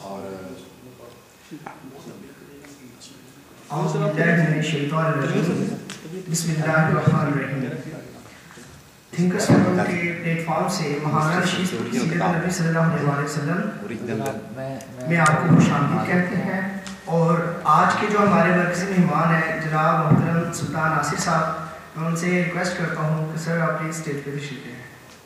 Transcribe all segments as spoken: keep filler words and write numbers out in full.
اور اعوذ باللہ من الشیطان الرجیم بسم اللہ الرحمن الرحیم. تھنکرس فورم کے پلیٹ فارم سے ماہانہ نشست سیرت نبی صلی اللہ علیہ وسلم میں آپ کو خوش آمدید کہتے ہیں. اور آج کے جو ہمارے مرکزی مہمان ہیں جناب محترم سلطان ناصر صاحب، میں ان سے ریکویسٹ کرتا ہوں کہ سر آپ پلیز اسٹیج پہ تشریف لیں.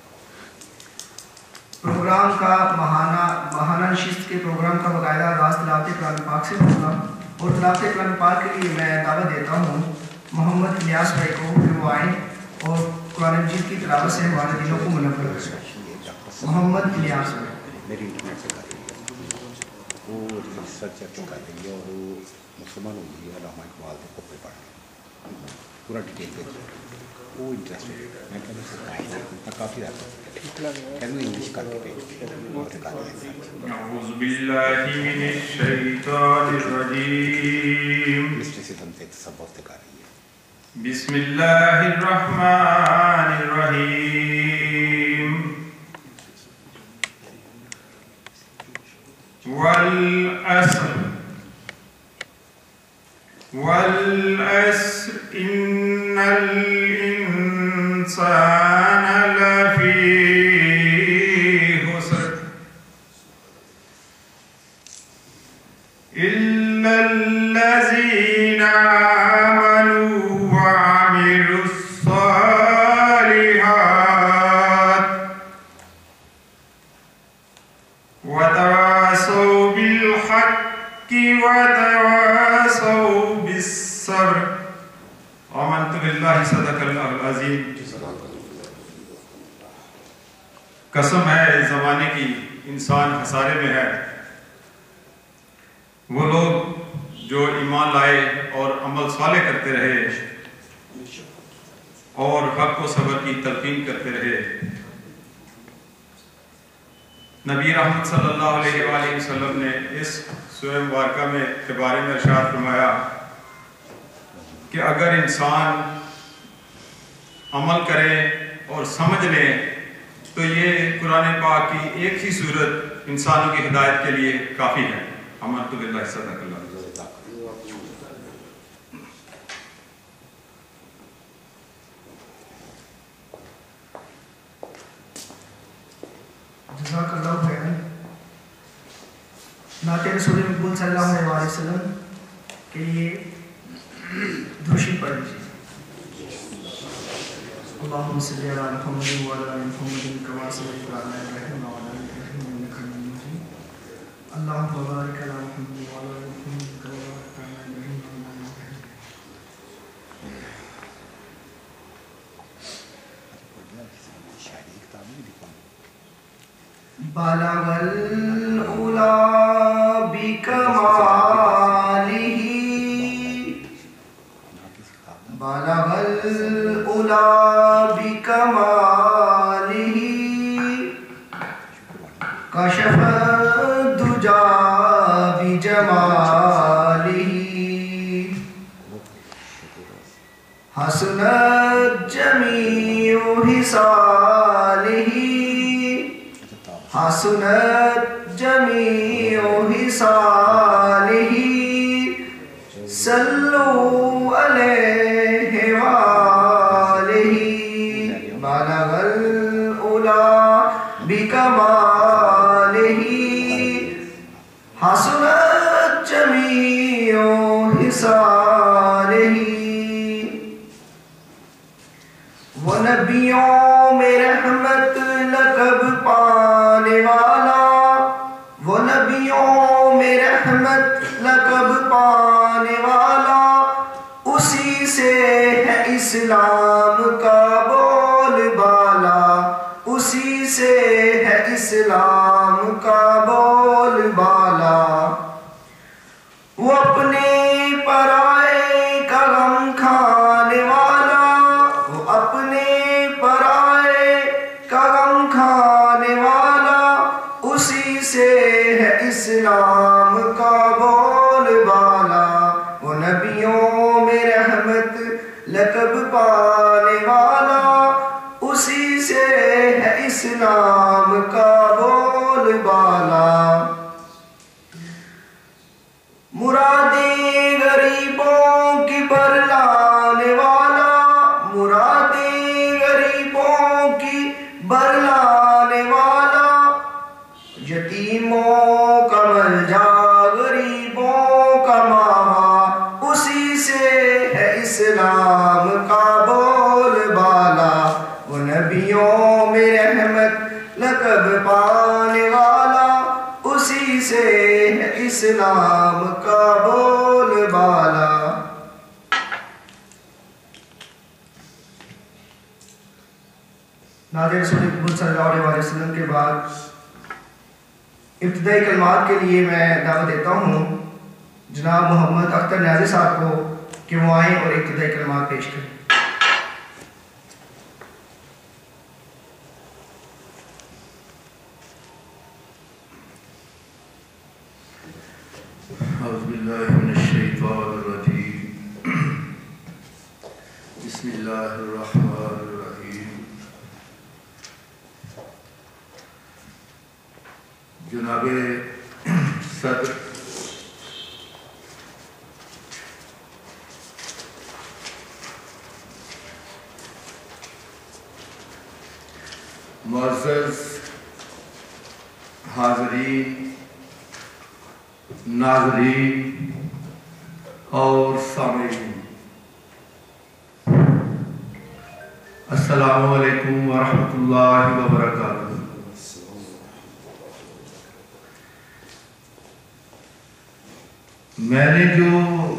پروگرام کا ماہانہ ماہانہ نشست کے پروگرام کا باقاعدہ آغاز تلاوت قرآن پاک سے ہوگا، اور تلاوت قرآن پاک کے لیے میں دعوت دیتا ہوں محمد الیاس بھائی کو کہ وہ آئیں اور قرآن مجید کی تلاوت سے ہمارے دلوں کو منور کریں. محمد الیاس بھائی میری انٹرنیٹ سے کر رہی ہے، وہ ریسرچ کر رہی ہے اور وہ مسلمان ہو گئی ہے علامہ اقبال کے کپڑے پڑھ پورا ڈیٹیل دے دیا. وہ انٹرسٹیڈ ہے. میں کہنے سے کافی زیادہ کہنے انگلش کر کے پیج اعوذ باللہ من الشیطان الرجیم. مسٹیسزم سے تصوف سے کر رہی ہے. بسم اللہ الرحمن الرحیم. والعصر والعصر ان الانسان لفی خسر الا الذین آمنوا وعملوا الصالحات وتواصوا بالحق وتواصوا بالصبر. آمنت باللہ صدق اللہ العظیم. قسم ہے اس زمانے کی انسان خسارے میں ہے. وہ لوگ جو ایمان لائے اور عمل صالح کرتے رہے اور حق و صبر کی تلقین کرتے رہے. نبی رحمت صلی اللہ علیہ وآلہ وسلم نے اس سورہ مبارکہ میں کے بارے میں ارشاد فرمایا کہ اگر انسان عمل کرے اور سمجھ لے تو یہ قرآن پاک کی ایک ہی صورت انسانوں کی ہدایت کے لیے کافی ہے. آمنت باللہ صدق اللہ. جزاک اللہ خیرا. نعت رسول مقبول صلی اللہ علیہ وسلم کے لیے درود پڑھ لیجیے. اللہم صلی علی محمد وعلی آل محمد کما صلیت علی ابراہیم وعلی آل ابراہیم انک حمید مجید. اللہم بارک علی محمد وعلی آل محمد کما بارکت علی ابراہیم وعلی آل ابراہیم. بالغ العلا بکمالہ بالغ العلا بکمالہ کشف الدجا بجمالہ حسنت جمیع خصالہ حسنت جمیع خصالہ صلو علیہ وآلہ. بالغ العلا بکمالہ حسنت جمیع خصالہ. وہ نبیوں میں رحمت لقب پانے والا، وہ نبیوں میں رحمت لقب پانے والا، اسی سے ہے اسلام کا بول بالا، اسی سے ہے اسلام کا بول بالا. وہ اپنے پرائے کا غم کھانے والا، وہ اپنے پرائے کا غم کھانے والا، اسی سے ہے اسلام کا بول بالا. وہ نبیوں میں رحمت لقب پانے والا، اسی سے ہے اسلام کا بول بالا. یتیموں کا ملجا غریبوں کا ماما اسی سے ہے اسلام کا بول بالا وہ نبیوں میں رحمت لقب پانے والا اسی سے ہے اسلام کا بول بالا. ناظر رسول اکرم صلی اللہ علیہ وسلم کے بعد ابتدائی کلمات کے لیے میں دعوت دیتا ہوں جناب محمد اختر نیازی صاحب کو کہ وہ آئیں اور ابتدائی کلمات پیش کریں. اعوذ باللہ من الشیطان الرجیم بسم اللہ الرحمن الرحیم. جناب صدر معزز حاضرین ناظرین اور سامعین السلام علیکم ورحمۃ اللہ وبرکاتہ. میں نے جو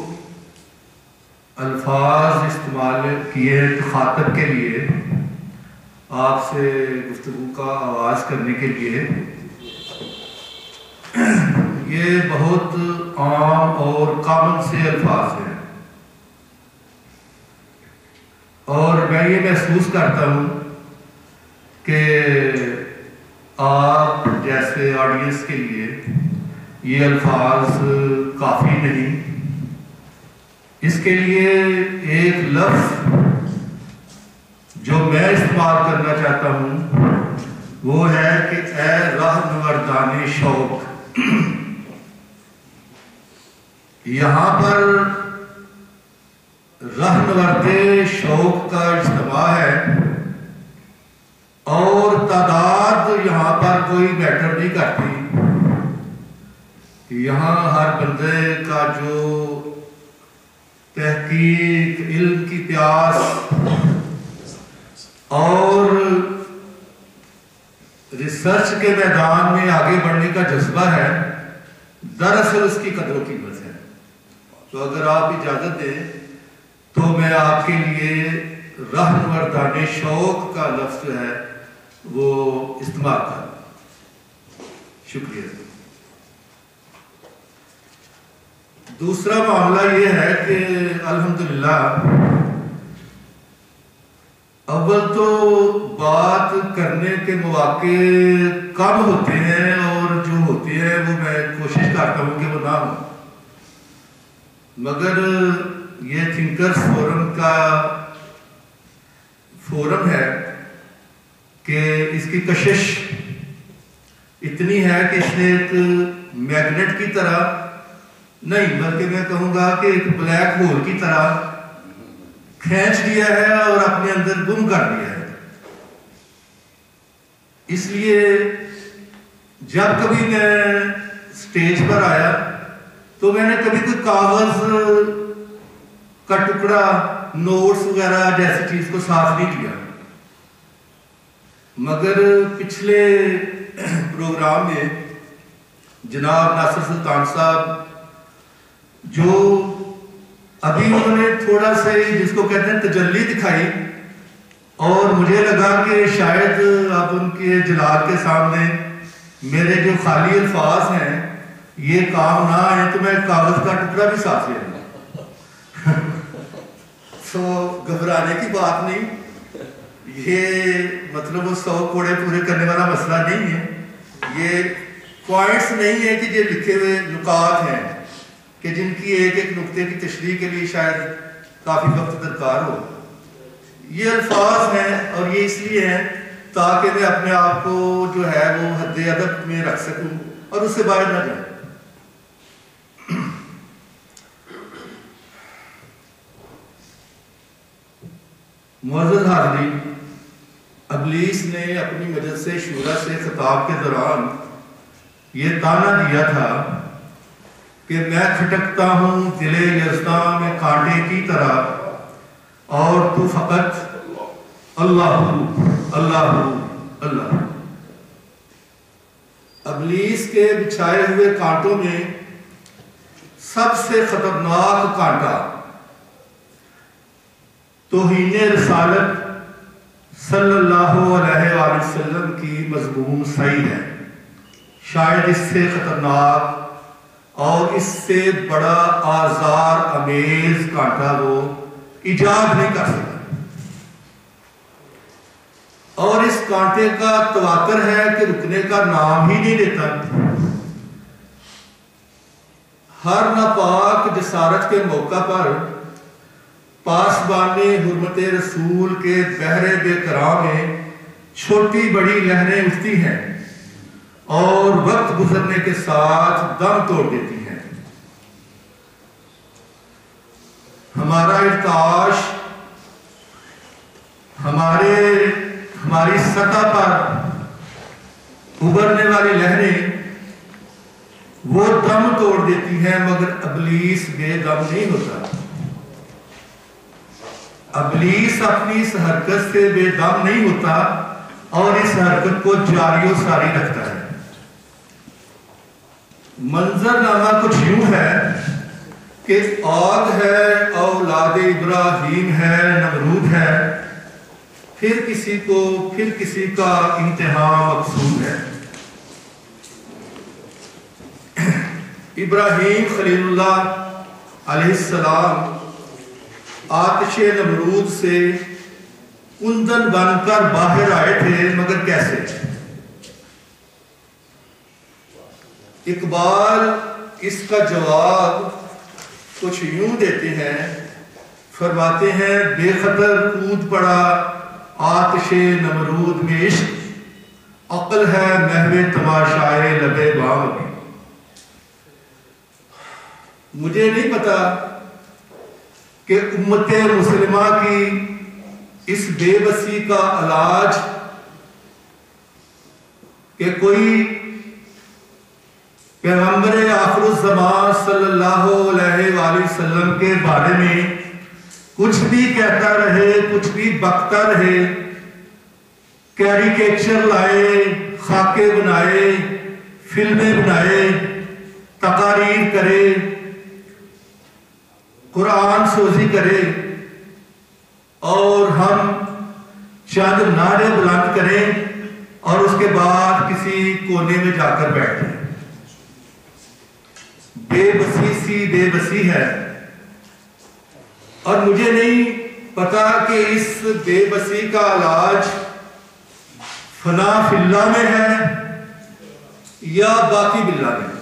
الفاظ استعمال کیے ہیں تخاطب کے لیے آپ سے گفتگو کا آغاز کرنے کے لیے یہ بہت عام اور کامن سے الفاظ ہیں اور میں یہ محسوس کرتا ہوں کہ آپ جیسے آڈینس کے لیے یہ الفاظ کافی نہیں. اس کے لیے ایک لفظ جو میں استعمال کرنا چاہتا ہوں وہ ہے کہ اے رہنوردان شوق. یہاں پر رہنورد شوق کا اجتماع ہے اور تعداد یہاں پر کوئی میٹر نہیں کرتی. یہاں ہر بندے کا جو تحقیق علم کی پیاس اور ریسرچ کے میدان میں آگے بڑھنے کا جذبہ ہے دراصل اس کی قدر و قیمت ہے. تو اگر آپ اجازت دیں تو میں آپ کے لیے رہنوردان شوق کا لفظ جو ہے وہ استعمال کروں. شکریہ. دوسرا معاملہ یہ ہے کہ الحمدللہ اول تو بات کرنے کے مواقع کم ہوتے ہیں اور جو ہوتے ہیں وہ میں کوشش کرتا ہوں کہ وہ نہ ہوں. مگر یہ تھنکرز فورم کا فورم ہے کہ اس کی کشش اتنی ہے کہ اس نے ایک میگنیٹ کی طرح نہیں بلکہ میں کہوں گا کہ ایک بلیک ہول کی طرح کھینچ دیا ہے اور اپنے اندر گم کر دیا ہے. اس لیے جب کبھی میں سٹیج پر آیا تو میں نے کبھی کوئی کاغذ کا ٹکڑا نوٹس وغیرہ جیسی چیز کو ساتھ نہیں کیا. مگر پچھلے پروگرام میں جناب ناصر سلطان صاحب جو ابھی انہوں نے تھوڑا سا جس کو کہتے ہیں تجلی دکھائی اور مجھے لگا کہ شاید اب ان کے جلال کے سامنے میرے جو خالی الفاظ ہیں یہ کام نہ آئے تو میں کاغذ کا ٹکڑا بھی ساتھ لے لوں. تو گھبرانے کی بات نہیں. یہ مطلب وہ سو کوڑے پورے کرنے والا مسئلہ نہیں ہے. یہ پوائنٹس نہیں ہے کہ یہ لکھے ہوئے نکات ہیں کہ جن کی ایک ایک نقطے کی تشریح کے لیے شاید کافی وقت درکار ہو. یہ الفاظ ہیں اور یہ اس لیے ہیں تاکہ میں اپنے آپ کو جو ہے وہ حد ادب میں رکھ سکوں اور اس سے باہر نہ جاؤں. معزز حاضرین، ابلیس نے اپنی مجلس شورا سے خطاب کے دوران یہ تانا دیا تھا کہ میں کھٹکتا ہوں دل یزداں میں کانٹے کی طرح اور تو فقط اللہ اللہ اللہ۔ ابلیس کے بچھائے ہوئے کانٹوں میں سب سے خطرناک کانٹا توہین رسالت صلی اللہ علیہ وآلہ وسلم کی مضمون صحیح ہے۔ شاید اس سے خطرناک اور اس سے بڑا آزار امیز کانٹا وہ ایجاد نہیں کر سکتا، اور اس کانٹے کا تواتر ہے کہ رکنے کا نام ہی نہیں لیتا۔ ہر ناپاک جسارت کے موقع پر پاسبان حرمت رسول کے بحر بے قرار میں چھوٹی بڑی لہریں اٹھتی ہیں اور وقت گزرنے کے ساتھ دم توڑ دیتی ہیں۔ ہمارا ارتعاش ہمارے ہماری سطح پر ابھرنے والی لہریں وہ دم توڑ دیتی ہیں، مگر ابلیس بے دم نہیں ہوتا۔ ابلیس اپنی اس حرکت سے بے دم نہیں ہوتا اور اس حرکت کو جاری و ساری رکھتا ہے۔ منظر نامہ کچھ یوں ہے کہ آگ ہے، اولاد ابراہیم ہے، نمرود ہے، پھر کسی کو پھر کسی کا امتحان مقصود ہے۔ ابراہیم خلیل اللہ علیہ السلام آتش نمرود سے کندن بن کر باہر آئے تھے، مگر کیسے؟ اقبال اس کا جواب کچھ یوں دیتے ہیں، فرماتے ہیں بے خطر کود پڑا آتش نمرود میں عشق، عقل ہے محو تماشائے لبے بام میں۔ مجھے نہیں پتا کہ امت مسلمہ کی اس بے بسی کا علاج کہ کوئی پیغمبر آخر الزمان صلی اللہ علیہ وآلہ وسلم کے بارے میں کچھ بھی کہتا رہے، کچھ بھی بکتا رہے، کیریکیچر لائے، خاکے بنائے، فلمیں بنائے، تقاریر کرے، قرآن سوزی کرے، اور ہم چند نعرے بلند کریں اور اس کے بعد کسی کونے میں جا کر بیٹھیں۔ بے بسی سی بے بسی ہے، اور مجھے نہیں پتا کہ اس بے بسی کا علاج فنا فی اللہ میں ہے یا باقی باللہ میں۔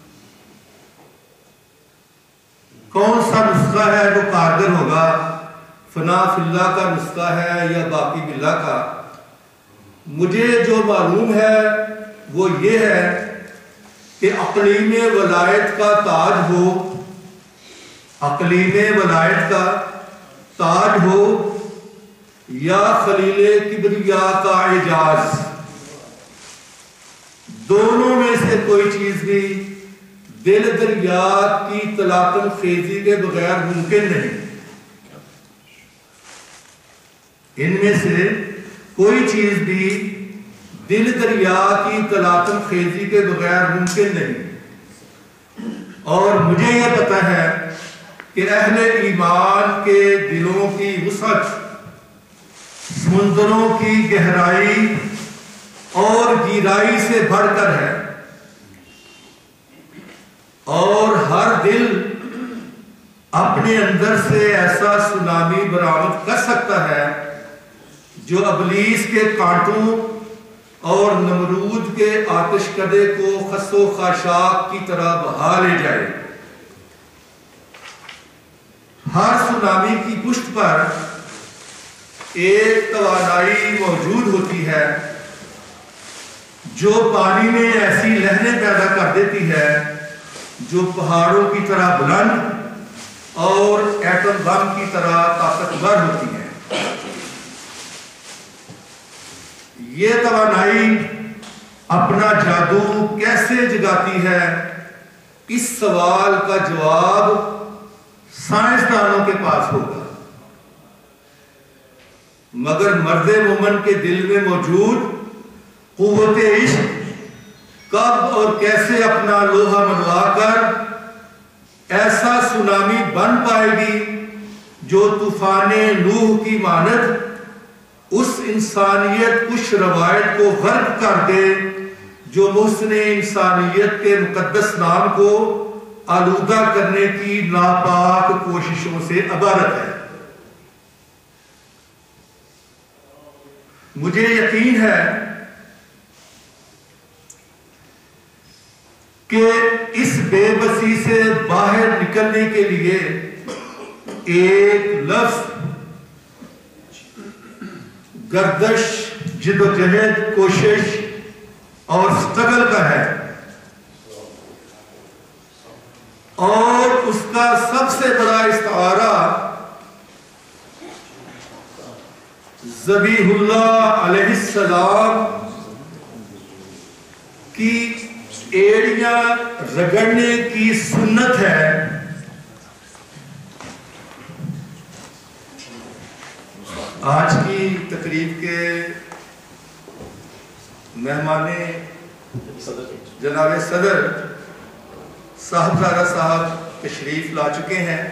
کون سا نسخہ ہے جو کارگر ہوگا، فنا فی اللہ کا نسخہ ہے یا باقی باللہ کا؟ مجھے جو معلوم ہے وہ یہ ہے کہ اقلیم ولایت کا تاج ہو، اقلیم ولایت کا تاج ہو یا خلیل کبریا کا اعجاز، دونوں میں سے کوئی چیز بھی دل دریا کی تلاطم خیزی کے بغیر ممکن نہیں۔ ان میں سے کوئی چیز بھی دل دریا کی تلاطم خیزی کے بغیر ممکن نہیں۔ اور مجھے یہ پتہ ہے کہ اہل ایمان کے دلوں کی وسعت سمندروں کی گہرائی اور گہرائی سے بڑھ کر ہے، اور ہر دل اپنے اندر سے ایسا سونامی برآمد کر سکتا ہے جو ابلیس کے کانٹوں اور نمرود کے آتش کدے کو خس و خاشاک کی طرح بہا لے جائے۔ ہر سونامی کی پشت پر ایک توانائی موجود ہوتی ہے جو پانی میں ایسی لہریں پیدا کر دیتی ہے جو پہاڑوں کی طرح بلند اور ایٹم بم کی طرح طاقتور ہوتی ہے۔ یہ توانائی اپنا جادو کیسے جگاتی ہے، اس سوال کا جواب سائنسدانوں کے پاس ہوگا، مگر مرد مومن کے دل میں موجود قوت عشق کب اور کیسے اپنا لوہا منوا کر ایسا سونامی بن پائے گی جو طوفان نوح کی مانند اس انسانیت کش روایت کو غرق کر دے جو محسن انسانیت کے مقدس نام کو آلودہ کرنے کی ناپاک کوششوں سے عبارت ہے۔ مجھے یقین ہے کہ اس بے بسی سے باہر نکلنے کے لیے ایک لفظ گردش، جد و جہد، کوشش اور سٹرگل کا ہے، اور اس کا سب سے بڑا استعارہ ذبیح اللہ علیہ السلام کی ایڑیاں رگڑنے کی سنت ہے۔ آج کی تقریب کے مہمان جناب صدر صاحبزادہ صاحب تشریف لا چکے ہیں۔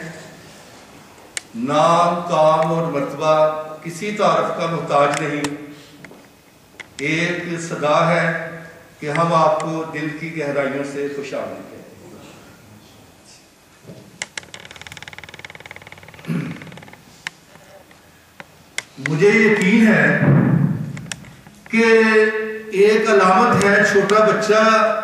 نام، کام اور مرتبہ کسی تعارف کا محتاج نہیں، ایک صدا ہے کہ ہم آپ کو دل کی گہرائیوں سے خوش آمدید کہتے ہیں۔ مجھے یقین ہے کہ ایک علامت ہے چھوٹا بچہ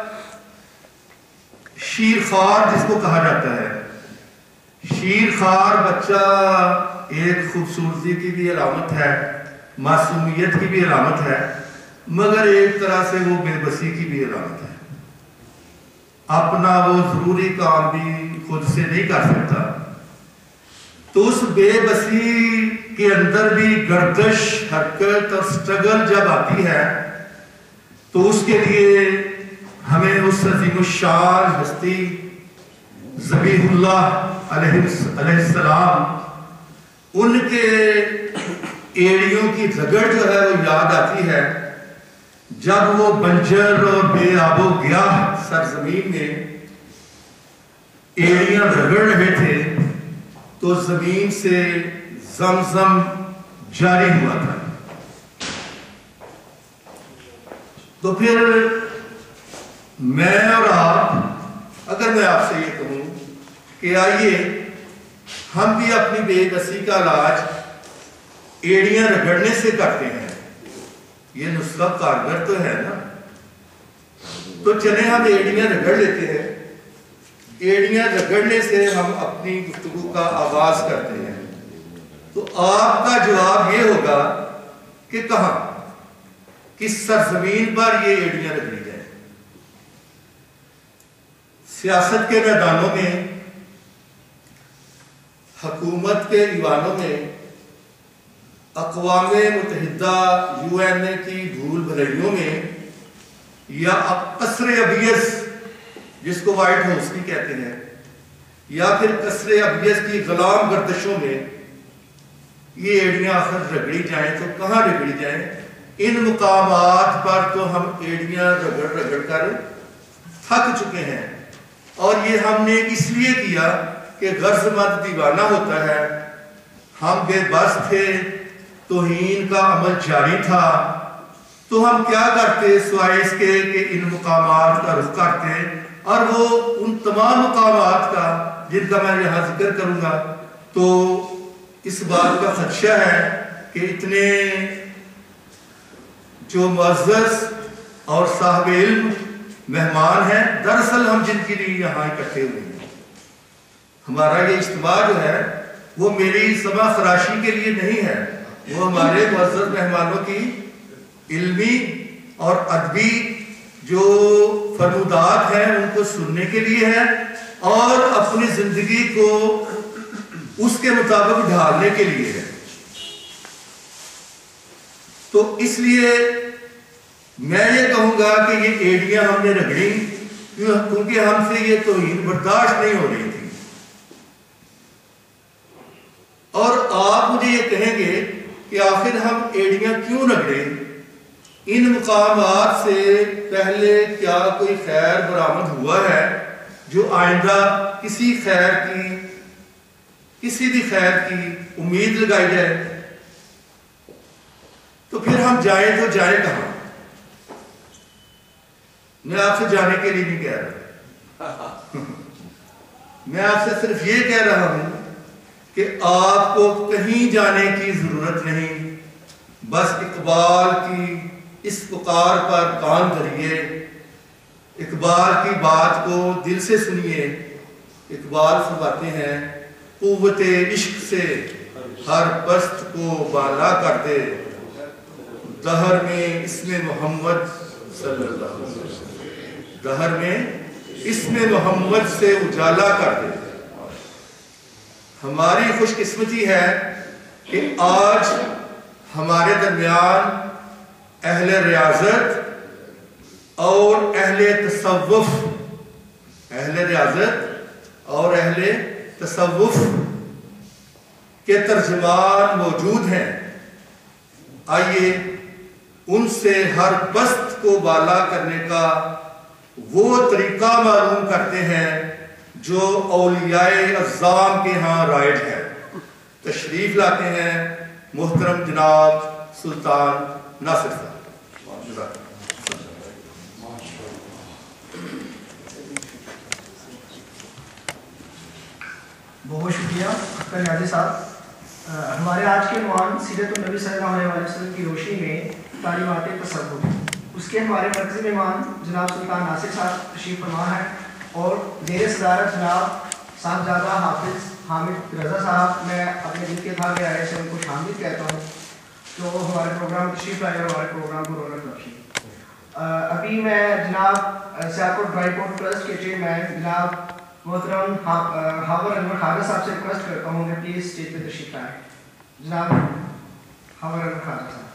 شیر خوار جس کو کہا جاتا ہے۔ شیر خوار بچہ ایک خوبصورتی کی بھی علامت ہے، معصومیت کی بھی علامت ہے، مگر ایک طرح سے وہ بے بسی کی بھی علامت ہے۔ اپنا وہ ضروری کام بھی خود سے نہیں کر سکتا، تو اس بے بسی کے اندر بھی گردش، حرکت اور سٹرگل جب آتی ہے تو اس کے لیے ہمیں اس عظیم الشان ہستی ذبیح اللہ علیہ السلام ان کے ایڑیوں کی رگڑ جو ہے وہ یاد آتی ہے جب وہ بنجر اور بے آب و گیاہ سرزمین میں ایڑیاں رگڑ رہے تھے تو زمین سے زمزم جاری ہوا تھا۔ تو پھر میں اور آپ، اگر میں آپ سے یہ کہوں کہ آئیے ہم بھی اپنی بے بسی کا علاج ایڑیاں رگڑنے سے کرتے ہیں، یہ نسخہ کارگر تو ہے نا، تو چلیں ہم ایڑیاں رگڑ لیتے ہیں۔ ایڑیاں رگڑنے سے ہم اپنی گفتگو کا آغاز کرتے ہیں۔ تو آپ کا جواب یہ ہوگا کہ کہاں، کس سرزمین پر یہ ایڑیاں رگڑی جائیں؟ سیاست کے میدانوں میں، حکومت کے ایوانوں میں، اقوام متحدہ یو این اے کی دھول بھریوں میں، یا قصر ابیض جس کو وائٹ ہاؤس بھی کہتے ہیں، یا پھر قصر ابیض کی غلام گردشوں میں یہ ایڑیاں آخر رگڑی جائیں تو کہاں رگڑی جائیں؟ ان مقامات پر تو ہم ایڑیاں رگڑ رگڑ کر تھک چکے ہیں، اور یہ ہم نے اس لیے کیا کہ غرض مند دیوانہ ہوتا ہے، ہم بے بس تھے، توہین کا عمل جاری تھا، تو ہم کیا کرتے سوائے اس کے کہ ان مقامات کا رخ کرتے، اور وہ ان تمام مقامات کا جن کا میں یہاں ذکر کروں گا تو اس بات کا خدشہ ہے کہ اتنے جو معزز اور صاحب علم مہمان ہیں، دراصل ہم جن کے لیے یہاں اکٹھے ہوئے ہیں، ہمارا یہ اجتماع جو ہے وہ میری سما خراشی کے لیے نہیں ہے، وہ ہمارے معزز مہمانوں کی علمی اور ادبی جو فرمودات ہیں ان کو سننے کے لیے ہے، اور اپنی زندگی کو اس کے مطابق ڈھالنے کے لیے ہے۔ تو اس لیے میں یہ کہوں گا کہ یہ ایڑیاں ہم نے رگڑی کیونکہ ہم سے یہ توہین برداشت نہیں ہو رہی تھی. اور آپ مجھے یہ کہیں گے کہ آخر ہم ایڑیاں کیوں رگڑے؟ ان مقامات سے پہلے کیا کوئی خیر برآمد ہوا ہے جو آئندہ کسی خیر کی کسی بھی خیر کی امید لگائی جائے؟ تو پھر ہم جائیں تو جائیں کہاں؟ میں آپ سے جانے کے لیے نہیں کہہ رہا، میں آپ سے صرف یہ کہہ رہا ہوں کہ آپ کو کہیں جانے کی ضرورت نہیں، بس اقبال کی اس پکار پر کان دھریے، اقبال کی بات کو دل سے سنیے. اقبال فرماتے ہیں قوت عشق سے ہر پست کو بالا کر دے، دہر میں اسم محمد صلی اللہ علیہ وسلم دہر میں اسم محمد سے اجالا کر دے. ہماری خوش قسمتی ہے کہ آج ہمارے درمیان اہل ریاضت اور اہل تصوف اہل ریاضت اور اہل تصوف کے ترجمان موجود ہیں. آئیے ان سے ہر پست کو بالا کرنے کا وہ طریقہ معلوم کرتے ہیں جو اولیاء اعظام کے ہاں رائج ہے. تشریف لاتے ہیں محترم جناب سلطان ناصر صاحب. بہت شکریہ اختر نیازی صاحب. ہمارے آج کے عنوان سیرت النبی صلی اللہ علیہ وسلم کی روشنی میں تعلیمات تصوف. اس کے ہمارے مرکزی مہمان جناب سلطان ناصر صاحب تشریف فرما ہے اور زیر صدارت جناب صاحبزادہ حافظ حامد رضا صاحب. میں اپنے دل کے تھا کے آئے سے ان کو شامل کہتا ہوں جو ہمارے پروگرام تشریف لائے اور ہمارے پروگرام کو رونق بخشی. ابھی میں جناب سیاکوٹ ڈرائی پورٹ ٹرسٹ کے چیئرمین جناب محترم ہاور انور خواجہ صاحب سے ریکویسٹ کرتا ہوں کہ پلیز اسٹیج پہ تشریف لائیں. جناب ہاور انور خواجہ صاحب.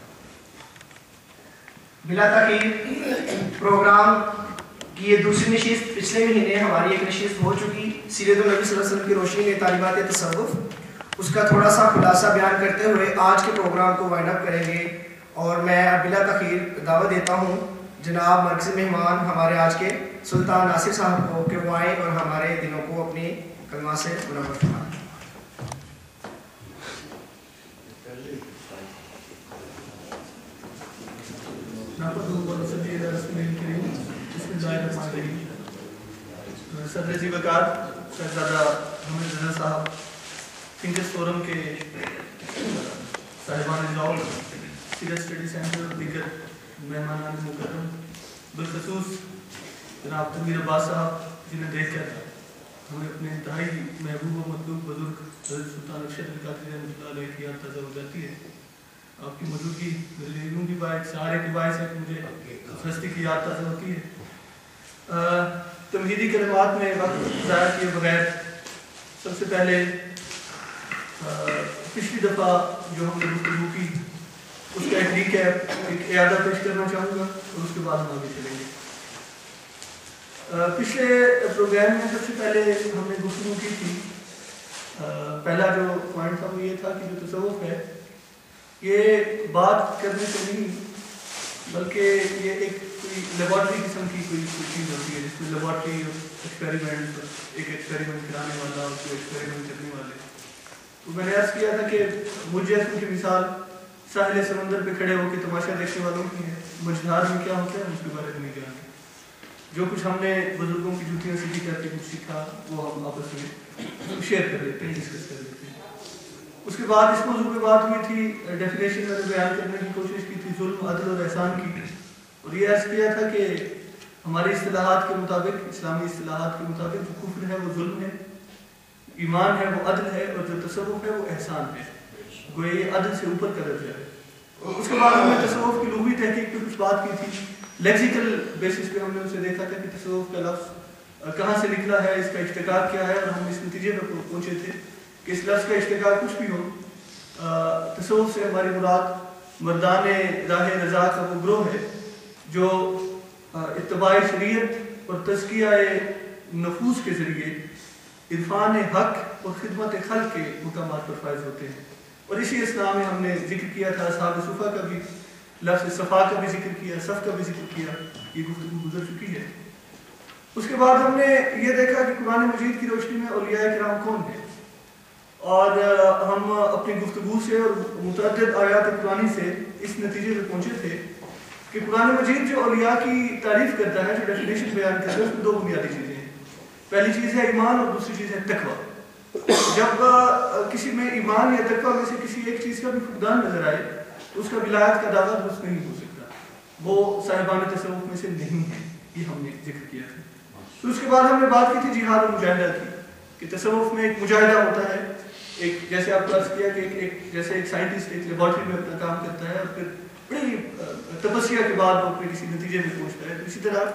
بلا تاخیر پروگرام کی یہ دوسری نشست، پچھلے مہینے ہماری ایک نشست ہو چکی سیرت النبی صلی اللہ علیہ وسلم کی روشنی میں تعلیمات تصوف. اس کا تھوڑا سا خلاصہ بیان کرتے ہوئے آج کے پروگرام کو وائنڈ اپ کریں گے اور میں بلا تاخیر دعوت دیتا ہوں جناب مرکزی مہمان ہمارے آج کے سلطان ناصر صاحب کو کہ وہ آئیں اور ہمارے دلوں کو اپنی کلمات سے منور فرمائیں. صدر جی وقار شہزادہ حامد رضا صاحب، تھنکرز فورم کے صاحبان اجلاؤ، سیرت اسٹڈی سینٹر اور دیگر مہمانان مکرم، بالخصوص جناب تنویر عباس صاحب جنہیں دیکھ کر ہمیں اپنے انتہائی محبوب و مطلوب بزرگ حضرت سلطان ارشد علی قادری رحمۃ اللہ علیہ کی یاد تازہ ہو جاتی ہے. آپ کی موجودگی میرے لیے یوں بھی باعث سارے کے باعث ہے کہ مجھے ہستی کی یاد تازہ ہوتی ہے. تمہیدی کلمات میں وقت ضائع کیے بغیر سب سے پہلے پچھلی دفعہ جو ہم نے گفتگو کی اس کا ایک ریکیپ ایک اعادہ پیش کرنا چاہوں گا اور اس کے بعد ہم آگے چلیں گے. پچھلے پروگرام میں سب سے پہلے ہم نے گفتگو کی تھی، پہلا جو پوائنٹ تھا وہ یہ تھا کہ جو تصوف ہے یہ بات کرنے سے نہیں بلکہ یہ ایک کوئی لیبارٹری قسم کی کوئی چیز ہوتی ہے جس میں لیبارٹری ایکسپیریمنٹ ایک ایکسپیریمنٹ کرانے والا اور کوئی ایکسپیریمنٹ کرنے والے. تو میں نے عرض کیا تھا کہ مجھے کی مثال ساحل سمندر پہ کھڑے ہو کے تماشا دیکھنے والوں کی ہے. مجھار میں کیا ہوتا ہے اس کے بارے میں نہیں جانتے. جو کچھ ہم نے بزرگوں کی جوتیاں سیکھی کر کے کچھ سیکھا وہ ہم آپس میں شیئر کر لیتے ہیں، ڈسکس کر لیتے ہیں. اس کے بعد اس موضوع پہ بات ہوئی تھی، ڈیفینیشن میں نے بیان کرنے کی کوشش کی تھی ظلم، عدل اور احسان کی، اور یہ عرض کیا تھا کہ ہماری اصطلاحات کے مطابق، اسلامی اصطلاحات کے مطابق جو کفر ہے وہ ظلم ہے، ایمان ہے وہ عدل ہے، اور جو تصوف ہے وہ احسان ہے. گویا یہ عدل سے اوپر کا درجہ ہے. اس کے بعد ہم نے تصوف کی لغوی تحقیق پہ کچھ بات کی تھی. لیکسیکل بیسس پہ ہم نے اسے دیکھا تھا کہ تصوف کا لفظ کہاں سے نکلا ہے، اس کا اشتقاق کیا ہے، اور ہم اس نتیجے پر پہنچے تھے کہ اس لفظ کا اشتقاق کچھ بھی ہو، تصوف سے ہماری مراد مردان راہ رضا کا وہ گروہ ہے جو اتباع شریعت اور تزکیہ نفوس کے ذریعے عرفان حق اور خدمت خلق کے مقامات پر فائز ہوتے ہیں. اور اسی اسلام میں ہم نے ذکر کیا تھا اصحاب صفا کا بھی، لفظ صفا کا بھی ذکر کیا، صف کا بھی ذکر کیا، یہ گفتگو گزر چکی ہے. اس کے بعد ہم نے یہ دیکھا کہ قرآن مجید کی روشنی میں اولیاء کرام کون ہیں، اور ہم اپنی گفتگو سے اور متعدد آیات قرآنی سے اس نتیجے پہ پہنچے تھے کہ قرآن مجید جو اولیاء کی تعریف کرتا ہے، جو ڈیفینیشن بیان کرتا ہے، اس میں دو بنیادی چیزیں ہیں. پہلی چیز ہے ایمان اور دوسری چیز ہے تقویٰ. جب کسی میں ایمان یا تقویٰ میں سے کسی ایک چیز کا بھی فقدان نظر آئے تو اس کا ولایت کا دعویٰ درست نہیں ہو سکتا، وہ صاحبان تصوف میں سے نہیں ہے. یہ ہم نے ذکر کیا تھا. تو اس کے بعد ہم نے بات کی تھی جہاد و مجاہدہ کی، کہ تصوف میں ایک مجاہدہ ہوتا ہے، ایک جیسے آپ کو عرض کیا کہ ایک, ایک جیسے ایک سائنٹسٹ ایک لیبارٹری میں اپنا کام کرتا ہے اور پھر بڑی تپسیا کے بعد وہ اپنے کسی نتیجے میں پہنچتا ہے. اسی طرح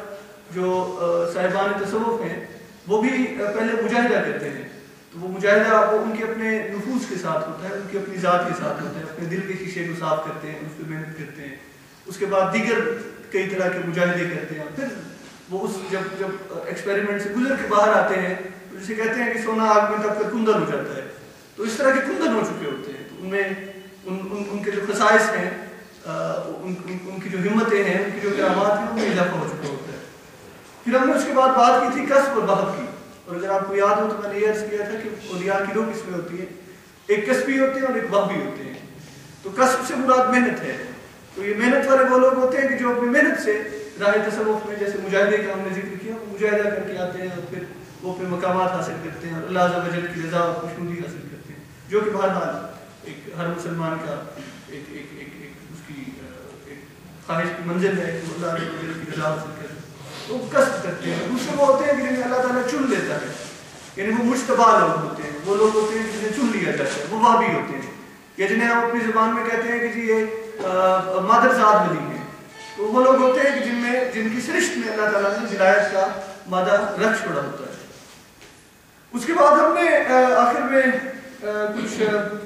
جو صاحبان تصوف ہیں وہ بھی پہلے مجاہدہ کرتے ہیں. تو وہ مجاہدہ وہ ان کے اپنے نفوس کے ساتھ ہوتا ہے، ان کی اپنی ذات کے ساتھ ہوتا ہے، اپنے دل کے شیشے کو صاف کرتے ہیں، اس پہ محنت کرتے ہیں. اس کے بعد دیگر کئی طرح کے مجاہدے کرتے ہیں. پھر وہ اس جب جب ایکسپیریمنٹ سے گزر کے باہر آتے ہیں تو جسے کہتے ہیں کہ سونا آگ میں تب کر کندن ہو جاتا ہے. تو اس طرح کے کندن ہو چکے ہوتے ہیں. تو ان میں ان ان, ان کے جو خصائص ہیں، ان, ان, ان کی جو ہمتیں ہیں، ان کی جو کرامات ہیں، ان میں اضافہ ہو چکا ہوتا ہے. پھر ہم نے اس کے بعد بات کی تھی کسب اور وہب کی. اور اگر آپ کو یاد ہو تو میں نے یہ عرض کیا تھا کہ اولیاء کی دو قسمیں ہوتی ہیں، ایک کسبی ہوتے ہیں اور ایک وہبی ہوتے ہیں. تو کسب سے مراد محنت ہے. تو یہ محنت والے وہ لوگ ہوتے ہیں کہ جو اپنی محنت سے راہ تصوف میں، جیسے مجاہدے کا ہم نے ذکر کیا، وہ مجاہدہ کر کے آتے ہیں اور پھر وہ اپنے مقامات حاصل کرتے ہیں اور اللہ عز و جل کی رضا اور خوشنودی حاصل کرتے ہیں، جو کہ بہرحال ایک ہر مسلمان کا ایک ایک ایک ایک اس کی ایک خواہش کی منزل ہے کہ اللہ عز و جل کی رضا حاصل کرے. وہ کسب کرتے ہیں. دوسرے وہ ہوتے ہیں کہ جنہیں اللہ تعالیٰ چن لیتا ہے، یعنی وہ مشتبہ لوگ ہوتے ہیں. وہ لوگ ہوتے ہیں جنہیں چن لیا جاتا ہے، وہ وہابی ہوتے ہیں، یا جنہیں ہم اپنی زبان میں کہتے ہیں کہ جی یہ مادر ذات ولی ہیں. تو وہ لوگ ہوتے ہیں کہ جن میں جن کی سرشت میں اللہ تعالیٰ نے ولایت کا مادہ رکھ چھوڑا ہوتا ہے. اس کے بعد ہم نے آخر میں کچھ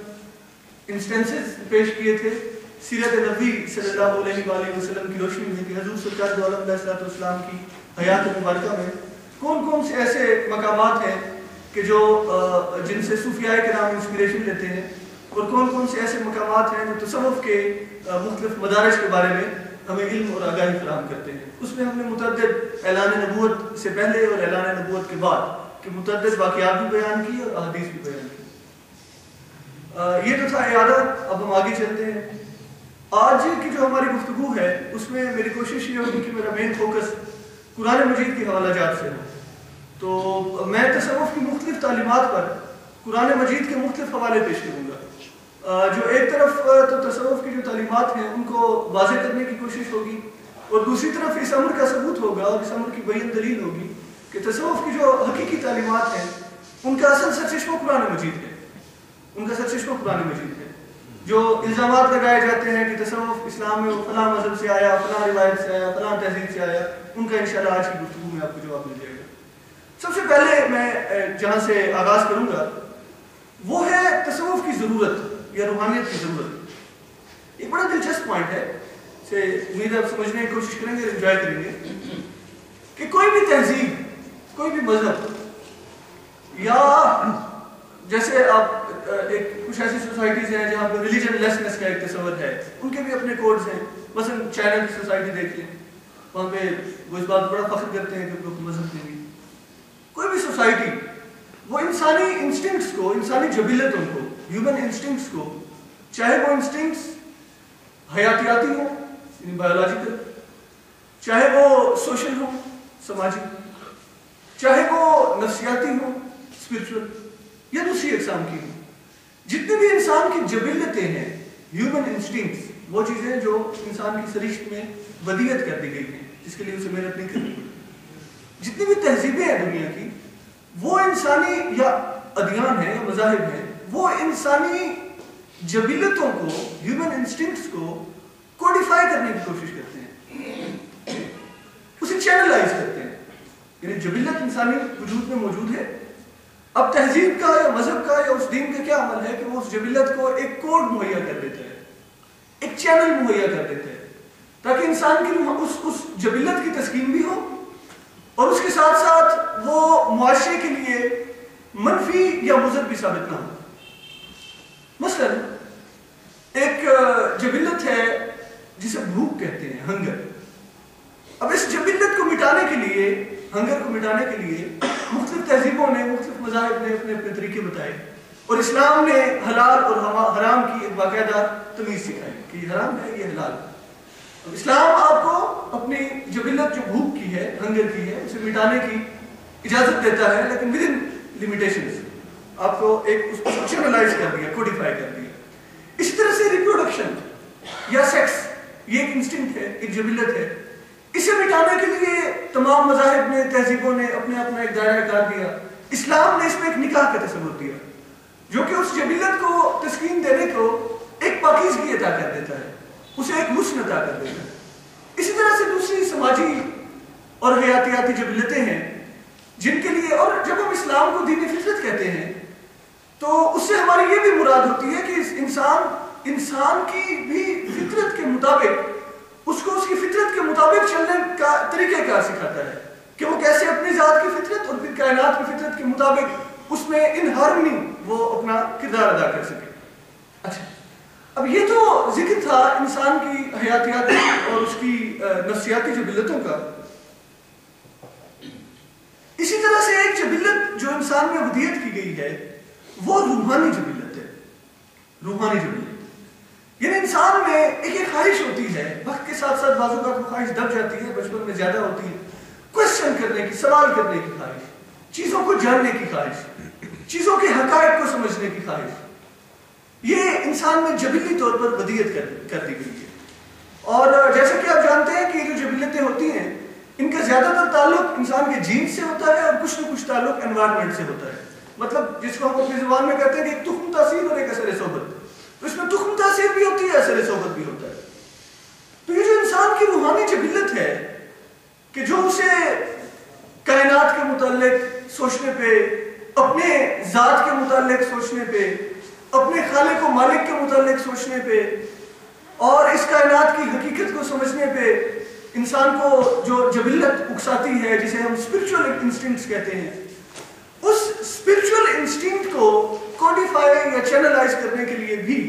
انسٹنسز پیش کیے تھے سیرت نبی صلی اللہ علیہ وآلہ وسلم کی روشنی میں کہ حضور سرکار دو عالم علیہ السلام کی حیات مبارکہ میں کون کون سے ایسے مقامات ہیں کہ جو جن سے صوفیاء کرام انسپریشن لیتے ہیں، اور کون کون سے ایسے مقامات ہیں جو تصوف کے مختلف مدارج کے بارے میں ہمیں علم اور آگاہی فراہم کرتے ہیں. اس میں ہم نے متعدد اعلان نبوت سے پہلے اور اعلان نبوت کے بعد کہ متعدد واقعات بھی بیان کی اور احادیث بھی بیان کی. یہ تو تھا اعادہ. اب ہم آگے چلتے ہیں. آج کی جو ہماری گفتگو ہے اس میں میری کوشش یہ ہوگی کہ میرا مین فوکس قرآن مجید کے حوالہ جات سے ہو. تو میں تصوف کی مختلف تعلیمات پر قرآن مجید کے مختلف حوالے پیش کروں گا. جو ایک طرف تو تصوف کی جو تعلیمات ہیں ان کو واضح کرنے کی کوشش ہوگی، اور دوسری طرف اس امر کا ثبوت ہوگا اور اس امر کی بین دلیل ہوگی کہ تصوف کی جو حقیقی تعلیمات ہیں ان کا اصل سرچشمہ قرآن مجید ہے. ان کا سرچشمہ قرآن مجید ہے. جو الزامات لگائے جاتے ہیں کہ تصوف اسلام میں وہ فلاں مذہب سے آیا، فلاں روایت سے آیا، فلاں تہذیب سے آیا، ان کا انشاءاللہ آج کی گفتگو میں آپ کو جواب مل جائے گا. سب سے پہلے میں جہاں سے آغاز کروں گا وہ ہے تصوف کی ضرورت یا روحانیت کی ضرورت. ایک بڑا دلچسپ پوائنٹ ہے، سے امید آپ سمجھنے کی کوشش کریں گے، انجوائے کریں گے کہ کوئی بھی تہذیب، کوئی بھی مذہب، یا جیسے آپ ایک کچھ ایسی سوسائٹیز ہیں جہاں پہ ریلیجن لیسنس کا ایک تصور ہے، ان کے بھی اپنے کوڈز ہیں. مثلا چائنا کی سوسائٹی دیکھ لیں، وہاں پہ وہ اس بات بڑا فخر کرتے ہیں کہ لوگ مذہب دیں گے. کوئی بھی سوسائٹی وہ انسانی انسٹنکٹس کو، انسانی جبلتوں کو، ہیومن انسٹنکٹس کو، چاہے وہ انسٹنکٹس حیاتیاتی ہوں یعنی بایولوجیکل، چاہے وہ سوشل ہوں سماجی، چاہے وہ نفسیاتی ہوں اسپرچل، یا دوسری اقسام کی ہوں، جتنے بھی انسان کی جبلتیں ہیں، ہیومن انسٹنکٹس، وہ چیزیں جو انسان کی سرشت میں ودیعت کر دی گئی ہیں، جس کے لیے اسے محنت نہیں کرنی پڑی. جتنی بھی تہذیبیں ہیں دنیا کی، وہ انسانی یا ادیان ہیں یا مذاہب ہیں، وہ انسانی جبلتوں کو، ہیومن انسٹنکٹس کو کوڈیفائی کرنے کی کوشش کرتے ہیں، اسے چینلائز کرتے ہیں. یعنی جبلت انسانی وجود میں موجود ہے. اب تہذیب کا یا مذہب کا یا اس دین کا کیا عمل ہے کہ وہ اس جبلت کو ایک کوڈ مہیا کر دیتا ہے، ایک چینل مہیا کر دیتا ہے. تاکہ انسان کی روح اس اس جبلت کی تسکین بھی ہو اور اس کے ساتھ ساتھ وہ معاشرے کے لیے منفی یا مضر بھی ثابت نہ ہو۔ مثلا ایک جبلت ہے جسے بھوک کہتے ہیں، ہنگر۔ اب اس جبلت کو مٹانے کے لیے، ہنگر کو مٹانے کے لیے مختلف تہذیبوں نے، مختلف مذاہب نے اپنے اپنے طریقے بتائے، اور اسلام نے حلال اور حرام کی ایک باقاعدہ تمیز سکھائی کہ یہ حرام ہے، یہ حلال ہے۔ اب اسلام آپ کو اپنی جبلت جو بھوک کی ہے، ہنگر کی ہے، اسے مٹانے کی اجازت دیتا ہے، لیکن ود ان لمیٹیشنز۔ آپ کو ایک اس کو چینلائز کر دیا، کوڈیفائی کر دیا۔ اسی طرح سے ریپروڈکشن یا سیکس، یہ ایک انسٹنکٹ ہے، ایک جبلت ہے، اسے مٹانے کے لیے تمام مذاہب نے، تہذیبوں نے اپنے اپنا ایک دائرہ کار دیا۔ اسلام نے اس میں ایک نکاح کا تصور دیا جو کہ اس جبلت کو تسکین دینے کو ایک پاکیزگی عطا کر دیتا ہے، اسے ایک حسن عطا کر دیتا ہے۔ اسی طرح سے دوسری سماجی اور حیاتیاتی جبلتیں ہیں جن کے لیے، اور جب ہم اسلام کو دین فطرت کہتے ہیں تو اس سے ہماری یہ بھی مراد ہوتی ہے کہ انسان انسان کی بھی فطرت کے مطابق، اس کو اس کی فطرت کے مطابق چلنے کا طریقہ کار سکھاتا ہے کہ وہ کیسے اپنی ذات کی فطرت اور پھر کائنات کی فطرت کے مطابق اس میں ان ہارمنی وہ اپنا کردار ادا کر سکے۔ اچھا، اب یہ تو ذکر تھا انسان کی حیاتیاتی اور اس کی نفسیاتی جبلتوں کا۔ اسی طرح سے ایک جبلت جو انسان میں ودیت کی گئی ہے وہ روحانی جبلت ہے۔ روحانی جبلت یعنی انسان میں ایک ایک خواہش ہوتی ہے، وقت کے ساتھ ساتھ بعض اوقات وہ خواہش دب جاتی ہے، بچپن میں زیادہ ہوتی ہے، کوشچن کرنے کی، سوال کرنے کی خواہش، چیزوں کو جاننے کی خواہش، چیزوں کے حقائق کو سمجھنے کی خواہش، یہ انسان میں جبلی طور پر ودیت کر دی گئی ہے۔ اور جیسا کہ آپ جانتے ہیں کہ جو جبلتیں ہوتی ہیں ان کا زیادہ تر تعلق انسان کے جین سے ہوتا ہے اور کچھ نہ کچھ تعلق انوائرمنٹ سے ہوتا ہے، مطلب جس کو ہم اپنی زبان میں کہتے ہیں کہ ایک تخم تاثیر اور ایک اثر صحبت، تو اس میں تخم تاثیر بھی ہوتی ہے، اثر صحبت بھی ہوتا ہے۔ تو یہ جو انسان کی روحانی جبلت ہے کہ جو اسے کائنات کے متعلق سوچنے پہ، اپنے ذات کے متعلق سوچنے پہ، اپنے خالق و مالک کے متعلق سوچنے پہ اور اس کائنات کی حقیقت کو سمجھنے پہ انسان کو جو جبلت اکساتی ہے، جسے ہم اسپرچول انسٹنکٹس کہتے ہیں، اس اسپرچول انسٹنکٹ کو کوڈیفائی یا چینلائز کرنے کے لیے بھی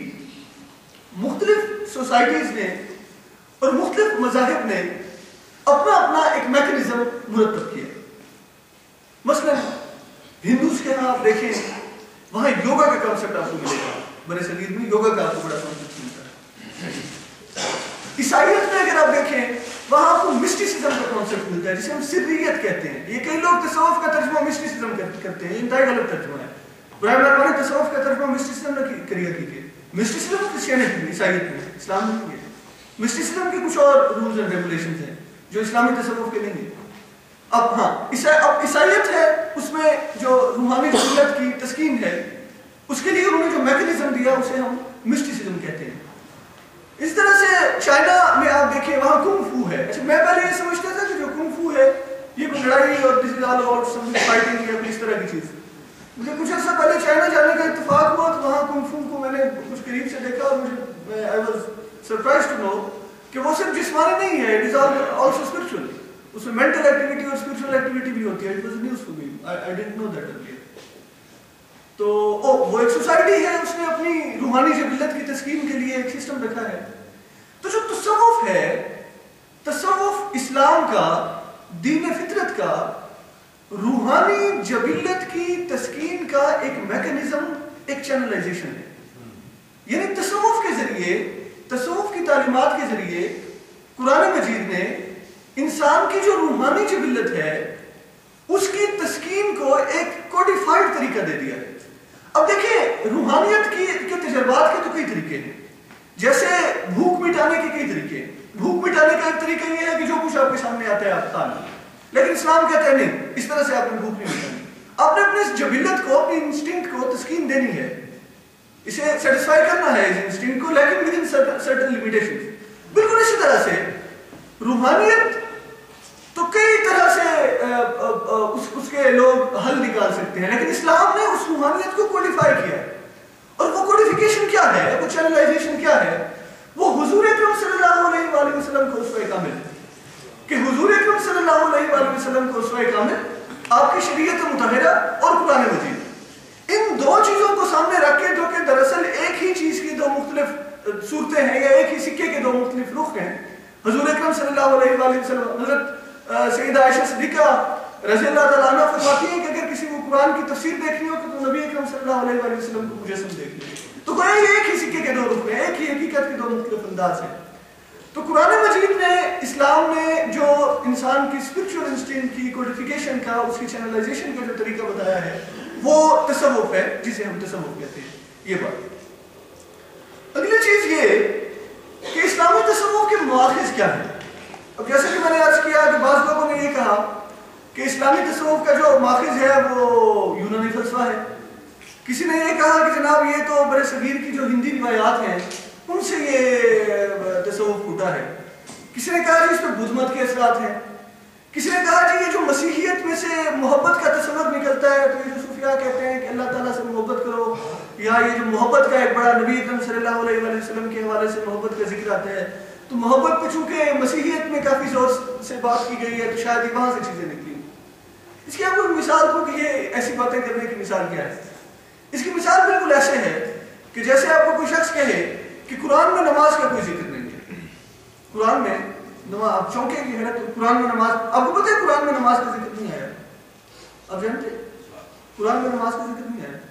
مختلف سوسائٹیز نے اور مختلف مذاہب نے اپنا اپنا ایک میکنزم مرتب کیا۔ مثلا ہندوز کے ہاں آپ دیکھیں، وہاں یوگا کا کانسیپٹ آپ کو ملے گا، برے صغیر میں یوگا کا آپ کو بڑا کانسیپٹ ملتا ہے۔ عیسائیت میں اگر آپ دیکھیں وہاں آپ کو مسٹیسزم کا کانسیپٹ ملتا ہے جسے ہم سریت کہتے ہیں۔ یہ کئی لوگ تصوف کا ترجمہ مسٹیسزم کرتے ہیں، یہ انتہائی غلط ترجمہ ہے۔ ابراہیم اربا نے تصوف کا ترجمہ مسٹیسزم نے کیا کیجیے۔ مسٹیسزم کرسچینٹی میں، عیسائیت میں، اسلام میں نہیں ہے۔ مسٹیسزم کے کچھ اور رولز اینڈ ریگولیشنز ہیں جو اسلامی تصوف کے نہیں ہیں۔ اب ہاں اب عیسائیت ہے، اس میں جو روحانی جبلت کی تسکین ہے اس کے لیے انہوں نے جو میکنزم دیا اسے ہم مسٹیسزم کہتے ہیں۔ اس طرح سے چائنا میں آپ دیکھیں وہاں کنگ فو ہے۔ اچھا، میں پہلے یہ سمجھتا تھا کہ جو کنگ فو ہے یہ کوئی لڑائی اور دس از آل اباؤٹ سم فائٹنگ یا اس طرح کی چیز۔ مجھے کچھ عرصہ پہلے چائنا جانے کا اتفاق ہوا تو وہاں کنگ فو کو میں نے کچھ قریب سے دیکھا اور مجھے I was surprise to know کہ وہ صرف جسمانی نہیں ہے، اٹ از آلسو اسپرچل۔ اس میں مینٹل ایکٹیویٹی اور اسپرچل ایکٹیویٹی بھی ہوتی ہے۔ It was news for me, I didn't know that earlier. تو وہ ایک سوسائٹی ہے، اس نے اپنی روحانی جبلت کی تسکین کے لیے ایک سسٹم رکھا ہے۔ تو جو تصوف ہے، تصوف اسلام کا، دین فطرت کا، روحانی جبلت کی تسکین کا ایک میکنزم، ایک چینلائزیشن ہے۔ یعنی تصوف کے ذریعے، تصوف کی تعلیمات کے ذریعے قرآن مجید نے انسان کی جو روحانی جبلت ہے اس کی تسکین کو ایک کوڈیفائڈ طریقہ دے دیا ہے۔ اب دیکھیں، روحانیت کی کے تجربات کے تو کئی طریقے ہیں، جیسے بھوک مٹانے کے کئی طریقے ہیں۔ بھوک مٹانے کا ایک طریقہ یہ ہے کہ جو کچھ آپ کے سامنے آتا ہے آپ کھا لیں، لیکن اسلام کہتا ہے نہیں، اس طرح سے آپ نے بھوک نہیں مٹانی۔ آپ نے اپنے اس جبلت کو، اپنی انسٹنکٹ کو تسکین دینی ہے، اسے سیٹسفائی کرنا ہے اس انسٹنکٹ کو، لیکن ود ان سرٹن لیمیٹیشنز۔ بالکل اسی طرح سے روحانیت تو کئی طرح سے اس, اس کے لوگ حل نکال سکتے ہیں، لیکن اسلام نے اس روحانیت کو کوڈیفائی کیا ہے۔ اور وہ کوڈیفیکیشن کیا ہے، وہ چینلائزیشن کیا ہے؟ وہ حضور اکرم صلی اللہ علیہ وآلہ وسلم کو اسوہ کامل ہے کہ حضور اکرم صلی اللہ علیہ وآلہ وسلم کو اسوہ کامل آپ کی شریعت مطہرہ اور قرآن مجید، ان دو چیزوں کو سامنے رکھ کے جو کہ دراصل ایک ہی چیز کی دو مختلف صورتیں ہیں یا ایک ہی سکے کے دو مختلف رخ ہیں. حضور اکرم صلی اللہ علیہ وآلہ وسلم حضرت سیدہ عائشہ صدیقہ رضی اللہ تعالیٰ عنہ فرماتی ہیں کہ اگر کسی کو قرآن کی تفسیر دیکھنی ہو تو نبی اکرم صلی اللہ علیہ وآلہ وسلم کو مجسم دیکھنی ہے. تو گویا یہ ایک ہی سکے کے دو رخ ہیں، ایک ہی حقیقت کے دو مختلف انداز ہیں. تو قرآن مجید نے اسلام نے جو انسان کی اسپرچول انسٹنکٹ کی کوڈیفیکیشن کا، اس کی چینلائزیشن کا جو طریقہ بتایا ہے وہ تصوف ہے، جسے ہم تصوف کہتے ہیں. یہ بات. اگلی چیز یہ کہ اسلامی تصوف کے ماخذ کیا ہے. اب جیسے کہ میں نے عرض کیا کہ بعض لوگوں نے یہ کہا کہ اسلامی تصوف کا جو ماخذ ہے وہ یونانی فلسفہ ہے. کسی نے یہ کہا کہ جناب یہ تو برے صغیر کی جو ہندی روایات ہیں ان سے یہ تصوف پھوٹا ہے. کسی نے کہا جی اس میں بدھ مت کے اثرات ہیں. کسی نے کہا جی یہ جو مسیحیت میں سے محبت کا تصور نکلتا ہے تو یہ جو صوفیاء کہتے ہیں کہ اللہ تعالیٰ سے محبت کرو، یا یہ جو محبت کا ایک بڑا نبی اکرم صلی اللہ علیہ وآلہ وسلم کے حوالے سے محبت کا ذکر آتا ہے تو محبت پہ چونکہ مسیحیت میں کافی زور سے بات کی گئی ہے تو شاید یہ وہاں سے چیزیں نکلی. اس کی آپ کو مثال دوں کہ یہ ایسی باتیں کرنے کی مثال کیا ہے. اس کی مثال بالکل ایسے ہے کہ جیسے آپ کو کوئی شخص کہے کہ قرآن میں نماز کا کوئی ذکر نہیں ہے. قرآن میں نماز، آپ چونکے کی ہے تو قرآن میں نماز، آپ کو پتہ ہے قرآن میں نماز کا ذکر نہیں آیا. آپ جانتے ہیں قرآن میں نماز کا ذکر نہیں آیا.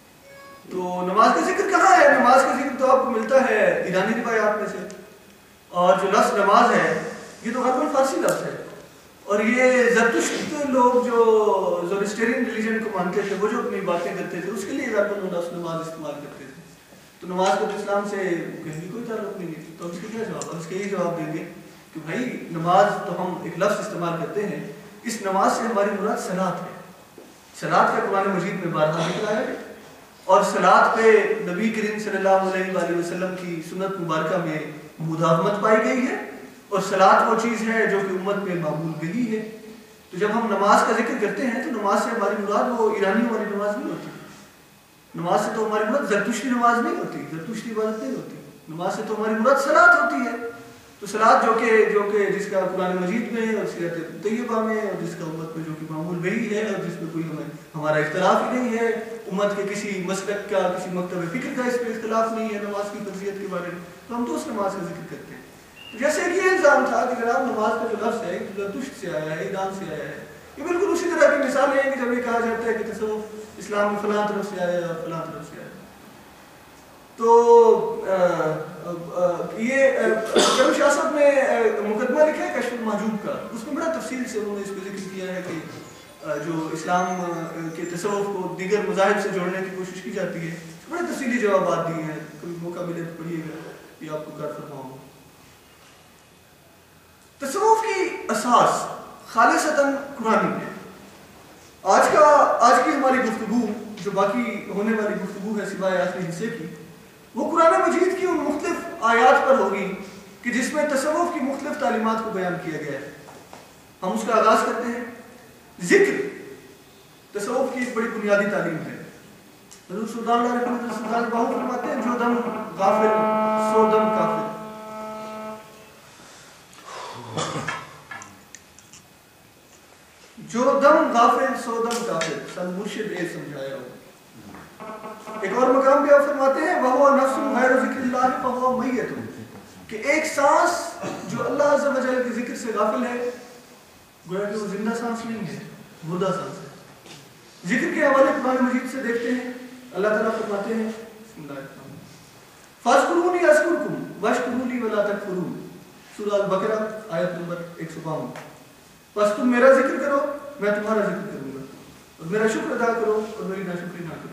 تو نماز کا ذکر کہاں ہے؟ نماز کا ذکر تو آپ کو ملتا ہے ایرانی روایات میں سے. اور جو لفظ نماز ہے یہ تو غرب فارسی لفظ ہے، اور یہ زرتشت لوگ جو زورسٹیرین ریلیجن کو مانتے تھے وہ جو اپنی باتیں کرتے تھے اس کے لیے غرب لفظ نماز استعمال کرتے تھے. تو نماز کا تو اسلام سے کہیں بھی کوئی تعلق نہیں ہے. تو اس کے کیا جواب؟ اس کے یہ جواب دیں گے کہ بھائی نماز تو ہم ایک لفظ استعمال کرتے ہیں، اس نماز سے ہماری مراد صلاۃ ہے. صلاۃ کا قرآن مجید میں بارہا ذکر آیا ہے اور صلاۃ پہ نبی کریم صلی اللہ علیہ وآلہ وسلم کی سنت مبارکہ میں مداومت پائی گئی ہے، اور صلاۃ وہ چیز ہے جو کہ امت میں معمول گئی ہے. تو جب ہم نماز کا ذکر کرتے ہیں تو نماز سے ہماری مراد وہ ایرانی والی نماز نہیں ہوتی. نماز سے تو ہماری مراد زرتشتی نماز نہیں ہوتی، زرتشتی عبادت نہیں ہوتی. نماز سے تو ہماری مراد صلاۃ ہوتی ہے. تو صلاۃ جو کہ جو کہ جس کا قرآن مجید میں اور سیرت طیبہ میں اور جس کا امت میں جو کہ معمول وہی ہے اور جس میں کوئی ہمیں ہمارا اختلاف ہی نہیں ہے، امت کے کسی مسلک کا، کسی مکتب فکر کا اس پہ اختلاف نہیں ہے نماز کی فرضیت کے بارے میں، تو ہم تو اس نماز کا ذکر کرتے ہیں. جیسے کہ یہ الزام تھا کہ جناب نماز کا جو لفظ ہے زرتشت سے آیا ہے، ایران سے آیا ہے، یہ بالکل اسی طرح کی مثالیں ہیں کہ جب یہ کہا جاتا ہے کہ تصوف اسلام میں فلاں طرف سے آیا ہے اور فلاں طرف سے آیا ہے. تو یہ جب شاہ صاحب نے مقدمہ لکھا ہے کشف المحجوب کا، اس میں بڑا تفصیل سے انہوں نے اس کو ذکر کیا ہے کہ جو اسلام کے تصوف کو دیگر مذاہب سے جوڑنے کی کوشش کی جاتی ہے. بڑے تفصیلی جوابات دیے ہیں، کبھی موقع ملے تو پڑھیے گا، یہ آپ کو کار فرماؤں. تصوف کی اساس خالصتاً قرآنی ہے. آج کا آج کی ہماری گفتگو جو باقی ہونے والی گفتگو ہے سوائے آخری حصے کی، وہ قرآن مجید کی ان مختلف آیات پر ہوگی کہ جس میں تصوف کی مختلف تعلیمات کو بیان کیا گیا ہے. ہم اس کا آغاز کرتے ہیں. ذکر تصوف کی ایک بڑی بنیادی تعلیم ہے. حضور سلطان اللہ علیہ وسلم سلطان باہو فرماتے ہیں جو دم غافل سو دم کافر. جو دم غافل سو دم کافر، سن مرشد اے سمجھایا ہو. ایک اور مقام پہ آپ فرماتے ہیں وَهُوَ نَفْسٌ غَيْرُ ذِكْرِ اللَّهِ فَهُوَ مَيِّتٌ، کہ ایک سانس جو اللہ عز و جل کے ذکر سے غافل ہے گویا کہ وہ زندہ سانس نہیں ہے، مردہ سانس ہے. ذکر کے حوالے قرآن مجید سے دیکھتے ہیں. اللہ تعالیٰ فرماتے ہیں بسم اللہ الرحمن الرحیم فَاذْكُرُونِي أَذْكُرْكُمْ وَاشْكُرُوا لِي وَلَا تَكْفُرُونَ، سورہ البقرہ آیت نمبر ایک سو باون. بس تم میرا ذکر کرو میں تمہارا ذکر کروں گا، اور میرا شکر ادا کرو اور میری ناشکری نہ کرو.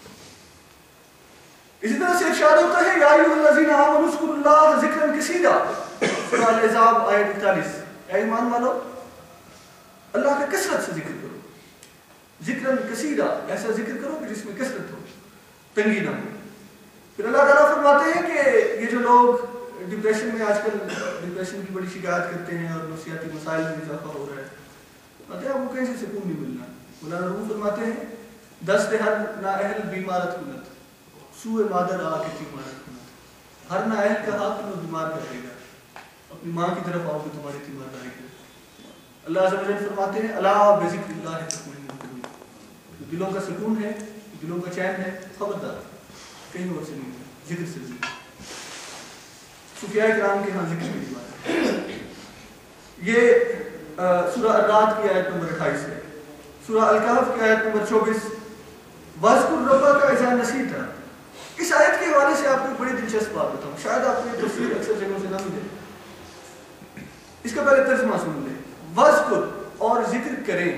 اسی طرح سے ارشاد ہوتا ہے یا ایھا الذین آمنوا اذکروا اللہ ذکرا کثیرا، سورہ الاحزاب آیت اکتالیس. اے ایمان والو اللہ کا کثرت سے ذکر کرو. ذکرا کثیرا، ایسا ذکر کرو کہ جس میں کثرت ہو، تنگی نہ ہو. پھر اللہ تعالیٰ فرماتے ہیں کہ یہ جو لوگ ڈپریشن میں آج کل ڈپریشن کی بڑی شکایت کرتے ہیں اور نفسیاتی مسائل میں اضافہ ہو رہا ہے، پتہ ہے آپ کو کہیں سے سکون نہیں ملنا. مولانا روم فرماتے ہیں دست ہر نا اہل بیمارت کنت سوء مادر آ کے تیمارت کنت. ہر نااہل کا ہاتھ تمہیں بیمار کر دے گا، اپنی ماں کی طرف آؤ گے تمہاری تیمارداری کے۔ اللہ عز و جل فرماتے ہیں الا بذکر اللہ تطمئن القلوب، دلوں کا سکون ہے، دلوں کا چین ہے، خبردار کہیں اور سے نہیں ہے، ذکر سے نہیں۔ صوفیاء کرام کے ہاں ذکر کی بات ہے۔ یہ سورہ الرعد کی آیت نمبر اٹھائیس ہے۔ سورہ الکہف کی آیت نمبر چوبیس، وَاذْكُرْ رَبَّكَ إِذَا نَسِيتَ۔ اس آیت کے حوالے سے آپ کو ایک بڑی دلچسپ بات بتاؤں، شاید آپ کو یہ تفسیر اکثر جگہوں سے نہ ملے۔ اس کا پہلے ترجمہ سن لیں۔ وَاذْكُرْ اور ذکر کریں،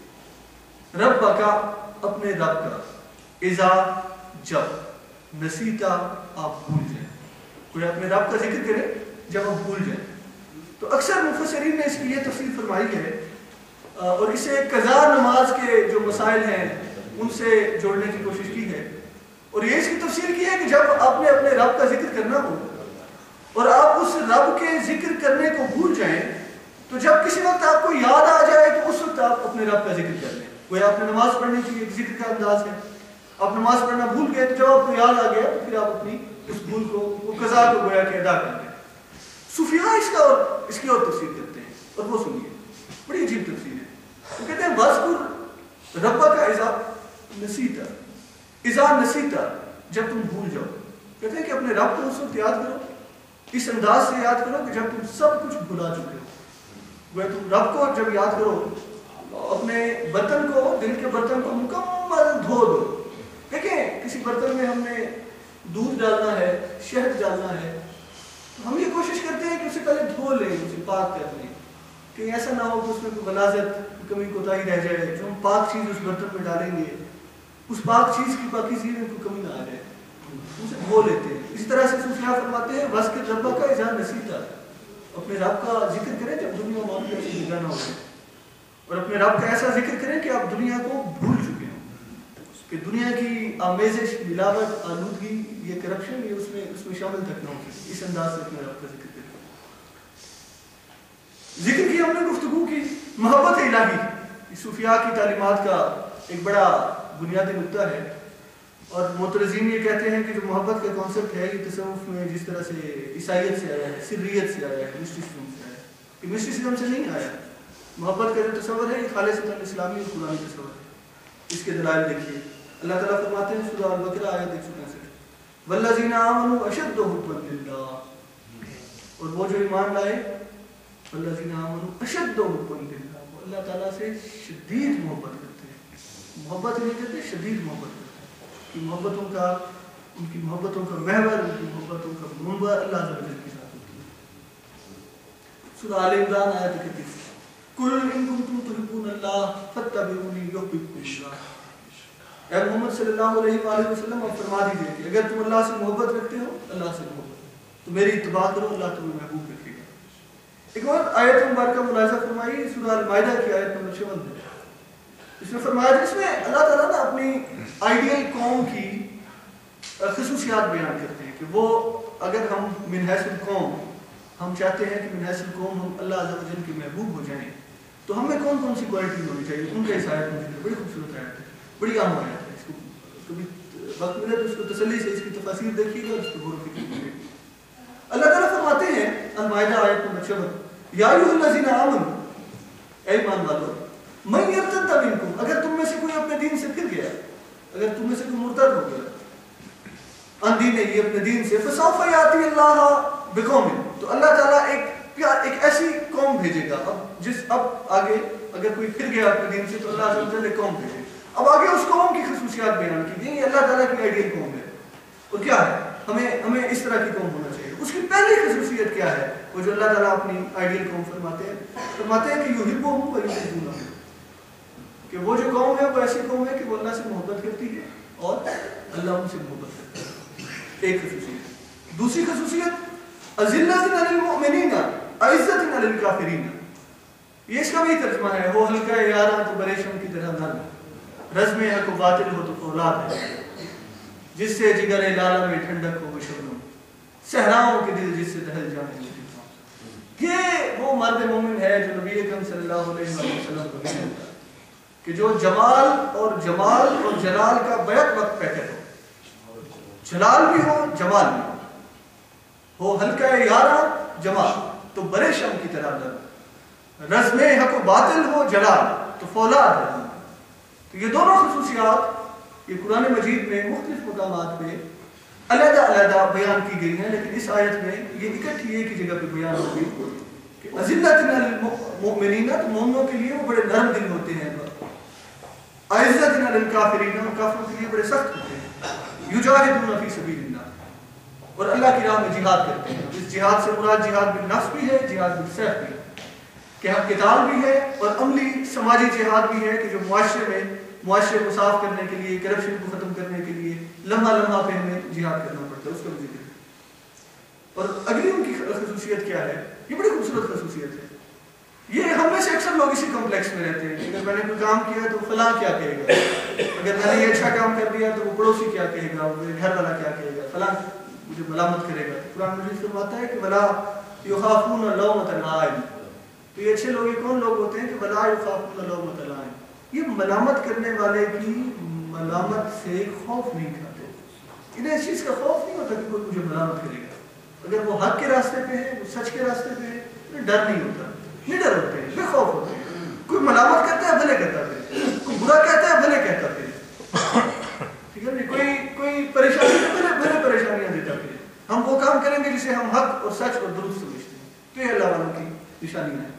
رَبَّكَ اپنے رب کا، اِذَا جب، نسیتا آپ بھول جائیں، کوئی اپنے رب کا ذکر کرے جب آپ بھول جائیں۔ تو اکثر مفسرین نے اس کی یہ تفسیر فرمائی ہے اور اسے قضا نماز کے جو مسائل ہیں ان سے جوڑنے کی کوشش کی ہے، اور یہ اس کی تفسیر کی ہے کہ جب آپ نے اپنے رب کا ذکر کرنا ہو اور آپ اس رب کے ذکر کرنے کو بھول جائیں، تو جب کسی وقت آپ کو یاد آ جائے تو اس وقت آپ اپنے رب کا ذکر کر لیں۔ کوئی آپ نے نماز پڑھنے کی ایک ذکر کا انداز ہے، آپ نماز پڑھنا بھول گئے تو جب آپ کو یاد آ گیا تو پھر آپ اپنی اس بھول کو، وہ قضا کو گویا کہ ادا کر لیں۔ صوفیاء اس کا اور اس کی اور تفسیر کرتے ہیں، اور وہ سنیے، بڑی عجیب تفسیر ہے۔ وہ کہتے ہیں وَاذْكُرْ رَبَّكَ إِذَا نَسِيتَ، اِذَا نَسِيتَ جب تم بھول جاؤ، کہتے ہیں کہ اپنے رب کو اس وقت یاد کرو، اس انداز سے یاد کرو کہ جب تم سب کچھ بھلا چکے ہو۔ وہ تم رب کو جب یاد کرو، اپنے برتن کو، دل کے برتن کو مکمل دھو دو۔ دیکھیں کسی برتن میں ہم نے دودھ ڈالنا ہے، شہد ڈالنا ہے، ہم یہ کوشش کرتے ہیں کہ اسے پہلے دھو لیں، اسے پاک کر لیں، کہ ایسا نہ ہو کہ اس میں کوئی غلاظت، کمی کوتاہی رہ جائے۔ جو ہم پاک چیز اس برتن میں ڈالیں گے، اس پاک چیز کی پاکیزگی میں کوئی کمی نہ آ جائے، اسے دھو لیتے ہیں۔ اسی طرح سے صوفیاء فرماتے ہیں وَاذْكُرْ رَبَّكَ إِذَا نَسِيتَ، اپنے رب کا ذکر کریں جب دنیا معاملے سے جدا نہ ہو جائے، اور اپنے رب کا ایسا ذکر کریں کہ آپ دنیا کو بھول چکے ہوں، کہ دنیا کی آمیزش، ملاوٹ، آلودگی، یہ کرپشن، یہ اس میں اس میں شامل تک نہ ہو سکے۔ اس انداز سے اپنے رب کا ذکر کریں۔ ذکر کی ہم نے گفتگو کی محبت الہی، صوفیاء کی تعلیمات کا ایک بڑا بنیادی نقطہ ہے، اور معترضین یہ کہتے ہیں کہ جو محبت کا کانسیپٹ ہے یہ تصوف میں جس طرح سے عیسائیت سے آیا ہے، سریت سے آیا ہے، مسٹیسزم سے آیا ہے، یہ مسٹیسزم سے نہیں آیا۔ محبت کا جو تصور ہے یہ خالصتاً اسلامی اور قرآنی تصور ہے۔ اس کے دلائل دیکھیے، اللہ تعالیٰ فرماتے ہیں سورہ البقرہ آیت ایک سو پینسٹھ، وَالَّذِينَ آمَنُوا أَشَدُّ حُبًّا لِلَّهِ، اور وہ جو ایمان لائے، وَالَّذِينَ آمَنُوا أَشَدُّ حُبًّا لِلَّهِ، وہ اللہ تعالیٰ سے شدید محبت کرتے ہیں۔ محبت نہیں کرتے، شدید محبت کرتے ہیں، کہ محبتوں کا، ان کی محبتوں کا محور، ان کی محبتوں کا منبع اللہ عز و جل کے ساتھ ہوتی ہے۔ سورہ آل عمران آیت اکتیس، قُلْ إِن كُنتُمْ تُحِبُّونَ اللَّهَ فَاتَّبِعُونِي يُحْبِبْكُمُ اللَّهُ۔ اے محمد صلی اللہ علیہ وآلہ وسلم آپ فرما دیجئے کہ اگر تم اللہ سے محبت رکھتے ہو، اللہ سے محبت، تو میری اتباع کرو، اللہ تمہیں محبوب رکھے گا۔ ایک اور آیت مبارکہ ملاحظہ فرمائی، سورہ المائدہ کی آیت نمبر چون ہے۔ اس میں فرمایا جس میں اللہ تعالیٰ نے اپنی آئیڈیل قوم کی خصوصیات بیان کرتے ہیں کہ وہ اگر ہم من حیث القوم، ہم چاہتے ہیں کہ من حیث القوم ہم اللہ عز و جل کے محبوب ہو جائیں، تو ہمیں کون کون سی کوالٹی ہونی چاہیے، ان کا اس آیت میں بڑی خوبصورت آیت ہے، بڑی عام آیت ہے۔ اس کو کبھی وقت ملے تو اس کو تسلی سے اس کی تفاسیر دیکھیے گا، اس کو غور و فکر کیجیے گا۔ اللہ تعالیٰ فرماتے ہیں المائدہ آیت نمبر چون، یا ایھا الذین آمنوا، اے ایمان والو، من یرتد منکم، اگر تم میں سے کوئی اپنے دین سے پھر گیا، اگر تم میں سے کوئی مرتد ہو گیا ان دین یہ اپنے دین سے، فسوف یاتی اللہ بقوم، تو اللہ تعالیٰ ایک ایک ایسی قوم بھیجے گا۔ اب جس اب آگے اگر کوئی پھر گیا اپنے دین سے تو اللہ عز و جل ایک قوم بھیجے، اب آگے اس قوم کی خصوصیات بیان کی گئی، یہ اللہ تعالیٰ کی آئیڈیل قوم ہے، اور کیا ہے، ہمیں ہمیں اس طرح کی قوم ہونا چاہیے۔ اس کی پہلی خصوصیت کیا ہے، وہ جو اللہ تعالیٰ اپنی آئیڈیل قوم فرماتے ہیں فرماتے ہیں کہ یحبہم ویحبونہ، کہ وہ جو قوم ہے وہ ایسی قوم ہے کہ وہ اللہ سے محبت کرتی ہے اور اللہ ان سے محبت کرتا ہے، ایک خصوصیت۔ دوسری خصوصیت اذلۃ علی المؤمنین عزت علی الکافرین، یہ اس کا بھی ترجمہ ہے، وہ ہلکا یاراں تو بریشم کی طرح نرم، رزم حق و باطل ہو تو فولاد ہے، جس سے جگر لالا میں ٹھنڈک ہو وہ شبنم، صحراؤں کے دل جس سے دہل جانے لگے۔ یہ وہ مرد مومن ہے جو نبی اکرم صلی اللہ علیہ وسلم کو ملتا ہے، کہ جو جمال اور جمال اور جلال کا بیک وقت پیکر ہو، جلال بھی ہو جمال بھی ہو، ہو ہلکا یارا جمع تو برے شم کی طرح نرم، رزم حق و باطل ہو جلال تو فولاد ہے۔ تو یہ دونوں خصوصیات یہ قرآن مجید میں مختلف مقامات پہ علیحدہ علیحدہ بیان کی گئی ہیں، لیکن اس آیت میں یہ اکٹھی ایک ہی جگہ پہ بیان ہو گئی کہ اذلۃ للمؤمنین، تو مومنوں کے لیے وہ بڑے نرم دل ہوتے ہیں، اعزۃ للکافرین، اور کافروں کے لیے بڑے سخت ہوتے ہیں، یجاہدون فی سبیل اللہ، اور اللہ کی راہ میں جہاد کرتے ہیں۔ اس جہاد سے مراد جہاد بالنفس بھی ہے، جہاد بالسیف بھی ہے، کہ ہم قتال بھی ہے اور عملی سماجی جہاد بھی ہے کہ جو معاشرے میں معاشرے کو صاف کرنے کے لیے، کرپشن کو ختم کرنے کے لیے لمحہ لمحہ پہ ہمیں جہاد کرنا پڑتا ہے، اس کا بھی ذکر ہے۔ اور اگلی ان کی خصوصیت کیا ہے؟ یہ بڑی خوبصورت خصوصیت ہے۔ یہ ہم میں سے اکثر لوگ اسی کمپلیکس میں رہتے ہیں، اگر میں نے کوئی کام کیا تو فلاں کیا کہے گا، اگر میں نے یہ اچھا کام کر دیا تو وہ پڑوسی کیا کہے گا، میرے گھر والا کیا کہے گا، فلاں مجھے ملامت کرے گا۔ قرآن مجید فرماتا ہے کہ ولا یخافون لومۃ لائم، تو یہ اچھے لوگ یہ کون لوگ ہوتے ہیں کہ ولا یخافون لومۃ لائم، یہ ملامت کرنے والے کی ملامت سے خوف نہیں کھاتے، انہیں اس چیز کا خوف نہیں ہوتا کہ کوئی مجھے ملامت کرے گا۔ اگر وہ حق کے راستے پہ ہے، وہ سچ کے راستے پہ ہے، انہیں ڈر نہیں ہوتا، نڈر ہوتے ہیں، بے خوف ہوتے ہیں۔ کوئی ملامت کرتا ہے بھلے کہتا پھر، کوئی برا کہتا ہے بھلے کہتا پھر، ٹھیک ہے، کوئی کوئی پریشانی ہے بھلے بھلے پریشانیاں دیتا پھر، ہم وہ کام کریں گے جسے ہم حق اور سچ اور درست سمجھتے ہیں۔ تو یہ اللہ والوں کی نشانی ہے۔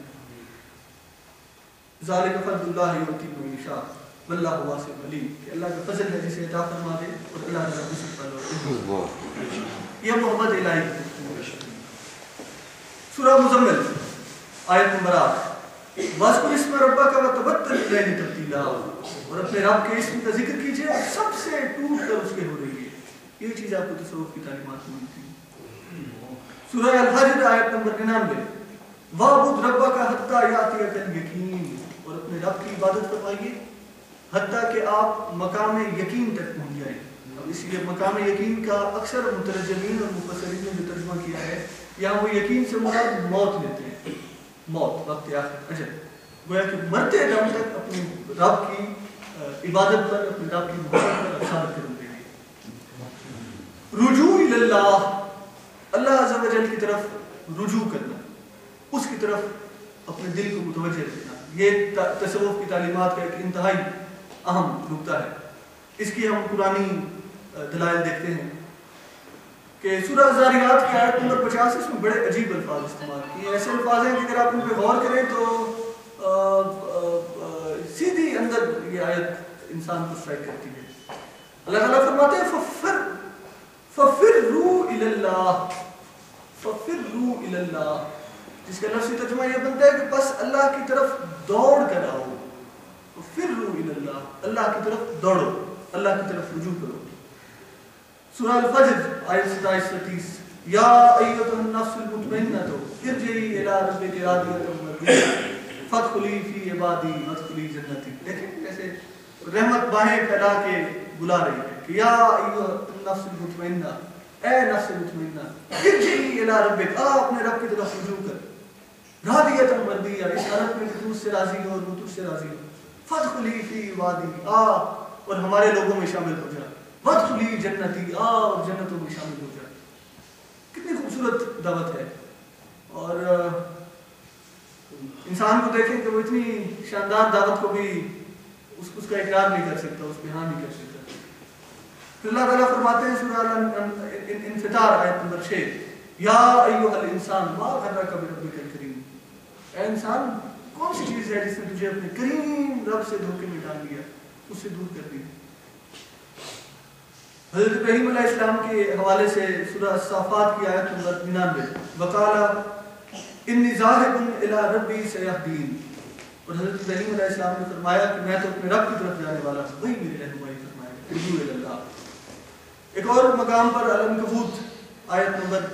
ذالک فضل اللہ یؤتی من یشاء واللہ واسع علیم، کہ اللہ کا فضل ہے جسے عطا فرما دے، اور اللہ تعالیٰ اسی پر یہ محمد الہی کی سورہ مزمل آیت نمبر آٹھ، وَاذْكُرِ اسْمَ رَبَّكَ وَتَبَتَّلْ إِلَيْهِ تَبْتِيلًا، اور اپنے رب کے اسم کا ذکر کیجئے اور سب سے ٹوٹ کر اس کے ہو رہی ہے۔ یہ چیز آپ کو تصوف کی تعلیمات میں ملتی ہے۔ سورہ الحجر آیت نمبر ننانوے، وَاعْبُدْ رَبَّكَ حَتَّى يَأْتِيَكَ الْيَقِينُ، اور اپنے رب کی عبادت فرمائیے حتیٰ کہ آپ مقام یقین تک پہنچ جائیں۔ اب اس لیے مقام یقین کا اکثر مترجمین اور مفسرین نے جو ترجمہ کیا ہے، یہاں وہ یقین سے مراد موت لیتے ہیں، موت وقت آخر اجل، گویا کہ مرتے دم تک اپنے رب کی عبادت پر، اپنے رب کی محبت پر اثر کرتے ہیں۔ رجوع اللہ، اللہ عز و جل کی طرف رجوع کرنا، اس کی طرف اپنے دل کو متوجہ رکھنا، یہ تصوف کی تعلیمات کا ایک انتہائی اہم نقطہ ہے۔ اس کی ہم قرآنی دلائل دیکھتے ہیں کہ سورہ الذاریات کی آیت نمبر پچاس، اس میں بڑے عجیب الفاظ استعمال کیے، ایسے الفاظ ہیں کہ اگر آپ ان پہ غور کریں تو آ, آ, آ, سیدھی اندر یہ آیت انسان کو اسٹرائک کرتی ہے۔ اللہ تعالیٰ فرماتے ہیں ففر ففروا الی اللہ، ففروا الی اللہ، جس کا لفظی ترجمہ یہ بنتا ہے کہ بس اللہ کی طرف دوڑ کر آؤ، ففروا الی اللہ، اللہ کی طرف دوڑو، اللہ کی طرف رجوع کرو۔ سورہ الفجر آیت ستائیس سے تیس، یا ایتھا النفس المطمئنہ ارجعی الی ربک راضیۃ مرضیہ فادخلی فی عبادی وادخلی جنتی۔ دیکھیں کیسے رحمت باہیں پھیلا کے بلا رہی ہے کہ یا ایتھا النفس المطمئنہ، اے نفس مطمئنہ، ارجعی الی ربک، آ اپنے رب کی طرف رجوع کر، راضیۃ مرضیہ، اس حالت میں کہ تو اس سے راضی ہو اور وہ تجھ سے راضی ہو، فادخلی فی عبادی، آ اور ہمارے لوگوں میں شامل ہو جا، وادخلی جنتی، آ اور جنتوں میں شامل ہو جا۔ کتنی خوبصورت دعوت ہے، اور انسان کو دیکھیں کہ وہ اتنی شاندار دعوت کو بھی اس, اس کا اقرار نہیں کر سکتا، اس پہ ہاں نہیں کر سکتا۔ پھر اللہ تعالیٰ فرماتے ہیں سورہ انفطار آیت نمبر چھ، یا ایھا الانسان ما غرک بربک الکریم، اے انسان کون سی چیز ہے جس نے تجھے اپنے کریم رب سے دھوکے میں ڈال دیا، اس سے دور کر دیا۔ حضرت ابراہیم علیہ السلام کے حوالے سے سورہ صافات کی آیت نمبر ننانوے، وقال انی ذاہب الی ربی سیہدین، اور حضرت ابراہیم علیہ السلام نے فرمایا کہ میں تو اپنے رب کی طرف جانے والا ہوں، وہی میری رہنمائی فرمائے گا، رجوع الی اللہ۔ ایک اور مقام پر العنکبوت آیت نمبر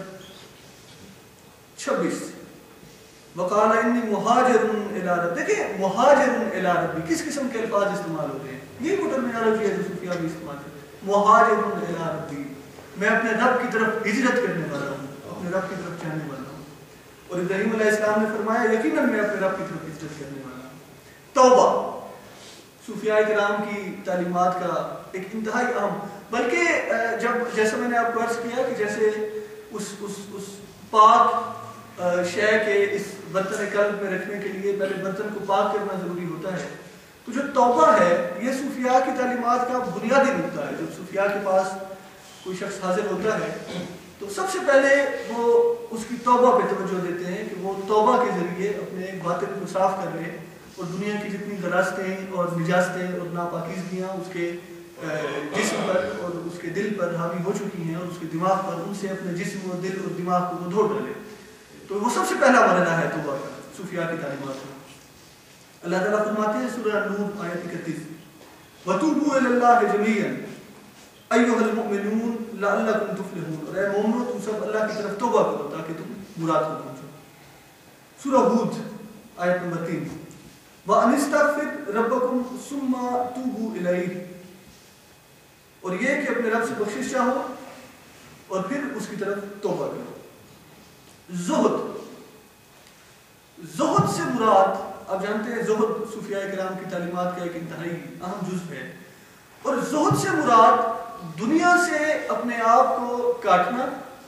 چھبیس، وقال انی مہاجر الی ربی، دیکھیں مہاجر الی ربی کس قسم کے الفاظ استعمال ہوتے ہیں، یہ وہ ٹرمینالوجی ہے جو صوفیہ بھی استعمال کرتے ہیں، مہاجر الی ربی، میں اپنے رب کی طرف ہجرت کرنے والا ہوں، اپنے رب کی طرف جانے والا ہوں۔ اور ابراہیم علیہ السلام نے فرمایا یقیناً میں اپنے رب کی طرف ہجرت کرنے والا ہوں۔ توبہ صوفیاء کرام کی تعلیمات کا ایک انتہائی اہم، بلکہ جب جیسے میں نے آپ کو عرض کیا کہ جیسے اس اس اس پاک شے کے اس برتن قلب میں رکھنے کے لیے پہلے برتن کو پاک کرنا ضروری ہوتا ہے. تو جو توبہ ہے یہ صوفیاء کی تعلیمات کا بنیادی نقطہ ہے. جب صوفیاء کے پاس کوئی شخص حاضر ہوتا ہے تو سب سے پہلے وہ اس کی توبہ پہ توجہ دیتے ہیں کہ وہ توبہ کے ذریعے اپنے باطن کو صاف کر لے اور دنیا کی جتنی غلاظتیں اور نجاستیں اور ناپاکیزگیاں اس کے جسم پر اور اس کے دل پر حاوی ہو چکی ہیں اور اس کے دماغ پر، ان سے اپنے جسم اور دل اور دماغ کو وہ دھو ڈالے. تو وہ سب سے پہلا مرحلہ ہے توبہ کا صوفیاء کی تعلیمات کا. اللہ تعالیٰ فرماتے ہیں سورہ نور آیت اکتیس، وَتُوبُوا إِلَى اللَّهِ جَمِيعًا أَيُّهَا الْمُؤْمِنُونَ لَعَلَّكُمْ تُفْلِحُونَ. اور اے مومنو تم سب اللہ کی طرف توبہ کرو تاکہ تم مراد کو پہنچو. سورہ ہود آیت نمبر تین، وَأَنِ اسْتَغْفِرْ رَبَّكُمْ ثُمَّ تُوبُوا إِلَيْهِ. اور یہ کہ اپنے رب سے بخشش چاہو اور پھر اس کی طرف توبہ کرو. زہد، زہد سے مراد آپ جانتے ہیں زہد صوفیاء کرام کی تعلیمات کا ایک انتہائی اہم جزو ہے. اور زہد سے مراد دنیا سے اپنے آپ کو کاٹنا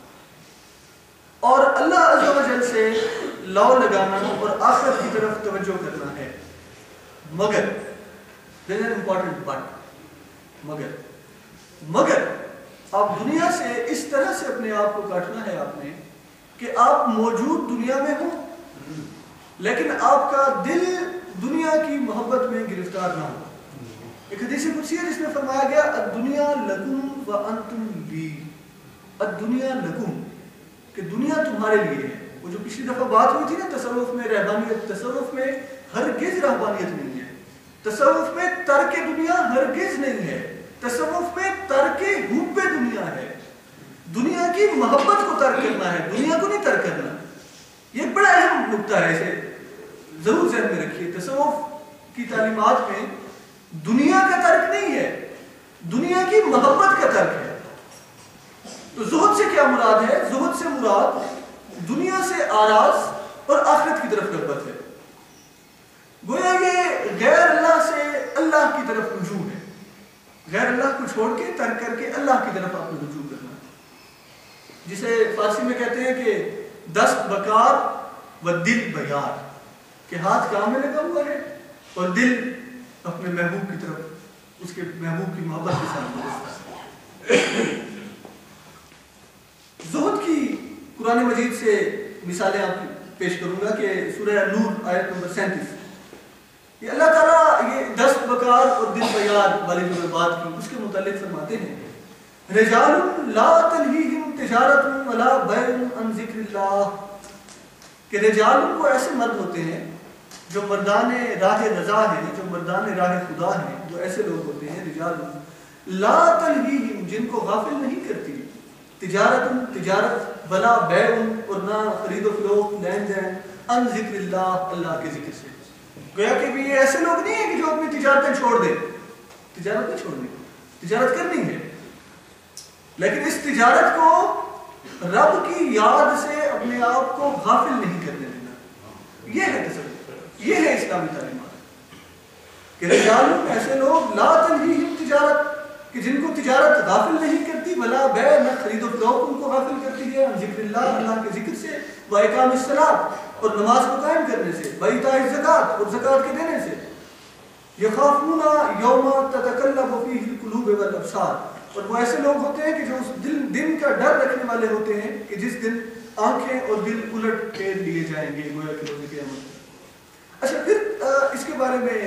اور اللہ عز و جل سے لو لگانا اور آخرت کی طرف توجہ کرنا ہے. مگر دیر از امپورٹنٹ بٹ مگر مگر آپ دنیا سے اس طرح سے اپنے آپ کو کاٹنا ہے آپ نے کہ آپ موجود دنیا میں ہوں لیکن آپ کا دل دنیا کی محبت میں گرفتار نہ ہو. ایک حدیث قدسی ہے جس میں فرمایا گیا الدنیا لکم وانتم لی. الدنیا لکم کہ دنیا تمہارے لیے ہے. وہ جو پچھلی دفعہ بات ہوئی تھی نا تصوف میں رہبانیت، تصوف میں ہرگز رہبانیت نہیں ہے. تصوف میں ترک دنیا ہرگز نہیں ہے. تصوف میں ترک حب دنیا ہے. دنیا کی محبت کو ترک کرنا ہے، دنیا کو نہیں ترک کرنا. یہ بڑا اہم نقطہ ہے، اسے ضرور ذہن میں رکھیے. تصوف کی تعلیمات میں دنیا کا ترک نہیں ہے، دنیا کی محبت کا ترک ہے. تو زہد سے کیا مراد ہے؟ زہد سے مراد دنیا سے آراز اور آخرت کی طرف رغبت ہے. گویا یہ غیر اللہ سے اللہ کی طرف رجوع ہے. غیر اللہ کو چھوڑ کے ترک کر کے اللہ کی طرف آپ کو رجوع کرنا ہے. جسے فارسی میں کہتے ہیں کہ دست بکار و دل بیار، کہ ہاتھ کام میں لگا ہوا ہے اور دل اپنے محبوب کی طرف اس کے محبوب کی محبت کے ساتھ گزرتا ہے. زہد کی قرآن مجید سے مثالیں آپ پیش کروں گا کہ سورہ نور آیت نمبر سینتیس، یہ اللہ تعالیٰ یہ دست بکار اور دل بیار والی جو بات کی اس کے متعلق فرماتے ہیں رجال لا تلہیہم تجارت ولا بیع عن ذکر اللہ، کہ رجال کو ایسے مرد ہوتے ہیں جو مردان راہ رضا ہیں، جو مردان راہ خدا ہیں، جو ایسے لوگ ہوتے ہیں رجال لا تلہیہم جن کو غافل نہیں کرتی تجارت تجارت ولا بیع اور نہ خرید و فروخت لین دین عن ذکر اللہ اللہ کے ذکر سے. گویا کہ بھی یہ ایسے لوگ نہیں ہیں کہ جو اپنی تجارتیں چھوڑ دیں. تجارت نہیں چھوڑنی، تجارت کرنی ہے لیکن اس تجارت کو رب کی یاد سے اپنے آپ کو غافل نہیں کرنے دینا. یہ ہے تصوف، یہ ہے اسلامی تعلیمات کہ رجال ایسے لوگ لا تلہیہم تجارت کہ جن کو تجارت غافل نہیں کرتی، ولا بیع نہ خرید و فروخت ان کو غافل کرتی ہے، ذکر اللہ اللہ کے ذکر سے، و اقام الصلاۃ اور نماز کو قائم کرنے سے، و ایتاء الزکوٰۃ اور زکوٰۃ کے دینے سے، یخافون یوم تتقلب فیہ القلوب والابصار اور وہ ایسے لوگ ہوتے ہیں کہ جو اس دل دن کا ڈر رکھنے والے ہوتے ہیں کہ جس دن آنکھیں اور دل الٹ پھیر لیے جائیں گے گویا کہ روز قیامت. اچھا پھر اس کے بارے میں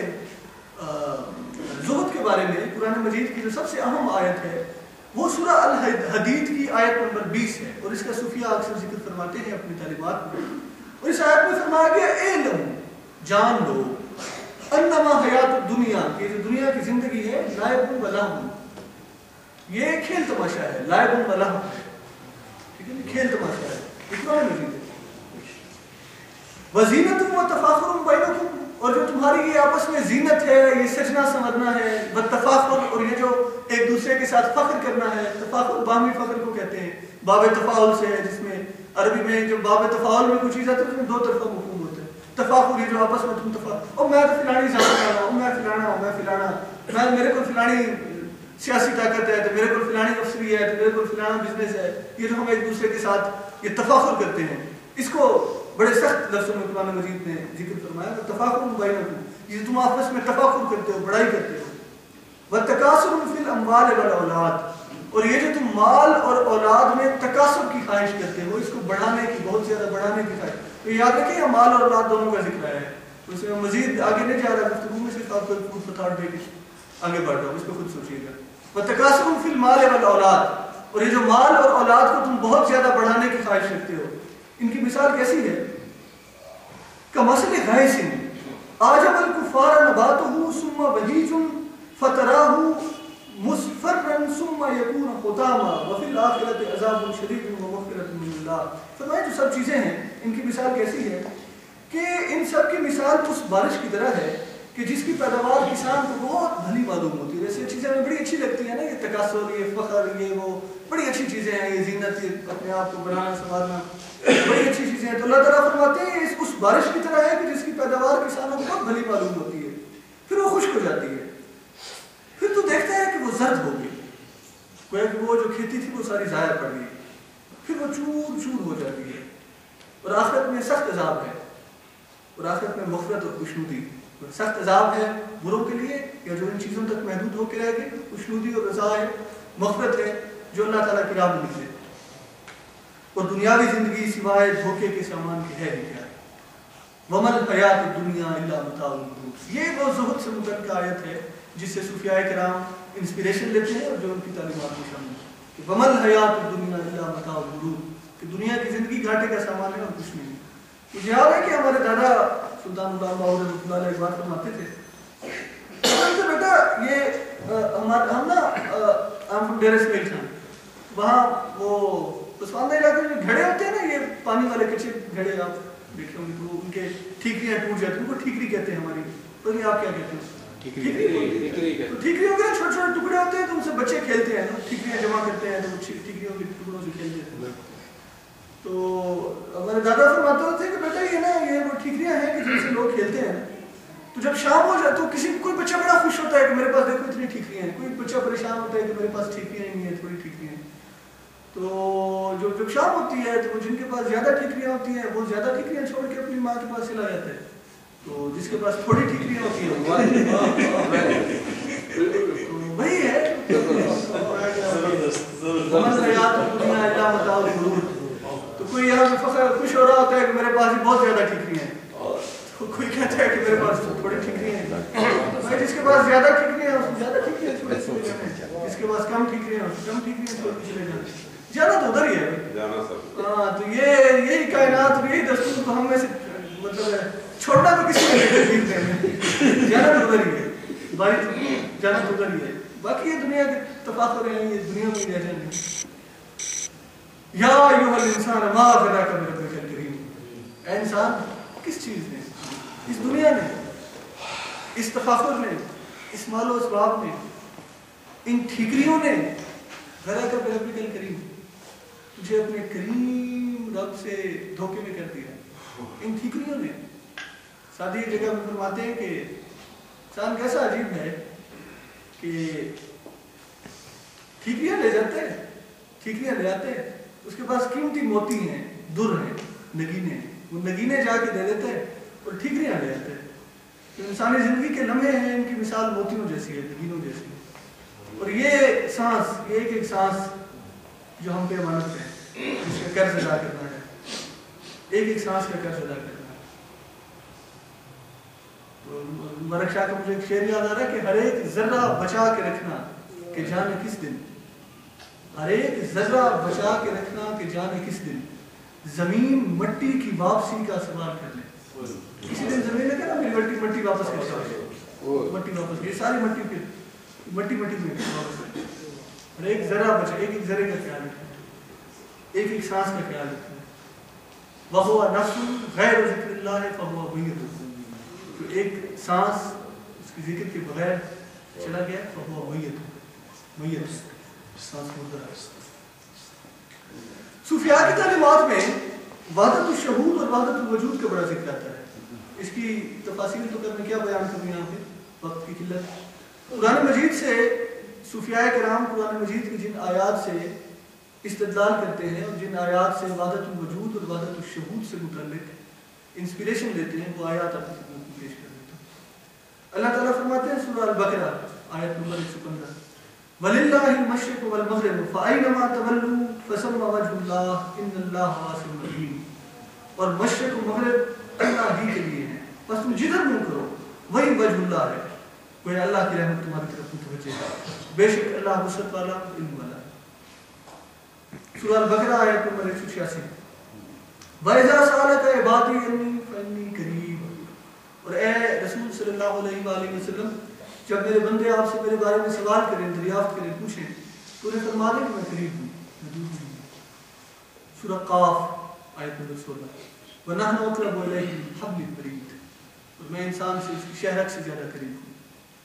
زہد کے بارے میں قرآن مجید کی جو سب سے اہم آیت ہے وہ سورہ الحدید کی آیت نمبر بیس ہے اور اس کا صوفیاء اکثر ذکر فرماتے ہیں اپنی تعلیمات میں. اور اس آیت میں فرمایا گیا اعلم جان لو انما حیات دنیا کہ جو دنیا کی زندگی ہے لعب و لہو، یہ کھیل تماشا ہے. لعب و لہو ہے، ٹھیک ہے، کھیل تماشا ہے. قرآن مجید ہے وزینت و تفاخر بینکم اور جو تمہاری یہ آپس میں زینت ہے، یہ سجنا سمجھنا ہے، والتفاخر اور یہ جو ایک دوسرے کے ساتھ فخر کرنا ہے. تفاخر باہمی فخر کو کہتے ہیں، باب تفاعل سے ہے جس میں عربی میں جو باب تفاعل میں کوئی چیز آتی ہے اس میں دو طرفہ مفہوم ہوتا ہے. تفاخر یہ جو آپس میں تم تفاخر او میں تو فلانی زیادہ کرنا ہوں، میں فلانا ہوں، میں فلانا میں میرے کو فلانی سیاسی طاقت ہے تو میرے کو فلانی افسری ہے تو میرے کو فلانا بزنس ہے، یہ جو ہم ایک دوسرے کے ساتھ یہ تفاخر کرتے ہیں، اس کو بڑے سخت لفظوں میں قرآن مجید نے ذکر فرمایا کہ تفاخر بینکم، یہ تم آپس میں تفاخر کرتے ہو، بڑائی کرتے ہو، وتکاثر فی الاموال والاولاد، اور یہ جو تم مال اور اولاد میں تکاثر کی خواہش کرتے ہو، اس کو بڑھانے کی، بہت زیادہ بڑھانے کی خواہش، تو یاد رکھیں یہ مال اور اولاد دونوں کا ذکر ہے، اس میں مزید آگے نہیں جا رہا گفتگو میں، صرف آپ کو فوڈ فور تھاٹ دے کے آگے بڑھ رہا ہوں، اس کو خود سوچیے گا. وتکاثر فی المال والاولاد، اور یہ جو مال اور اولاد کو تم بہت زیادہ بڑھانے کی خواہش رکھتے ہو، ان کی مثال کیسی ہے؟ کمثل غیث اعجب الکفار نباتہ ثم بہیج فتراہ مصفرا ثم یکون حطاما وفی الآخرۃ عذاب شدید ومغفرۃ من اللہ. فرمایا جو سب چیزیں ہیں ان کی مثال کیسی ہے کہ ان سب کی مثال اس بارش کی طرح ہے کہ جس کی پیداوار کسان کو بہت بھلی معلوم ہوتی ہے. جیسے چیزیں ہمیں بڑی اچھی لگتی ہیں نا، یہ تکاثر، یہ فخر، یہ وہ بڑی اچھی چیزیں ہیں، یہ زینت، یہ اپنے آپ کو بنانا سنوارنا بڑی اچھی چیزیں ہیں. تو اللہ تعالیٰ فرماتے ہیں اس اس بارش کی طرح ہے کہ جس کی پیداوار کسانوں کو بہت بھلی معلوم ہوتی ہے، پھر وہ خشک ہو جاتی ہے، پھر تو دیکھتا ہے کہ وہ زرد ہو گئی، گویا کہ وہ جو کھیتی تھی وہ ساری ضائع پڑ گئی، پھر وہ چور چور ہو جاتی ہے، اور آخرت میں سخت عذاب ہے، اور آخرت میں مغفرت اور خوشنودی. سخت عذاب ہے بروں کے لیے یا جو ان چیزوں تک محدود ہو کے رہ گئے، خوشنودی اور رضا ہے، مغفرت ہے جو اللہ تعالیٰ کی راہ میں نکلے. اور دنیاوی زندگی سوائے دھوکے کے سامان کے ہے ہی کیا. وَمَا الْحَيَاةُ الدُّنْيَا إِلَّا مَتَاعُ الْغُرُورِ. یہ وہ زہد سے متعلق آیت ہے جس سے صوفیاء کرام انسپریشن لیتے ہیں اور جو ان کی تعلیمات میں شامل ہے کہ وَمَا الْحَيَاةُ الدُّنْيَا إِلَّا مَتَاعُ الْغُرُورِ، کہ دنیا کی زندگی گھاٹے کا سامان ہے اور کچھ نہیں. مجھے یاد ہے کہ ہمارے دادا سلطان اللہ باور رحمۃ اللہ علیہ ایک بات فرماتے تھے کہ بیٹا یہ ہمارے ہم نا ہم فرام ڈیرہ اسمیل خان، وہاں وہ پسماندہ علاقے میں گھڑے ہوتے ہیں نا، یہ پانی والے کچے گھڑے آپ دیکھے ہوں گے، تو ان کے ٹھیکریاں ٹوٹ جاتی ہیں، ان کو ٹھیکری کہتے ہیں ہماری. تو آپ کیا کہتے ہیں؟ ٹھیکریوں کے چھوٹے چھوٹے ٹکڑے ہوتے ہیں تو ان سے بچے کھیلتے ہیں، تو ٹھیکریاں جمع کرتے ہیں تو ٹھیکریوں کے ٹکڑوں سے کھیلتے ہیں. تو ہمارے دادا فرماتے ہوتے ہیں کہ بیٹا یہ نا یہ وہ ٹھیکریاں ہیں کہ جن سے لوگ کھیلتے ہیں، تو جب شام ہو جائے تو کسی کوئی بچہ بڑا خوش ہوتا ہے کہ میرے پاس دیکھو اتنی ٹھیکریاں ہیں، کوئی بچہ پریشان ہوتا ہے کہ میرے پاس ٹھیکریاں نہیں ہیں، تھوڑی ٹھیکریاں ہیں. تو جو جب شام ہوتی ہے تو جن کے پاس زیادہ ٹھیکریاں ہوتی ہیں وہ زیادہ ٹھیکریاں چھوڑ کے اپنی ماں کے پاس چلا جاتا ہے، تو جس کے پاس تھوڑی ٹھیکریاں ہوتی ہیں وہی ہے. تو کوئی یہاں سے فخر خوش ہو رہا ہوتا ہے کہ میرے پاس بہت زیادہ ٹھیکریاں ہیں، تو کوئی کہتا ہے کہ میرے پاس تھوڑی ٹھیکریاں ہیں. جس کے پاس زیادہ ٹھیکریاں ہیں اس کو زیادہ ٹھیکریاں چھوڑ کے چلے جاتے، جس کے پاس کم ٹھیکریاں ہیں اس کو کم ٹھیکریاں چھوڑ کے چلے جاتے. جانا تو ادھر ہی ہے. ہاں تو یہ یہی کائنات اور یہی دستور تو ہم میں سے مطلب چھوڑنا تو کسی نے نہیں، جانا تو ادھر ہی ہے بھائی، جانا تو ادھر ہی ہے. باقی یہ دنیا کے تفاخر ہیں، یہ دنیا میں رہ جائیں گے. یا ایھا الانسان ما غرک بربک الکریم. اے انسان کس چیز نے، اس دنیا نے، اس تفاخر نے، اس مال و اسباب نے، ان ٹھیکریوں نے غرک بربک الکریم، تجھے اپنے کریم رب سے دھوکے میں کر دیا. ان ٹھیکریوں نے. ساتھ ہی جگہ میں فرماتے ہیں کہ انسان کیسا عجیب ہے کہ ٹھیکریاں لے جاتے ہیں، ٹھیکریاں لے آتے ہیں، اس کے پاس قیمتی موتی ہیں، در ہیں، نگینے ہیں، وہ نگینے جا کے دے دیتے ہیں اور ٹھیکریاں لے آتے ہیں. تو انسانی زندگی کے لمحے ہیں، ان کی مثال موتیوں جیسی ہے، نگینوں جیسی ہے. اور یہ سانس، یہ ایک ایک سانس جو ہم پہ امانت ہے، جس کا قرض ادا کرنا ہے، ایک ایک سانس کا قرض ادا کرنا ہے. ملک شاہ کا مجھے ایک شعر یاد آ رہا ہے کہ ہر ایک ذرہ بچا کے رکھنا کہ جانے کس دن، ہر ایک ذرہ بچا کے رکھنا کہ جانے کس دن زمین مٹی کی واپسی کا سوال کر لے. کسی دن زمین نے کہا میری مٹی مٹی واپس کر سکتے، مٹی واپس، یہ ساری مٹی پھر مٹی مٹی میں واپس کر. ہر ایک ذرہ بچا، ایک ایک ذرے کا خیال رکھنا، ایک ایک سانس کا خیال رکھنا. وَهُوَ نَفْسٌ غَيْرُ ذِكْرِ اللَّهِ فَهُوَ مَيِّتٌ. تو ایک سانس اس کی ذکر کے بغیر چلا گیا فَهُوَ مَيِّتٌ، میت سانس مردہ ہے. صوفیاء کی تعلیمات میں وحدت الشہود اور وحدت الوجود کا بڑا ذکر آتا ہے. اس کی تفاصیل تو کرنے کیا بیان کرنی یہاں پہ، وقت کی قلت. قرآن مجید سے صوفیاء کرام قرآن مجید کی جن آیات سے استدلال کرتے ہیں اور جن آیات سے وحدت الوجود اور وحدت الشہود سے متعلق انسپریشن لیتے ہیں وہ آیات آپ کی خدمت میں پیش کر دیتا ہوں۔ اللہ تعالیٰ فرماتے ہیں سورہ البقرہ آیت نمبر ایک سو پندرہ وَلِلَّهِ الْمَشْرِقُ وَالْمَغْرِبُ فَأَيْنَمَا تَوَلُّوا فَثَمَّ وَجْهُ اللَّهِ إِنَّ اللَّهَ وَاسِعٌ عَلِيمٌ، اور مشرق و مغرب اللہ ہی کے لیے ہے، بس تم جدھر منہ کرو وہی وجہ اللہ ہے، کوئی اللہ کی رحمت تمہاری طرف متوجہ ہے، بے شک اللہ وسعت والا علم والا ہے۔ سورہ البقرہ آیت نمبر ایک سو چھیاسی وَإِذَا سَأَلَكَ عِبَادِي عَنِّي فَإِنِّي قَرِيبٌ، اور اے رسول صلی اللہ علیہ وآلہ وسلم جب میرے بندے آپ سے میرے بارے میں سوال کریں، دریافت کریں، پوچھیں تو انہیں فرما دیں کہ میں قریب ہوں، میں دور نہیں ہوں۔ سورہ قاف آیت نمبر سولہ وَنَحْنُ أَقْرَبُ إِلَيْهِ مِنْ حَبْلِ الْوَرِيدِ، اور میں انسان سے اس کی شہرک سے زیادہ قریب ہوں۔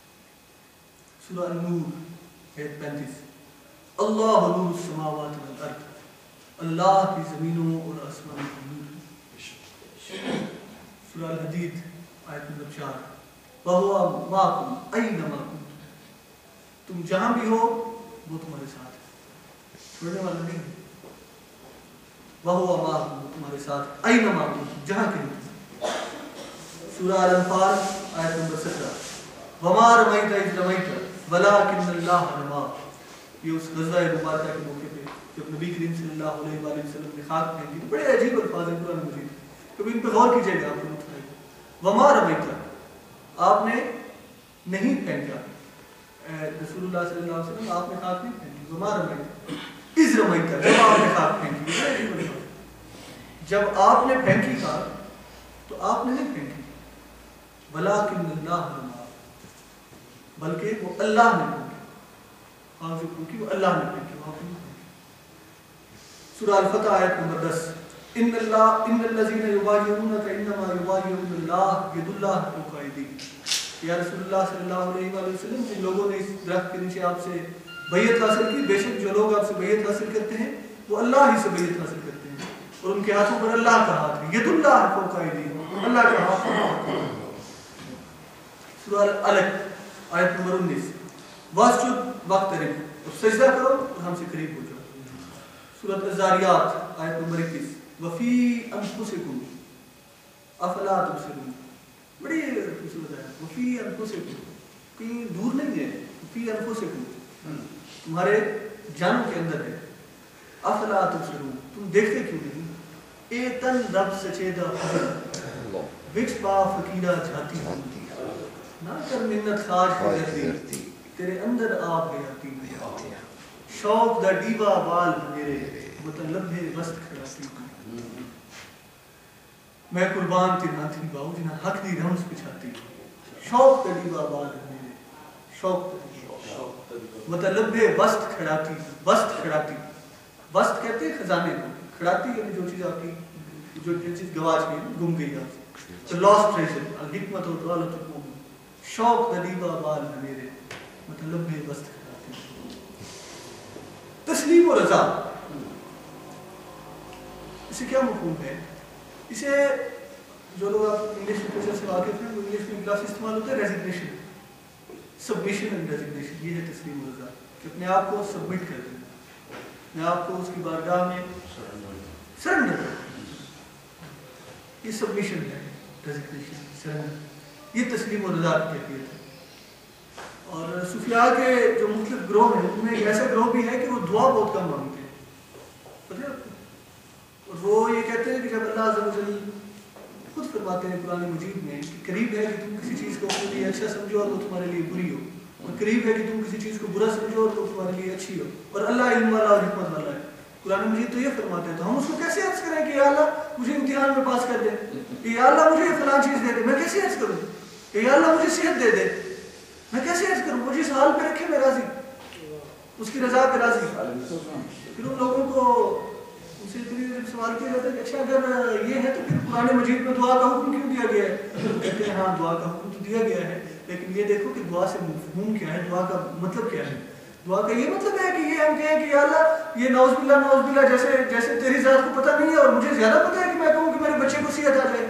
سورہ النور آیت پینتیس اللہ نور السماوات والارض، اللہ کی زمینوں اور آسمان کا نور ہے۔ سورہ الحدید آیت نمبر چار وَهُوَ مَعَكُمْ أَيْنَمَا كُنتُمْ، تم جہاں بھی ہو وہ تمہارے ساتھ ہے، چھوڑنے والا نہیں ہے۔ وَهُوَ مَعَكُمْ، وہ تمہارے ساتھ، أَيْنَمَا كُنتُمْ، جہاں کہیں تم۔ سورہ الانفال آیت نمبر سترہ وَمَا رَمَيْتَ إِذْ رَمَيْتَ وَلَكِنَّ اللَّهَ رَمَىٰ، یہ اس غزوہ مبارکہ کے موقع پہ جب نبی کریم صلی اللہ علیہ وآلہ وسلم نے خاک پھینکی، بڑے عجیب الفاظ ہیں قرآن مجید، کبھی ان پہ غور کیجئے گا آپ کو مطلع ہے۔ وَمَا رَمَيْتَ، آپ نے نہیں پھینکا، رسول اللہ صلی اللہ علیہ وسلم آپ نے خاک نہیں پھینکی، وَمَا رَمَيْتَ إِذْ رَمَيْتَ، جب آپ نے خاک پھینکی، جب آپ نے پھینکی خاک تو آپ نے نہیں پھینکی، وَلَكِنَّ اللَّهَ رَمَىٰ، بلکہ وہ اللہ نے پھینکی، خاک جو پھینکی وہ اللہ نے پھینکی، وہ آپ نے پھینکی۔ سورہ الفتح آیت نمبر دس ان اللہ ان الذین یبایعونک انما یبایعون اللہ ید اللہ فوق ایدیہم، یا رسول اللہ صلی اللہ علیہ وآلہ وسلم جن لوگوں نے اس درخت کے نیچے آپ سے بیعت حاصل کی، بے شک جو لوگ آپ سے بیعت حاصل کرتے ہیں وہ اللہ ہی سے بیعت حاصل کرتے ہیں اور ان کے ہاتھوں پر اللہ کا ہاتھ ہے، ید اللہ فوق ایدیہم، اللہ کا ہاتھ ہے۔ سورہ العلق آیت نمبر انیس واسجد واقترب، اور سجدہ کرو اور ہم سے قریب ہو جاؤ۔ سورۃ الزاریات آیت نمبر اکیس وفی انفسکم افلا تبصرون، بڑی خوبصورت ہے، وفی انفسکم، کہیں دور نہیں ہے، وفی انفسکم تمہارے جانوں کے اندر ہے، افلا تبصرون تم دیکھتے کیوں نہیں، اے تن رب سچیدہ وکس پا فقیرہ جھاتی نہ کر منت خاج کی دردی تیرے اندر آپ گیاتی شوق دا ڈیبا بال میرے مطلب ہے وسط کھڑاتی میں قربان تیرا تھی باؤ جنہ حق دی رمز پچھاتی شوق دا ڈیبا بال میرے شوق مطلب ہے وسط کھڑاتی وسط کھڑاتی وسط کہتے ہیں خزانے کو، کھڑاتی یعنی جو چیز آپ کی جو چیز گواچ گئی گم گئی آپ سے، لاسٹ ٹریجر الحکمت و دولت المؤمن، شوق دا ڈیبا بال میرے مطلب ہے وسط کھڑاتی۔ تسلیم و رضا، اسے کیا مفہوم ہے؟ اسے جو لوگ آپ انگلش لٹریچر سے واقف ہیں وہ انگلش میں کلاس استعمال ہوتا ہے ریزگنیشن، سبمیشن اینڈ ریزگنیشن، یہ ہے تسلیم و رضا کہ اپنے آپ کو سبمٹ کر دیں، میں آپ کو اس کی بارگاہ میں سرنڈر کر دیں، یہ سبمیشن ہے، ریزگنیشن سرنڈر، یہ تسلیم و رضا کی کیفیت ہے۔ اور صوفیاء کے جو مختلف گروہ ہیں ان میں ایک ایسا گروہ بھی ہے کہ وہ دعا بہت کم مانگتے ہیں، پتہ ہے آپ کو، اور وہ یہ کہتے ہیں کہ جب اللہ عز و جل خود فرماتے ہیں قرآن مجید میں کہ قریب ہے کہ تم کسی چیز کو اپنے لیے اچھا سمجھو اور وہ تمہارے لیے بری ہو، اور قریب ہے کہ تم کسی چیز کو برا سمجھو اور وہ تمہارے لیے اچھی ہو، اور اللہ علم والا اور حکمت والا ہے، قرآن مجید تو یہ فرماتے ہیں، تو ہم اس کو کیسے عرض کریں کہ یا اللہ مجھے امتحان میں پاس کر دے، کہ یا اللہ مجھے فلاں چیز دے دے، میں کیسے عرض کروں، کہ یا اللہ مجھے صحت دے دے، میں کیسے عرض کروں، مجھے اس حال پہ رکھے میں راضی، اس کی رضا پہ راضی۔ پھر ان لوگوں کو ان سے سوال کیا جاتا ہے کہ اچھا اگر یہ ہے تو پھر قرآن مجید میں دعا کا حکم کیوں دیا گیا ہے؟ کہتے ہیں ہاں دعا کا حکم تو دیا گیا ہے، لیکن یہ دیکھو کہ دعا سے مفہوم کیا ہے، دعا کا مطلب کیا ہے۔ دعا کا یہ مطلب ہے کہ یہ ہم کہیں کہ یا اللہ یہ نعوذ باللہ نعوذ باللہ جیسے جیسے تیری ذات کو پتہ نہیں ہے اور مجھے زیادہ پتہ ہے کہ میں کہوں کہ میرے بچے کو صحت آ جائے،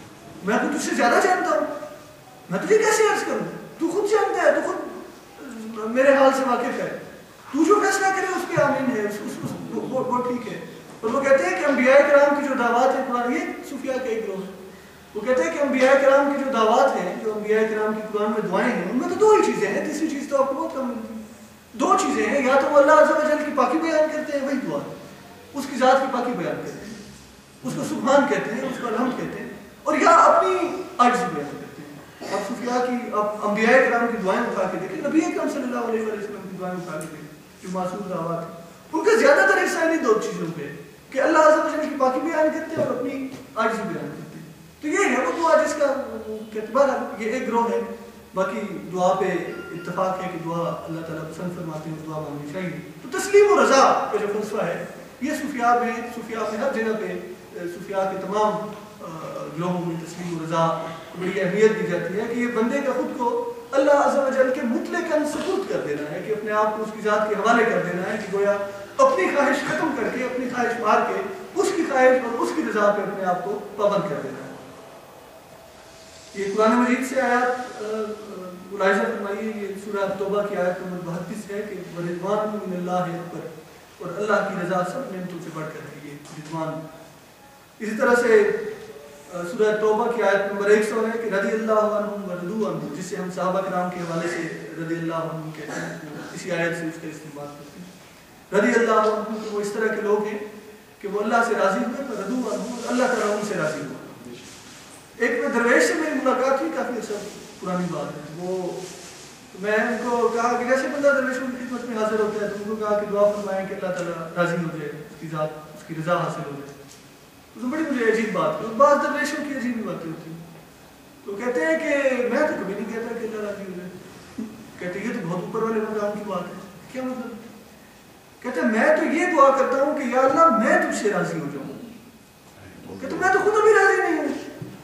میں تو تجھ سے زیادہ جانتا ہوں، میں تجھے کیسے عرض کروں، تو خود جانتا ہے، تو خود میرے حال سے واقف ہے، تو جو فیصلہ کرے اس پہ آمین ہے، اس, اس, اس, وہ, وہ ٹھیک ہے. اور وہ کہتے ہیں کہ انبیاء کرام کی جو دعوات ہیں قرآن، یہ صوفیاء کا ایک گروہ ہے، وہ کہتے ہیں کہ انبیاء کرام کی جو دعوات ہیں، جو انبیاء کرام کی قرآن میں دعائیں ہیں، ان میں تو دو ہی چیزیں ہیں، تیسری چیز تو آپ کو بہت کم ملتی ہے. دو چیزیں ہیں، یا تو وہ اللہ عز و جل کی پاکی بیان کرتے ہیں، وہی دعا ہے، اس کی ذات کی پاکی بیان کرتے ہیں، اس کو سبحان کہتے ہیں، اس کو الحمد کہتے ہیں، اور یا اپنی عاجزی بیان کرتے ہیں. اب صوفیاء کی، اب انبیاء کرام کی دعائیں اٹھا کے دیکھیں، نبی اکرم صلی اللہ علیہ وسلم کی دعائیں اٹھا کے دیکھیں جو معصوم دعوات ہیں، ان کا زیادہ تر حصہ انہیں دو چیزوں پہ کہ اللہ عز و جل کی پاکی بیان کرتے ہیں اور اپنی عاجزی بیان کرتے ہیں. تو یہ ہے وہ دعا جس کا اعتبار ہے، یہ ایک گروہ ہے. باقی دعا پہ اتفاق ہے کہ دعا اللہ تعالیٰ پسند فرماتے ہیں، دعا مانگنی چاہیے. تو تسلیم و رضا کا جو فلسفہ ہے، یہ صوفیاء میں صوفیاء میں ہر جگہ پہ صوفیاء کے تمام گروہوں میں تسلیم و رضا کو بڑی اہمیت دی جاتی ہے کہ یہ بندے کا خود کو اللہ عز و جل کے مطلقاً سپرد کر دینا ہے، کہ اپنے آپ کو اس کی ذات کے حوالے کر دینا ہے، کہ گویا اپنی خواہش ختم کر کے، اپنی خواہش مار کے اس کی خواہش اور اس کی رضا پہ اپنے آپ کو پابند کر دینا ہے. یہ قرآن مجید سے آیات ملاحظہ فرمائیے، یہ سورہ توبہ کی آیت نمبر بہتیس ہے کہ رضوان من اللہ اکبر، اور اللہ کی رضا سب نعمتوں سے بڑھ کر ہے، یہ رضوان. اسی طرح سے سورہ توبہ کی آیت نمبر ایک سو ہے کہ رضی اللہ عنہم ورضوا عنہ، جس سے ہم صحابہ کرام کے حوالے سے رضی اللہ عنہم کہتے ہیں، اسی آیت سے اس کا استعمال کرتے ہیں. رضی اللہ عنہم تو وہ اس طرح کے لوگ ہیں کہ وہ اللہ سے راضی ہوئے، پر رضوا عنہ اللہ تعالیٰ ان سے راضی ہوا. ایک میں درویش سے میری ملاقات ہوئی، کافی عرصہ پرانی بات ہے. وہ میں ان کو کہا کہ جیسے بندہ درویشوں کی خدمت میں حاضر ہوتا ہے تو ان کو کہا کہ دعا فرمائیں کہ اللہ تعالیٰ راضی ہو جائے، اس کی ذات، اس کی رضا حاصل ہو جائے. تو بڑی مجھے عجیب بات ہے، بعض درویشوں کی عجیب باتیں ہوتی ہیں. تو کہتے ہیں کہ میں تو کبھی نہیں کہتا کہ اللہ راضی ہو جائے. کہتے ہیں یہ تو بہت اوپر والے مقام کی بات ہے. کیا مطلب؟ کہتے ہیں میں تو یہ دعا کرتا ہوں کہ یا اللہ میں تجھ سے راضی ہو جاؤں. کہتے ہیں میں تو خود ابھی راضی نہیں ہوں،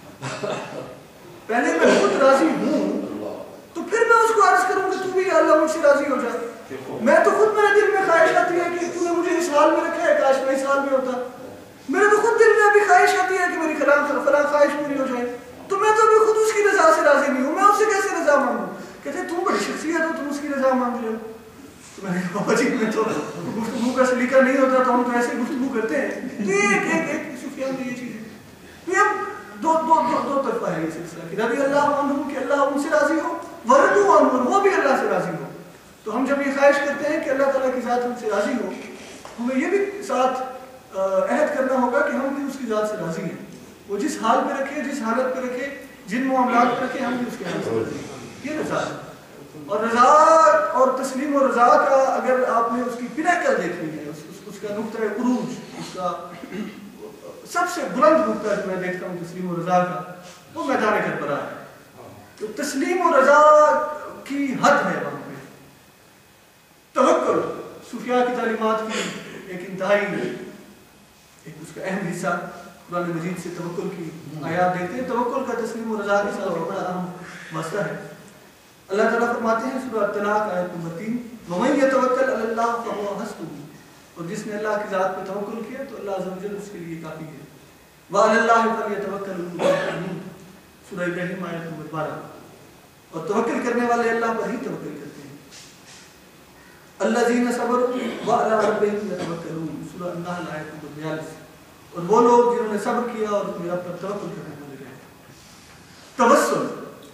پہلے میں خود راضی ہوں تو پھر میں اس کو عرض کروں کہ تو بھی یا اللہ مجھ سے راضی ہو جائے. میں تو خود میرے دل میں خواہش آتی ہے کہ تو نے مجھے اس حال میں رکھا ہے، کاش میں اس حال میں ہوتا. میرے تو خود دل میں ابھی خواہش آتی ہے کہ میری فلاں فلاں خواہش پوری ہو جائے، تو میں تو ابھی خود اس کی رضا سے راضی نہیں ہوں، میں اس سے کیسے رضا مانگوں. کہتے ہیں تم بڑی شخصیت ہو، تم اس کی رضا مانگ رہے ہو. تو میں نے کہا بابا جی میں تو گفتگو کا سلیقہ نہیں ہوتا تو ہم تو ایسے گفتگو کرتے ہیں. تو ایک ایک ایک صوفیاء میں یہ چیز ہے. تو اب دو دو دو دو طرفہ ہے یہ سلسلہ کہ رضی اللہ عنہ کہ اللہ ان سے راضی ہو، ورضوا عنہ وہ بھی اللہ سے راضی ہو. تو ہم جب یہ خواہش کرتے ہیں کہ اللہ تعالیٰ کی ذات ہم سے راضی ہو، ہمیں یہ بھی ساتھ عہد کرنا ہوگا کہ ہم بھی اس کی ذات سے راضی ہیں. وہ جس حال پہ رکھے، جس حالت پہ رکھے، جن معاملات پہ رکھے، ہم بھی اس کے حال سے راضی ہیں. یہ رضا ہے. اور رضا اور تسلیم و رضا کا اگر آپ نے اس کی پینیکل دیکھنی ہے، اس, اس, اس کا نقطہ عروج، اس کا سب سے بلند نقطہ جو میں دیکھتا ہوں تسلیم و رضا کا، وہ میدان کربلا ہے. تو تسلیم و رضا کی حد ہے وہاں پہ. توکل صوفیاء کی تعلیمات کی ایک انتہائی، ایک اس کا اہم حصہ قرآن مجید سے توکل کی آیات دیکھتے ہیں. توکل کا تسلیم و رضا کے ساتھ بڑا اہم مسئلہ ہے. اللہ تعالیٰ فرماتے ہیں سورہ طلاق آیت نمبر تین، وَمَن يَتَوَكَّلْ عَلَى اللَّهِ فَهُوَ حَسْبُهُ، اور جس نے اللہ کی ذات پہ توکل کیا تو اللہ عز و جل اس کے لیے کافی ہے. وَعَلَى اللَّهِ فَلْيَتَوَكَّلِ الْمُؤْمِنُونَ، سورہ ابراہیم آیت نمبر بارہ. اور توکل کرنے والے اللہ پر ہی توکل کرتے ہیں. الَّذِينَ صَبَرُوا وَعَلَى رَبِّهِمْ يَتَوَكَّلُونَ، سورہ النحل آیت نمبر بیالیس. اور وہ لوگ جنہوں نے صبر کیا اور اپنے رب پر توکل کرنے والے رہے. توسل،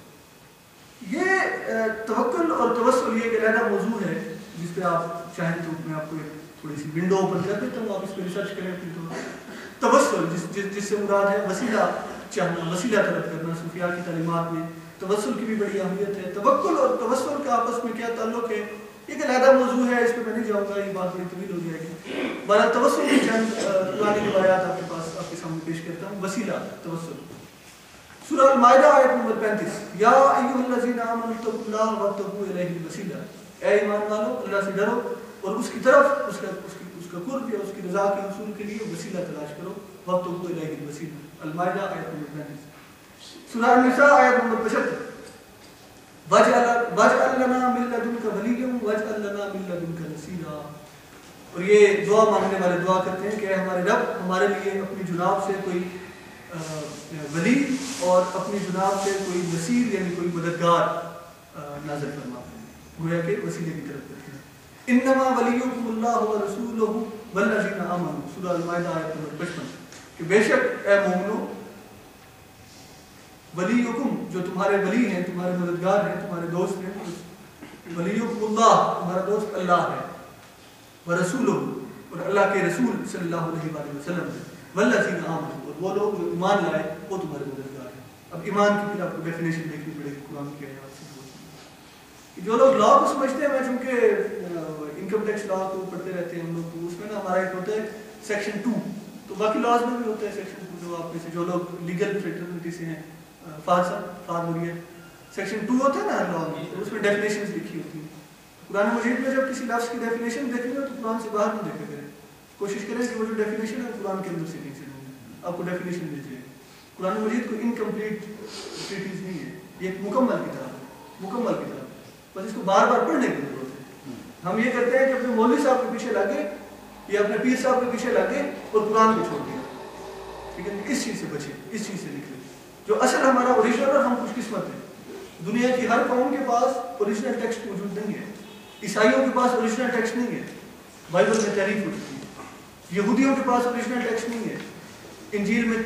یہ توکل اور توسل یہ ایک علیحدہ موضوع ہے جس پہ آپ چاہیں تو میں آپ کو ایک تھوڑی سی ونڈو اوپن کر دیتا ہوں، آپ اس پہ ریسرچ کریں اپنی طور. توسل جس جس جس سے مراد ہے وسیلہ چاہنا، وسیلہ طلب کرنا. صوفیاء کی تعلیمات میں توسل کی بھی بڑی اہمیت ہے. توکل اور توسل کا آپس میں کیا تعلق ہے ایک علیحدہ موضوع ہے، اس پہ میں نہیں جاؤں گا، یہ بات بڑی طویل ہو جائے گی. بہرحال توسل کی چند پرانی روایات آپ کے پاس آپ کے سامنے پیش کرتا ہوں. وسیلہ توسل، سورہ المائدہ آیت نمبر پینتیس، یا ایھا الذین آمنوا اتقوا اللہ وابتغوا الیہ الوسیلہ، اے ایمان والو اللہ سے ڈرو اور اس کی طرف اس کا اس کی اس کا قرب یا اس کی رضا کے حصول کے لیے وسیلہ تلاش کرو. وابتغوا الیہ الوسیلہ، المائدہ آیت نمبر پینتیس. سورہ النساء آیت نمبر پچہتر، واجعل لنا من لدنک ولیا واجعل لنا من لدنک نصیرا. اور یہ دعا مانگنے والے دعا کرتے ہیں کہ ہمارے رب ہمارے لیے اپنی جناب سے کوئی ولی اور اپنی جناب سے کوئی نصیر یعنی کوئی مددگار نازل فرما. گویا کہ وسیلے کی طرف کرتے ہیں. انما ولیکم اللہ ورسولہ والذین آمنوا سورہ المائدہ آیت نمبر پچپن کہ بے شک اے مومنو ولیکم جو تمہارے ولی ہیں, تمہارے مددگار ہیں, تمہارے دوست ہیں, ولیکم اللہ تمہارا دوست اللہ ہے, ورسولہ اور اللہ کے رسول صلی اللہ علیہ وآلہ وسلم ہے, والذین آمنوا اور وہ لوگ جو ایمان لائے وہ تمہارے مددگار ہیں. اب ایمان کی پھر آپ کو ڈیفینیشن دیکھنی پڑے گی قرآن کی آیات سے. جو لوگ لا کو سمجھتے ہیں, میں چونکہ انکم ٹیکس لا کو پڑھتے رہتے ہیں ہم لوگ, تو اس میں نا ہمارا ایک ہوتا ہے سیکشن ٹو, تو باقی لاز میں بھی ہوتا ہے سیکشن ٹو. جو آپ میں سے جو لوگ لیگل فریٹرنٹی سے ہیں, فار صاحب فار ہو رہی ہے, سیکشن ٹو ہوتا ہے نا ہر لا میں, تو اس میں ڈیفینیشنز لکھی ہوتی ہیں. قرآن مجید میں جب کسی لفظ کی ڈیفینیشن دیکھیں گے تو قرآن سے باہر نہ دیکھا کریں, کوشش کریں کہ وہ جو ڈیفینیشن ہے قرآن کے اندر سے نہیں سے ڈھونڈیں, آپ کو ڈیفینیشن مل جائے گی. قرآن مجید کو انکمپلیٹ ٹریٹیز نہیں ہے, یہ ایک مکمل کتاب ہے, مکمل کتاب ہے, بس اس کو بار بار پڑھنے کی ضرورت ہے. ہم یہ کرتے ہیں کہ اپنے مولوی صاحب کے پیچھے لگے یا اپنے پیر صاحب کے پیچھے لگے اور قرآن کو چھوڑ دیا. لیکن اس چیز سے بچے, اس چیز سے نکلے. جو اصل ہمارا اوریجنل, اور ہم خوش قسمت ہیں, دنیا کی ہر قوم کے پاس اوریجنل ٹیکسٹ موجود نہیں ہے. عیسائیوں کے پاس اوریجنل ٹیکسٹ نہیں ہے, بائبل میں تحریف ہو چکی ہے. یہودیوں کے پاس اوریجنل ٹیکسٹ نہیں ہے, انجیل میں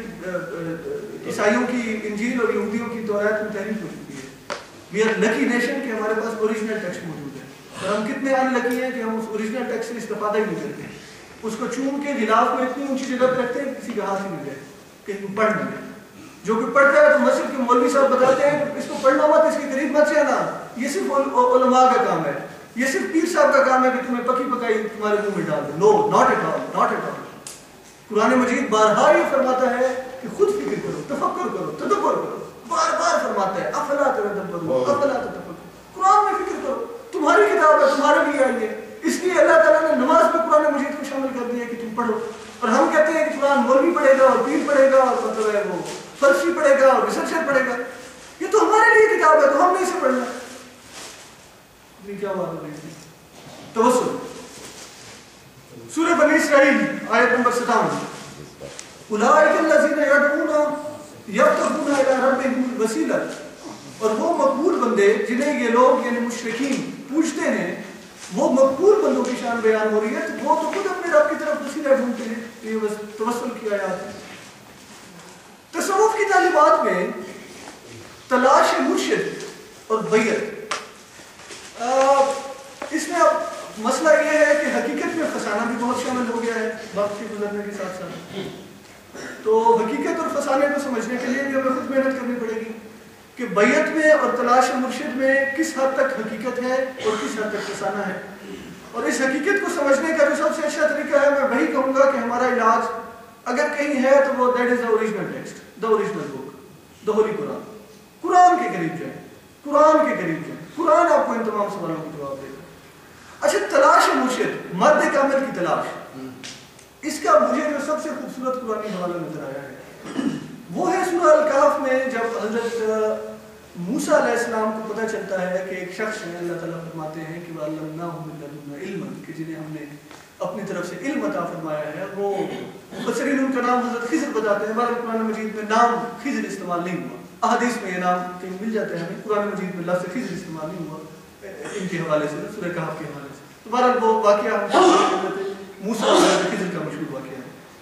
عیسائیوں کی انجیل اور یہودیوں کی تورات میں تحریف ہو چکی ہے. وی آر لکی نیشن کہ ہمارے پاس اوریجنل ٹیکسٹ موجود ہے, اور ہم کتنے ان لکی ہیں کہ ہم اس اوریجنل ٹیکسٹ سے استفادہ ہی نہیں کرتے. اس کو چون کے غلاف کو اتنی اونچی جگہ پہ رکھتے ہیں کہ کسی کا ہاتھ ہی مل جائے, کہیں پڑھ نہیں جائے. جو کہ پڑھتا ہے تو مسجد کے مولوی صاحب بتاتے ہیں کہ اس کو پڑھنا مت, اس کے قریب مت جانا, یہ صرف علماء کا کام ہے, یہ صرف پیر صاحب کا کام ہے کہ تمہیں پکی پکائی تمہارے منہ میں ڈال دے. No, not at all, not at all. Quran مجید بارہا یہ فرماتا ہے کہ خود فکر کرو, تفکر کرو, تدبر کرو, بار بار فرماتا ہے افلا تدبرون افلا تتفکرون. قرآن میں فکر کرو, تمہاری کتاب ہے, تمہارے لیے آئی ہے. اس لیے اللہ تعالیٰ نے نماز میں قرآن مجید کو شامل کر دیا کہ تم پڑھو. اور ہم کہتے ہیں کہ قرآن مولوی پڑھے گا اور پیر پڑھے گا اور مطلب ہے وہ فرشی پڑھے گا اور ریسرچر پڑھے گا. یہ تو ہمارے لیے کتاب ہے, تو ہم نہیں اسے پڑھنا. یہ کیا بات ہو رہی ہے؟ توسل سورہ بنی اسرائیل آیت نمبر ستاون. اولئک الذین یدعون یبتغون الی ربہم الوسیلہ, اور وہ مقبول بندے جنہیں یہ لوگ یعنی مشرکین پوچھتے ہیں, وہ مقبول بندوں کی شان بیان ہو رہی ہے, تو وہ تو خود اپنے رب کی طرف وسیلہ ڈھونڈتے ہیں. یہ بس توسل کی آیات ہے. تصوف کی تعلیمات میں تلاش مرشد اور بیعت, اس میں اب مسئلہ یہ ہے کہ حقیقت میں فسانہ بھی بہت شامل ہو گیا ہے وقت کے گزرنے کے ساتھ ساتھ. تو حقیقت اور فسانے کو سمجھنے کے لیے بھی ہمیں خود محنت کرنی پڑے گی کہ بیعت میں اور تلاش مرشد میں کس حد تک حقیقت ہے اور کس حد تک فسانہ ہے. اور اس حقیقت کو سمجھنے کا جو سب سے اچھا طریقہ ہے, میں وہی کہوں گا کہ ہمارا علاج اگر کہیں ہے تو وہ that is the original text, the original book, the holy Quran. Quran کے قریب جائیں, قرآن کے قریب جائیں, قرآن آپ کو ان تمام سوالوں کا جواب دے گا. اچھا, تلاش مرشد, مرد کامل کی تلاش, اس کا مجھے جو سب سے خوبصورت قرآنی حوالہ نظر آیا ہے وہ ہے سورہ الکہف میں, جب حضرت موسیٰ علیہ السلام کو پتہ چلتا ہے کہ ایک شخص ہے, اللہ تعالیٰ فرماتے ہیں کہ وَعَلَّمْنَاهُ مِن لَدُنَّا عِلْمًا, کہ جنہیں ہم نے اپنی طرف سے علم عطا فرمایا ہے. وہ مفسرین ان کا نام حضرت خضر بتاتے ہیں. ہمارے قرآن مجید میں نام خضر استعمال نہیں ہوا, احادیث میں یہ نام کہیں مل جاتے ہیں ہمیں, قرآن مجید میں لفظ خضر استعمال نہیں ہوا ان کے حوالے سے, سورہ کہف کے حوالے سے. تو بہرحال وہ واقعہ موسیٰ اور خضر کا مشہور واقعہ ہے.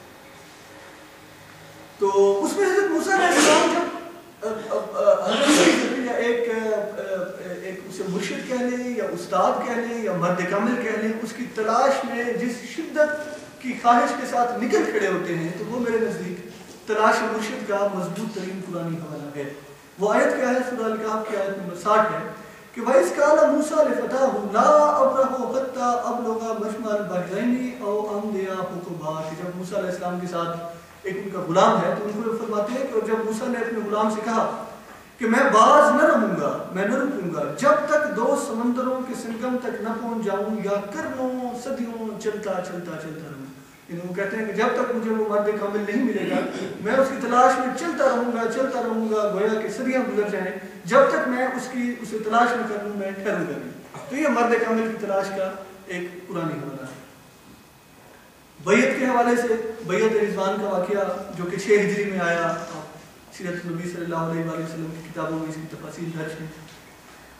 تو اس میں حضرت موسیٰ علیہ السلام جب حضرت یا ایک ایک اسے مرشد کہہ لیں یا استاد کہہ لیں یا مرد کامل کہہ لیں, اس کی تلاش میں جس شدت کی خواہش کے ساتھ نکل کھڑے ہوتے ہیں, تو وہ میرے نزدیک تلاش مرشد کا مضبوط ترین قرآنی حوالہ ہے. وہ آیت کیا ہے؟ سورہ الکہف کی آیت نمبر ساٹھ ہے کہ وَإِذْ قَالَ مُوسَىٰ لِفَتَاهُ لَا أَبْرَحُ حَتَّىٰ أَبْلُغَ مَجْمَعَ الْبَحْرَيْنِ أَوْ أَمْضِيَ حُقُبًا, کہ جب موسیٰ علیہ السلام کے ساتھ ایک ان کا غلام ہے تو ان کو فرماتے ہیں کہ جب موسیٰ نے اپنے غلام سے کہا کہ میں باز نہ رہوں گا, میں نہ رکوں گا جب تک دو سمندروں کے سنگم تک نہ پہنچ جاؤں یا کرنوں صدیوں چلتا چلتا چلتا رہوں. یعنی وہ کہتے ہیں کہ جب تک مجھے وہ مرد کامل نہیں ملے گا میں اس کی تلاش میں چلتا رہوں گا چلتا رہوں گا گویا کہ صدیاں گزر جائیں, جب تک میں اس کی اسے تلاش نہ کر لوں میں ٹھہروں گا نہیں. تو یہ مرد کامل کی تلاش کا ایک پرانی حوالہ ہے. بیعت کے حوالے سے بیعت رضوان کا واقعہ جو کہ چھ ہجری میں آیا, سیرت نبی صلی اللہ علیہ وآلہ وسلم کی کتابوں میں اس کی تفاصیل درج ہیں.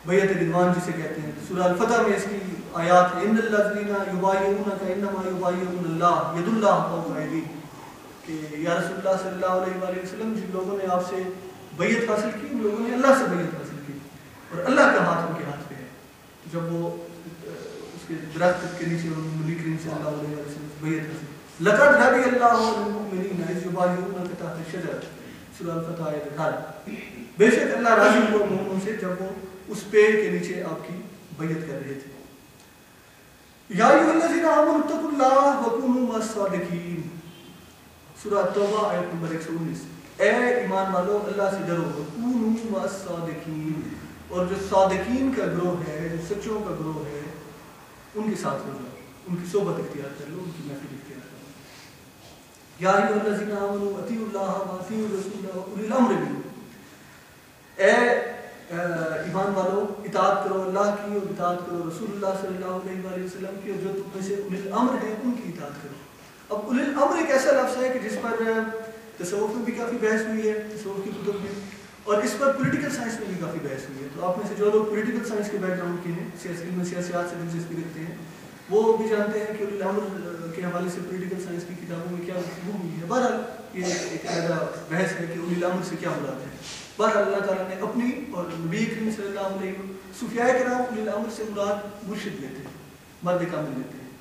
بیعت رضوان جسے کہتے ہیں. سورہ الفتح میں اس کی آیات ان الذین یبایعونک انما یبایعون اللہ ید اللہ فوق ایدیہم کہ یا رسول اللہ صلی اللہ علیہ وآلہ وسلم جن لوگوں نے آپ سے بیعت حاصل کی ان لوگوں نے اللہ سے بیعت حاصل کی اور اللہ کا ہاتھ ان کے ہاتھ پہ ہے. جب وہ اس کے درخت کے نیچے نبی کریم صلی اللہ علیہ وسلم بیعت حاصل لقد رضی اللہ عن المؤمنین اذ یبایعونک تحت الشجرۃ سورہ الفتح آیت اٹھارہ. بے شک اللہ راضی ہوا مومنوں سے جب وہ اس پیڑ کے نیچے آپ کی بیعت کر رہے تھے. یا ایھا الذین آمنوا اتقوا اللہ وکونوا مع الصادقین سورہ توبہ آیت نمبر ایک سو انیس. اے ایمان والو اللہ سے ڈرو وکونوا مع الصادقین اور جو صادقین کا گروہ ہے جو سچوں کا گروہ ہے ان کے ساتھ ہو جاؤ ان کی صحبت اختیار کر لو ان کی محفل اختیار کر لو. یا ایھا الذین آمنوا اطیعوا اللہ واطیعوا الرسول واولی الامر منکم. اے ایمان والو اطاعت کرو اللہ کی اور اطاعت کرو رسول اللہ صلی اللہ علیہ وآلہ وسلم کی اور جو تم میں سے اولی الامر ہیں ان کی اطاعت کرو. اب اولی الامر ایک ایسا لفظ ہے کہ جس پر تصوف میں بھی کافی بحث ہوئی ہے تصوف کی کتب میں اور اس پر پولیٹیکل سائنس میں بھی کافی بحث ہوئی ہے. تو آپ میں سے جو لوگ پولیٹیکل سائنس کے بیک گراؤنڈ کے ہیں سیاسی علم سیاسیات سے دلچسپی رکھتے ہیں وہ بھی جانتے ہیں کہ اولی الامر کے حوالے سے پولیٹیکل سائنس کی کتابوں میں کیا گفتگو ہوئی ہے. بہرحال یہ ایک علیحدہ بحث ہے کہ اولی الامر سے کیا مراد ہے. بہرحال اللہ تعالیٰ نے اپنی اور نبی کریم صلی اللہ علیہ وسلم صوفیاء کرام اولی الامر سے مراد مرشد لیتے ہیں مرد کامل لیتے ہیں.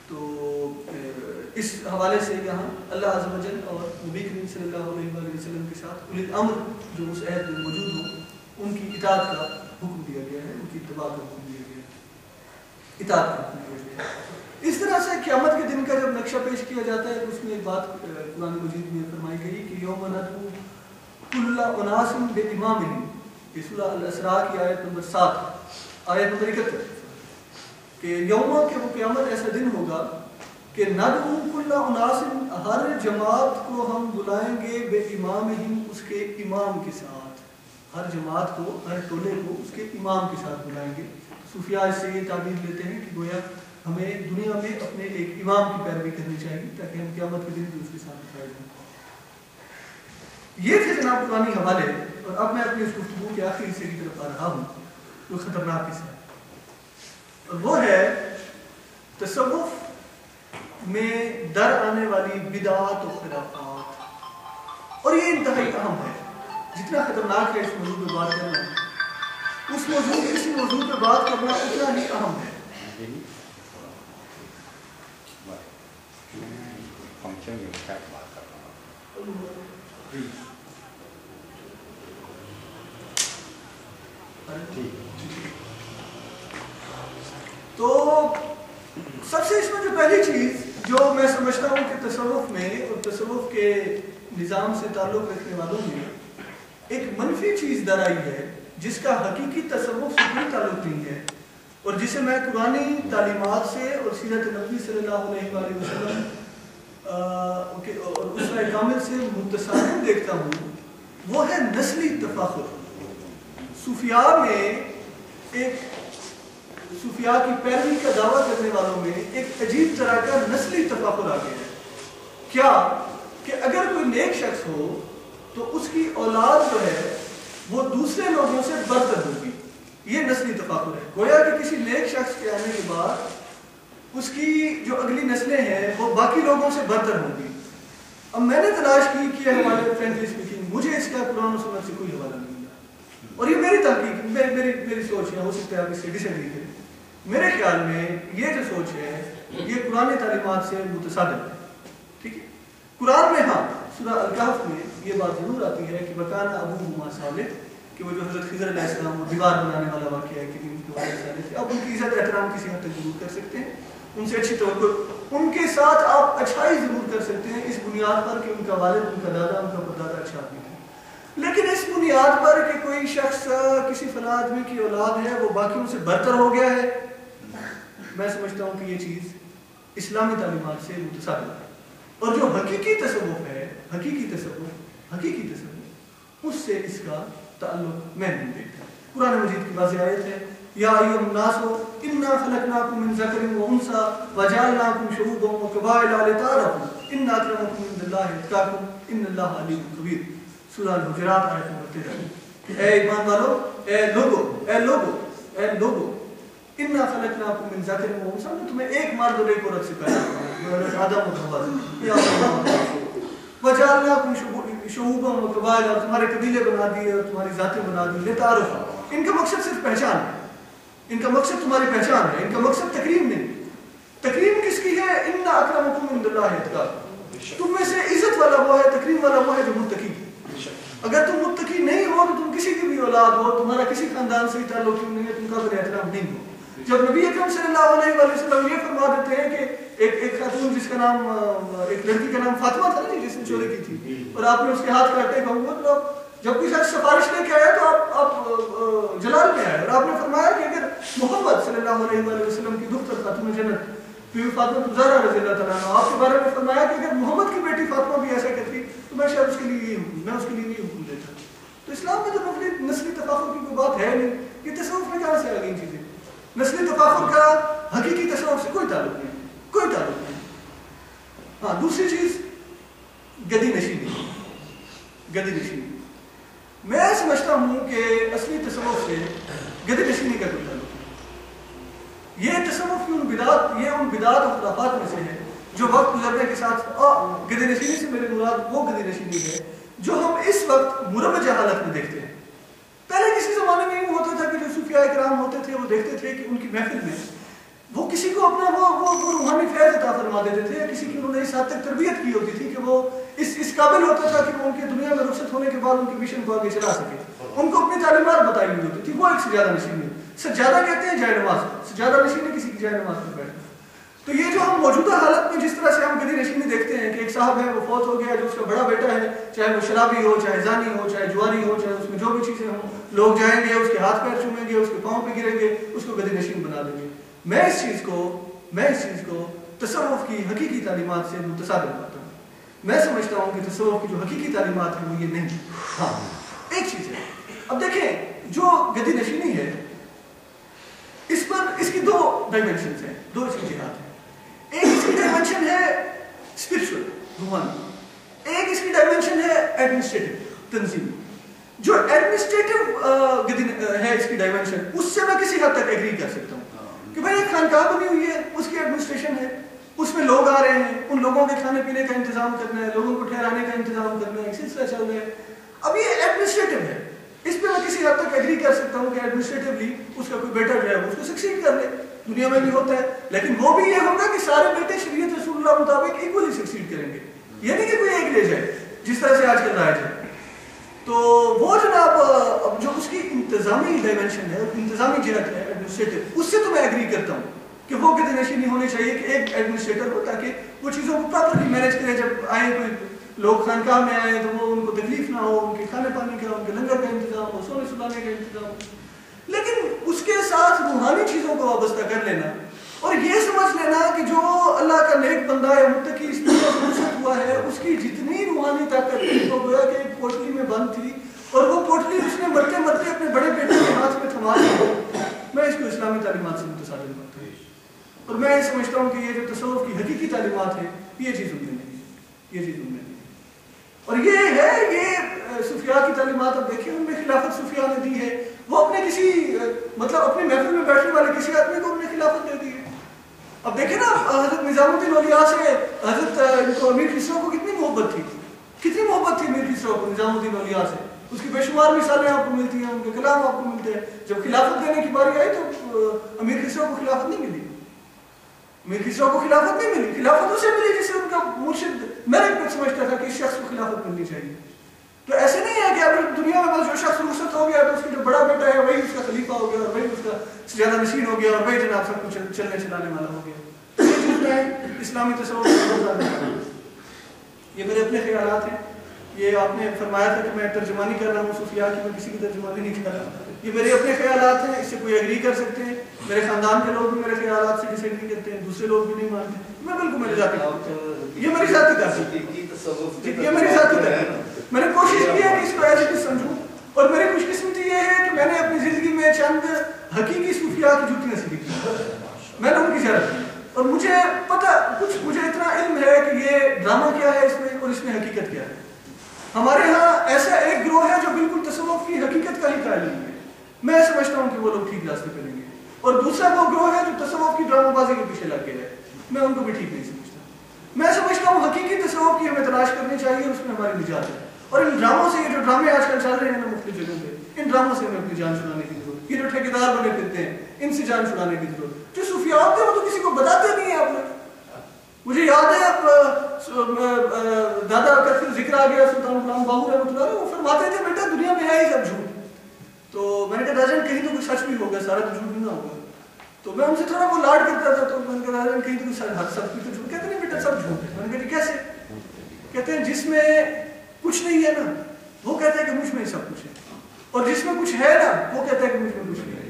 تو اس حوالے سے یہاں اللہ عز و جل اور نبی کریم صلی اللہ علیہ وآلہ وسلم کے ساتھ اولی الامر جو اس عہد میں موجود ہوں ان کی اطاعت کا حکم دیا گیا ہے ان کی اتباع کا حکم دیا گیا ہے اطاعت کا حکم دیا گیا ہے. اس طرح سے قیامت کے دن کا جب نقشہ پیش کیا جاتا ہے تو اس میں ایک بات قرآن مجید میں فرمائی گئی کہ یوم ندعو کل اناس بامامہم یہ سورہ الاسراء کی آیت نمبر سات آیت نمبر اکہتر کہ یوم کہ وہ قیامت ایسا دن ہوگا کہ ندعو کل اناس ہر جماعت کو ہم بلائیں گے بے امامہم اس کے امام کے ساتھ. ہر جماعت کو ہر ٹولے کو اس کے امام کے ساتھ بلائیں گے. صوفیاء اس سے یہ تعبیر لیتے ہیں کہ گویا ہمیں دنیا میں اپنے ایک امام کی پیروی کرنی چاہیے تاکہ ہم قیامت کے دن بھی اس کے ساتھ اٹھائے جائیں. یہ تھے جناب قرآنی حوالے اور اب میں اپنی اس گفتگو کے آخری حصے کی طرف آ رہا ہوں جو خطرناک حصہ ہے اور وہ ہے تصوف میں در آنے والی بدعات و خرافات. اور یہ انتہائی اہم ہے جتنا خطرناک ہے اس موضوع پہ بات کرنا اس موضوع اسی موضوع پہ بات کرنا اتنا ہی اہم ہے. فنکشن میں بات کر رہا ہوں. تو سب سے اس میں جو پہلی چیز جو میں سمجھتا ہوں کہ تصوف میں اور تصوف کے نظام سے تعلق رکھنے والوں میں ایک منفی چیز در آئی ہے جس کا حقیقی تصوف سے کوئی تعلق نہیں ہے اور جسے میں قرآنی تعلیمات سے اور سیرت نبوی صلی اللہ علیہ وآلہ وسلم اور اسوہ کامل سے متصادم دیکھتا ہوں وہ ہے نسلی تفاخر. صوفیاء میں ایک صوفیاء کی پیروی کا دعویٰ کرنے والوں میں ایک عجیب طرح کا نسلی تفاخر آ گیا ہے. کیا کہ اگر کوئی نیک شخص ہو تو اس کی اولاد جو ہے وہ دوسرے لوگوں سے برتر ہوگی. یہ نسلی تفاخر ہے. گویا کہ کسی نیک شخص کے آنے کے بعد اس کی جو اگلی نسلیں ہیں وہ باقی لوگوں سے برتر ہوں گی. اب میں نے تلاش کی کہ ہمارے فرینکلی اسپیکنگ مجھے اس کا قرآن و سنت سے کوئی حوالہ نہیں ملا اور یہ میری تحقیق میری میری میری سوچ ہے. ہو سکتا ہے آپ اس سے ڈس ایگری کریں. میرے خیال میں یہ جو سوچ ہے یہ قرآن تعلیمات سے متصادم ہے. ٹھیک ہے. قرآن میں ہاں سورہ الکہف میں یہ بات ضرور آتی ہے کہ وَكَانَ أَبُوهُمَا صَالِحًا کہ وہ جو حضرت خضر علیہ السلام اور دیوار بنانے والا واقعہ ہے کہ ان کے والد صالح تھے. اب ان کی عزت احترام کسی حد تک ضرور کر سکتے ہیں ان سے اچھی توقع ان کے ساتھ آپ اچھائی ضرور کر سکتے ہیں اس بنیاد پر کہ ان کا والد ان کا دادا ان کا پردادا اچھا آدمی تھا. لیکن اس بنیاد پر کہ کوئی شخص کسی فلاں آدمی کی اولاد ہے وہ باقیوں سے برتر ہو گیا ہے میں سمجھتا ہوں کہ یہ چیز اسلامی تعلیمات سے متصادم ہے. اور جو حقیقی تصوف ہے حقیقی تصوف حقیقی تصوف اس سے اس کا تعلق میں نہیں دیکھتا. قرآن مجید کی واضح آیت ہے یا ایھا الناس انا خلقناکم من ذکر و انثی وجعلناکم شعوبا وقبائل لتعارفوا ان اکرمکم عند اللہ اتقاکم ان اللہ علیم خبیر. سورہ الحجرات آیت نمبر تیرہ. اے ایمان والو اے لوگو اے لوگو اے لوگوں اِنَّا خَلَقْنَاكُم مِّن ذَكَرٍ وَأُنثَىٰ، ہم نے تمہیں ایک مرد اور ایک عورت سے پیدا کیا، جو حضرت آدم اور حوا سے، یا وَجَعَلْنَاكُمْ شُعُوبًا وَقَبَائِلَ، اور تمہارے قبیلے بنا دیے اور تمہاری ذاتیں بنا دی، لِتَعَارَفُوا، ان کا مقصد صرف پہچان ہے، ان کا مقصد تمہاری پہچان ہے، ان کا مقصد تکریم نہیں۔ تکریم کس کی ہے؟ اِنَّ أَكْرَمَكُمْ عِندَ اللَّهِ أَتْقَاكُم، تم میں سے عزت والا وہ ہے، تکریم والا وہ ہے جو متقی۔ اگر تم متقی نہیں ہو تو تم کسی کی بھی اولاد ہو، تمہارا کسی خاندان سے تعلق نہیں ہے، تم قابل احترام نہیں ہو۔ جب نبی اکرم صلی اللہ علیہ وآلہ وسلم یہ فرما دیتے ہیں کہ ایک ایک خاتون جس کا نام ایک لڑکی کا نام فاطمہ تھا نا جس نے چوری کی تھی، اور آپ نے اس کے ہاتھ کاٹے کہوں تو آپ جب کوئی شخص سفارش لے کے آیا تو آپ آپ جلال میں آئے، اور آپ نے فرمایا کہ اگر محمد صلی اللہ علیہ وآلہ وسلم کی دختر خاتون جنت بی بی فاطمہ زہرا رضی اللہ تعالیٰ عنہ، آپ کے بارے میں فرمایا کہ اگر محمد کی بیٹی فاطمہ بھی ایسا کرتی تو میں شاید اس کے لیے میں اس کے لیے نہیں حکم دیتا۔ تو اسلام میں تو نسلی تفاخر کی کوئی بات ہے نہیں، یہ تصوف میں کہاں سے آ گئی چیزیں؟ نسلی تفاخر کا حقیقی تصوف سے کوئی تعلق نہیں، کوئی تعلق نہیں۔ ہاں دوسری چیز گدی نشینی، گدی نشینی میں سمجھتا ہوں کہ اصلی تصوف سے گدی نشینی کا کوئی تعلق نہیں۔ یہ تصوف کی ان بدعات، یہ ان بدعات اور خرافات میں سے ہے جو وقت گزرنے کے ساتھ، گدی نشینی سے میرے مراد وہ گدی نشینی ہے جو ہم اس وقت مروج حالت میں دیکھتے ہیں۔ پہلے کسی زمانے میں یہ ہوتا تھا کہ جو صوفیاء کرام ہوتے تھے وہ دیکھتے تھے کہ ان کی محفل میں وہ کسی کو اپنا وہ وہ, وہ روحانی فیض عطا فرما دیتے تھے، یا کسی کی انہوں نے اس حد تک تربیت کی ہوتی تھی کہ وہ اس اس قابل ہوتا تھا کہ وہ ان کی دنیا میں رخصت ہونے کے بعد ان کی مشن کو آگے چلا سکے، ان کو اپنی تعلیمات بتائی ہوئی ہوتی تھی۔ وہ ایک سجادہ نشینی ہے، سجادہ کہتے ہیں جائے نماز، سجادہ نشینی کسی کی جائے نماز پر بیٹھنا۔ تو یہ جو ہم موجودہ حالت میں جس طرح سے ہم گدی نشینی دیکھتے ہیں کہ ایک صاحب ہے وہ فوت ہو گیا، جو اس کا بڑا بیٹا ہے، چاہے وہ شرابی ہو، چاہے زانی ہو، چاہے جواری ہو، چاہے اس میں جو بھی چیزیں ہوں، لوگ جائیں گے اس کے ہاتھ پیر چومیں گے، اس کے پاؤں پہ گریں گے، اس کو گدی نشین بنا دیں گے۔ میں اس چیز کو میں اس چیز کو تصوف کی حقیقی تعلیمات سے متصادم کرتا ہوں۔ میں سمجھتا ہوں کہ تصوف کی جو حقیقی تعلیمات ہیں وہ یہ نہیں۔ ہاں ایک چیز ہے، اب دیکھیں جو گدی نشینی ہے اس پر اس کی دو ڈائمینشنز ہیں، دو اس کی جہات ہیں۔ ایک اس کی ڈائمینشن ہے اسپرچول روحانی، ایک اس کی ڈائمینشن ہے ایڈمنسٹریٹو تنظیم۔ جو ایڈمنسٹریٹو ہے اس کی ڈائمینشن، اس سے میں کسی حد تک ایگری کر سکتا ہوں کہ بھائی ایک خانقاہ بنی ہوئی ہے، اس کی ایڈمنسٹریشن ہے، اس میں لوگ آ رہے ہیں، ان لوگوں کے کھانے پینے کا انتظام کرنا ہے، لوگوں کو ٹھہرانے کا انتظام کرنا ہے، ایک سلسلہ چل رہا ہے۔ اب یہ ایڈمنسٹریٹو ہے، اس پہ میں کسی حد تک ایگری کر سکتا ہوں کہ ایڈمنسٹریٹولی اس کا کوئی بیٹا جو ہے وہ اس کو سکسیڈ کر لے، دنیا میں بھی ہوتا ہے، لیکن وہ بھی یہ ہوگا کہ سارے بیٹے شریعت رسول اللہ مطابق ایکولی سکسیڈ کریں گے، یہ نہیں کہ کوئی ایک لے جائے جس طرح سے آج کل رائج ہے۔ تو وہ جناب اب جو اس کی انتظامی ڈائمینشن ہے، انتظامی جہت ہے ایڈمنسٹریٹو، اس سے تو میں ایگری کرتا ہوں کہ وہ گدی نشینی ہونی چاہیے کہ ایک ایڈمنسٹریٹر ہو تاکہ وہ چیزوں کو پراپرلی مینیج کرے، جب آئیں کوئی لوگ خانقاہ میں آئیں تو وہ ان کو تکلیف نہ ہو، ان کے کھانے پانے کا، ان کے لنگر کا انتظام ہو، سونے سلانے کا انتظام ہو، لیکن اس کے ساتھ روحانی چیزوں کو وابستہ کر لینا اور یہ سمجھ لینا کہ جو اللہ کا نیک بندہ یا متقی اس میں رخصت ہوا ہے اس کی جتنی روحانی طاقت تو گویا کہ ایک پوٹلی میں بند تھی اور وہ پوٹلی اس نے مرتے مرتے اپنے بڑے بیٹے کے ہاتھ میں تھما لی، میں اس کو اسلامی تعلیمات سے متصادم کرتا ہوں اور میں یہ سمجھتا ہوں کہ یہ جو تصوف کی حقیقی تعلیمات ہے یہ چیز ان میں نہیں ہے، یہ چیز ان میں نہیں ہے۔ اور یہ ہے یہ صوفیاء کی تعلیمات اب دیکھیں، ان میں خلافت صوفیاء نے دی ہے، وہ اپنے کسی مطلب اپنی محفل میں بیٹھنے والے کسی آدمی کو انہوں نے خلافت دے دی ہے۔ اب دیکھیں نا حضرت نظام الدین اولیاء سے حضرت ان کو امیر خسرو کو کتنی محبت تھی، کتنی محبت تھی امیر خسرو کو نظام الدین اولیاء سے، اس کی بے شمار مثالیں آپ کو ملتی ہیں، ان کے کلام آپ کو ملتے ہیں۔ جب خلافت دینے کی باری آئی تو امیر خسرو کو خلافت نہیں ملی، امیر خسرو کو خلافت نہیں ملی، خلافت اسے ملی جسے ان کا مرشد میرٹ سمجھتا تھا کہ اس شخص کو خلافت ملنی چاہیے۔ تو ایسے نہیں ہے کہ اگر دنیا میں بس جو شخص رخصت ہو گیا تو اس کا جو بڑا بیٹا ہے وہی اس کا خلیفہ ہو گیا اور وہی اس کا سجادہ نشین ہو گیا اور وہی جناب سب کچھ چلنے چلانے والا ہو گیا۔ یہ چیز میں اسلامی تصور یہ میرے اپنے خیالات ہیں، یہ آپ نے فرمایا تھا کہ میں ترجمانی کر رہا ہوں صوفیاء کی، میں کسی کی ترجمانی نہیں کر رہا، یہ میرے اپنے خیالات ہیں، اس سے کوئی ایگری کر سکتے ہیں، میرے خاندان کے لوگ بھی میرے خیالات سے ڈس ایگری کرتے ہیں، دوسرے لوگ بھی نہیں مانتے، میں بالکل میری ذاتی یہ میری ذاتی ترجیح یہ میری ذاتی ترجیح میں نے کوشش کی ہے کہ اس کو ایز اٹ از سمجھوں، اور میری خوش قسمتی یہ ہے کہ میں نے اپنی زندگی میں چند حقیقی صوفیاء کی جوتیاں سیکھی، میں نے ان کی زیارت کی اور مجھے پتہ کچھ مجھے اتنا علم ہے کہ یہ ڈرامہ کیا ہے اس میں اور اس میں حقیقت کیا ہے۔ ہمارے ہاں ایسا ایک گروہ ہے جو بالکل تصوف کی حقیقت کا ہی قائل نہیں ہے، میں سمجھتا ہوں کہ وہ لوگ ٹھیک راستے پہ لیں گے. اور دوسرا وہ گروہ ہے جو تصوف کی ڈرامہ بازی کے پیچھے لگ گیا ہے, میں ان کو بھی ٹھیک نہیں سمجھتا. میں سمجھتا ہوں حقیقی تصوف کی ہمیں تلاش کرنی چاہیے, اس میں ہماری نجات ہے. اور ان ڈراموں سے, یہ جو ڈرامے آج کل چل رہے ہیں نا مختلف جگہوں پہ, ان ڈراموں سے ہمیں اپنی جان چھڑانے کی ضرورت. یہ جو ٹھیکیدار بنے پھرتے ہیں, ان سے جان چھڑانے کی ضرورت. جو صوفیاء ہوتے ہیں وہ تو کسی کو بتاتے نہیں ہیں. آپ نے مجھے یاد ہے اب دادا کا پھر ذکر آ گیا سلطان غلام باہو رحمۃ اللہ علیہ, وہ فرماتے تھے بیٹا دنیا میں ہے ہی سب جھوٹ. تو میں نے کہا دادا جان کہیں تو کچھ سچ بھی ہوگا, سارا تو جھوٹ نہ ہوگا. تو میں ان سے تھوڑا وہ لاڈ کرتا تھا, تو میں نے کہا دادا جان کہیں تو کچھ سب بھی تو جھوٹ. کہتے نہیں بیٹا سب جھوٹ ہے. میں نے کہا جی کیسے؟ کہتے ہیں جس میں کچھ نہیں ہے نا وہ کہتا ہے کہ مجھ میں سب کچھ ہے, اور جس میں کچھ ہے نا وہ کہتا ہے کہ مجھ میں کچھ نہیں ہے.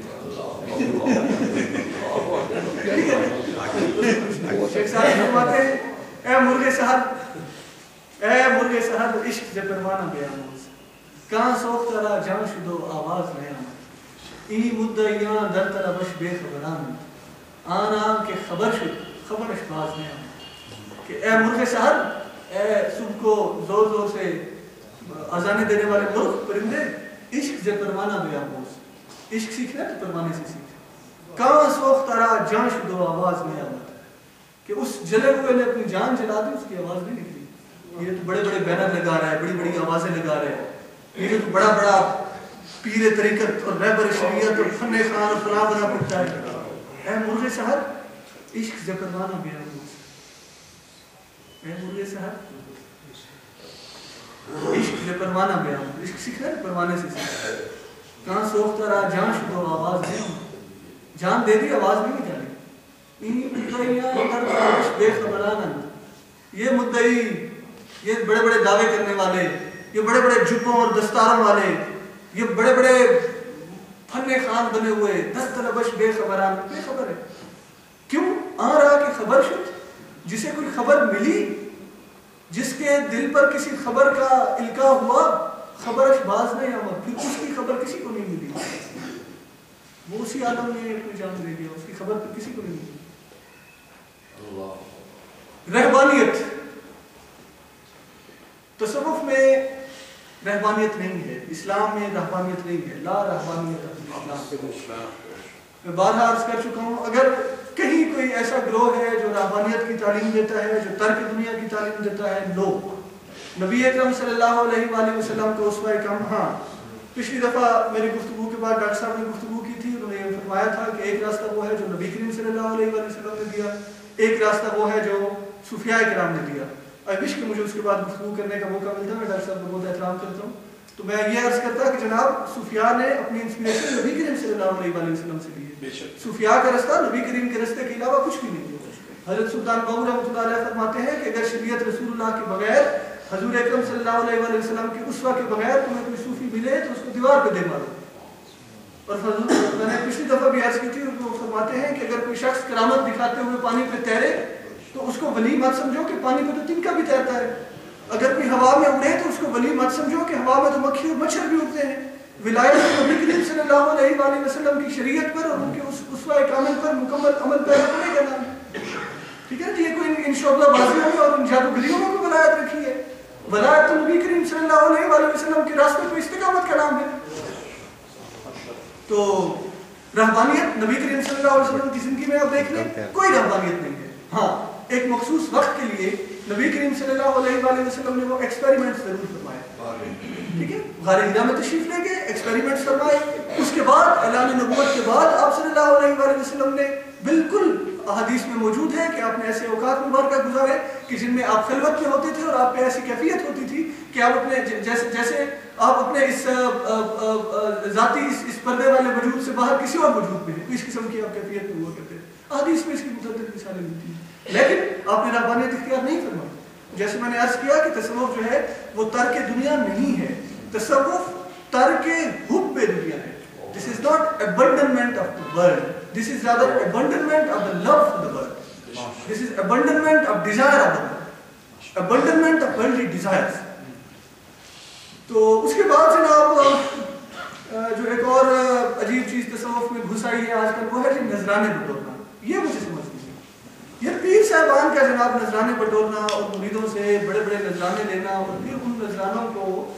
شیخ صاحب فرماتے ہیں اے مرغ سحر, اے مرغ سحر عشق سے پروانہ بیاموز, کہاں سوخت را جان شدو آواز نیام, ای مدعیاں در طلبش بے خبران, آن آن کے خبر شد خبرش باز نیام. کہ اے مرغ سحر, اے صبح کو زور زور سے اذانے دینے والے مرغ پرندے, عشق سے پروانہ بیاموز, عشق سیکھنا تو پروانے سے سیکھ. کہاں سوخت را جان شدو آواز نیام, کہ اس جلے ہوئے نے اپنی جان جلا دی, اس کی آواز نہیں نکلی. یہ تو بڑے بڑے بینر لگا رہا ہے, بڑی بڑی آوازیں لگا رہا ہے, یہ تو بڑا بڑا پیر طریقت اور رہبر شریعت اور فن خان اور فلاں بنا پڑتا ہے. اے مرغ سحر عشق سے پروانہ بیاموز, اے مرغ سحر عشق سے پروانہ بیاموز. عشق سیکھنا ہے پروانے سے سیکھنا. کہاں سوخت را جان شدو آواز نیام, جان دے دی آواز نہیں نکالی. بے خبران, یہ مدعی, یہ بڑے بڑے دعوے کرنے والے, یہ بڑے بڑے جبوں اور دستاروں والے, یہ بڑے بڑے فن خان بنے ہوئے, دس طلبش بے خبران, بے خبر ہے. کیوں؟ آ رہا کہ خبر شد, جسے کوئی خبر ملی, جس کے دل پر کسی خبر کا القاء ہوا, خبرش باز نہیں آمد, پھر اس کی خبر کسی کو نہیں ملی, وہ اسی عالم میں اپنی جان دے گیا, اس کی خبر پھر کسی کو نہیں ملی. رہبانیت, تصوف میں رہبانیت نہیں ہے, اسلام میں رہبانیت نہیں ہے. لا رہبانیت اسلام. میں بارہا عرض کر چکا ہوں, اگر کہیں کوئی ایسا گروہ ہے جو رہبانیت کی تعلیم دیتا ہے, جو ترک دنیا کی تعلیم دیتا ہے, لو نبی اکرم صلی اللہ علیہ وآلہ وسلم کو اسوہ کم. ہاں پچھلی دفعہ میری گفتگو کے بعد ڈاکٹر صاحب نے گفتگو کی تھی, انہوں نے یہ فرمایا تھا کہ ایک راستہ وہ ہے جو نبی کریم صلی اللہ علیہ وآلہ وسلم نے دیا, ایک راستہ وہ ہے جو صوفیاء کرام نے دیا. آئی وش کہ مجھے اس کے بعد گفتگو کرنے کا موقع ملتا ہے, میں ڈاکٹر صاحب کو بہت احترام کرتا ہوں. تو میں یہ عرض کرتا کہ جناب صوفیاء نے اپنی انسپریشن نبی کریم صلی اللہ علیہ وآلہ وسلم سے لی ہے. صوفیاء کا رستہ نبی کریم کے رستے کے علاوہ کچھ بھی نہیں ہے. حضرت سلطان باہو رحمۃ اللہ علیہ فرماتے ہیں کہ اگر شریعت رسول اللہ کے بغیر, حضور اکرم صلی اللہ علیہ وآلہ وسلم کے اسوہ کے بغیر تمہیں کوئی صوفی ملے تو اس کو دیوار پہ دے مارو. اور میں نے پچھلی دفعہ بھی عرض کی تھی, وہ فرماتے ہیں کہ اگر کوئی شخص کرامت دکھاتے ہوئے پانی پہ تیرے تو اس کو ولی مت سمجھو کہ پانی پہ تو تنکا بھی تیرتا ہے. اگر کوئی ہوا میں اڑے تو اس کو ولی مت سمجھو کہ ہوا میں تو مکھی اور مچھر بھی اڑتے ہیں. ولایت نبی کریم صلی اللہ علیہ وآلہ وسلم کی شریعت پر اور ان کے اسوہ کامل پر مکمل عمل پیرا ہونے کا نام ہے. ٹھیک ہے جی, یہ کوئی ان شعبہ بازیوں میں اور ان جادوگریوں میں کوئی ولایت رکھی ہے. ولایت تو نبی کریم صلی اللہ علیہ وآلہ وسلم کے راستے پر استقامت کا نام ہے. تو رہبانیت نبی کریم صلی اللہ علیہ وسلم کی زندگی میں آپ دیکھ لیں کوئی رہبانیت نہیں ہے. ہاں ایک مخصوص وقت کے لیے نبی کریم صلی اللہ علیہ وآلہ وسلم نے وہ ایکسپیریمنٹ ضرور فرمائے. ٹھیک ہے, غار ہرا میں تشریف لے گئے, ایکسپیریمنٹ فرمائے. اس کے بعد اعلان نبوت کے بعد آپ صلی اللہ علیہ وآلہ وسلم نے, بالکل احادیث میں موجود ہے کہ آپ نے ایسے اوقات مبارکہ گزارے کہ جن میں آپ خلوت میں ہوتے تھے اور آپ پہ ایسی کیفیت ہوتی تھی کہ آپ اپنے جیسے جیسے آپ اپنے اس ذاتی اس, اس پردے والے وجود سے باہر کسی اور وجود میں ہیں, اس قسم کی آپ کیفیت میں ہوا کرتے. حدیث میں اس کی متعدد مثالیں ملتی ہیں, لیکن آپ نے رہبانیت اختیار نہیں فرمائی. جیسے میں نے عرض کیا کہ تصوف جو ہے وہ ترک دنیا نہیں ہے, تصوف ترک حب دنیا ہے. This is not abandonment of the world. This is rather abandonment of the love for the world. This is abandonment of desire of the world. Abandonment of worldly desires. تو اس کے بعد جناب جو ایک اور عجیب چیز تصوف میں گھس آئی ہے آج کل, وہ ہے جی نذرانے بٹورنا. یہ مجھے سمجھ نہیں, یہ پیر صاحبان کا جناب نذرانے بٹورنا اور مریدوں سے بڑے بڑے نذرانے لینا اور پھر ان نذرانوں کو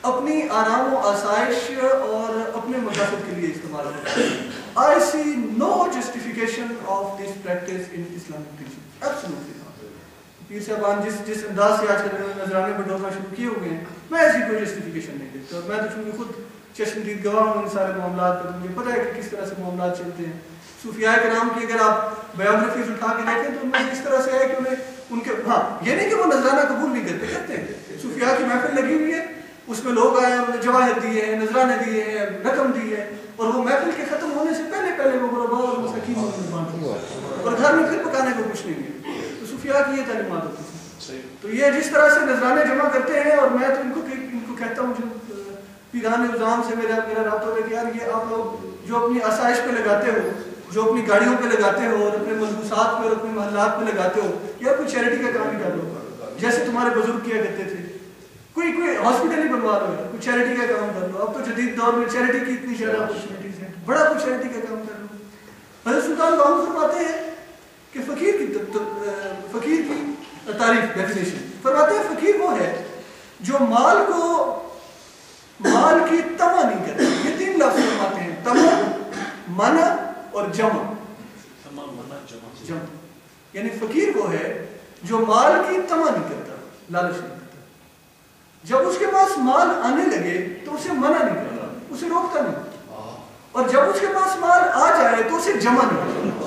اپنی آرام و آسائش اور اپنے مقاصد کے لیے استعمال کرتے ہیں. I see no justification of this practice in Islamic teaching. Absolutely not. پیر صاحبان جس جس انداز سے آج کل نذرانے بٹورنا شروع کیے ہوئے ہیں میں ایسی کوئی جسٹیفیکیشن نہیں دیتا. اور میں تو چونکہ خود چشمدید گواہ ہوں ان سارے معاملات پر, مجھے پتہ ہے کہ کس طرح سے معاملات چلتے ہیں. صوفیاء کرام کی اگر آپ بایوگرافیز اٹھا کے دیکھیں تو ان میں اس طرح سے ہے کہ انہیں ان کے ہاں یہ نہیں کہ وہ نذرانہ قبول نہیں کرتے کرتے ہیں. صوفیاء کی محفل لگی ہوئی ہے, اس میں لوگ آئے ہیں, جواہر دیے ہیں, نذرانے دیے ہیں, رقم دی ہے, اور وہ محفل کے ختم ہونے سے پہلے پہلے وہ غرباء اور مساکین میں بانٹتے ہیں اور گھر میں پھر پکانے کو کچھ نہیں ہے. تو صوفیاء کی یہ تعلیمات ہوتی ہیں. تو یہ جس طرح سے نذرانے جمع کرتے ہیں, اور میں تو ان کو ان کو کہتا ہوں جو پیران نظام سے میرا میرا رابطہ ہے کہ یار یہ آپ لوگ جو اپنی آسائش پہ لگاتے ہو, جو اپنی گاڑیوں پہ لگاتے ہو اور اپنے ملبوسات پہ اور اپنے محلات پہ لگاتے ہو, یا کوئی چیریٹی کا کام ہی کر لو جیسے تمہارے بزرگ کیا کرتے تھے. کوئی کوئی ہاسپٹل ہی بنوا لو, کوئی چیریٹی کا کام کر لو. اب تو جدید دور میں چیریٹی کی اتنی زیادہ اپرچونیٹیز ہیں, بڑا کوئی چیریٹی کا کام کر لو. حضرت سلطان باہو فرماتے ہیں کہ فقیر کی فقیر کی تعریف ڈیفینیشن فرماتے ہیں فقیر وہ ہے جو مال کو مال کی تما نہیں کرتا. یہ تین لفظ فرماتے ہیں, تما, منع اور جمع. جمع یعنی فقیر وہ ہے جو مال کی تما نہیں کرتا, لالچ نہیں کرتا. جب اس کے پاس مال آنے لگے تو اسے منع نہیں کرتا, اسے روکتا نہیں, اور جب اس کے پاس مال آ جائے تو اسے جمع نہیں کرتا.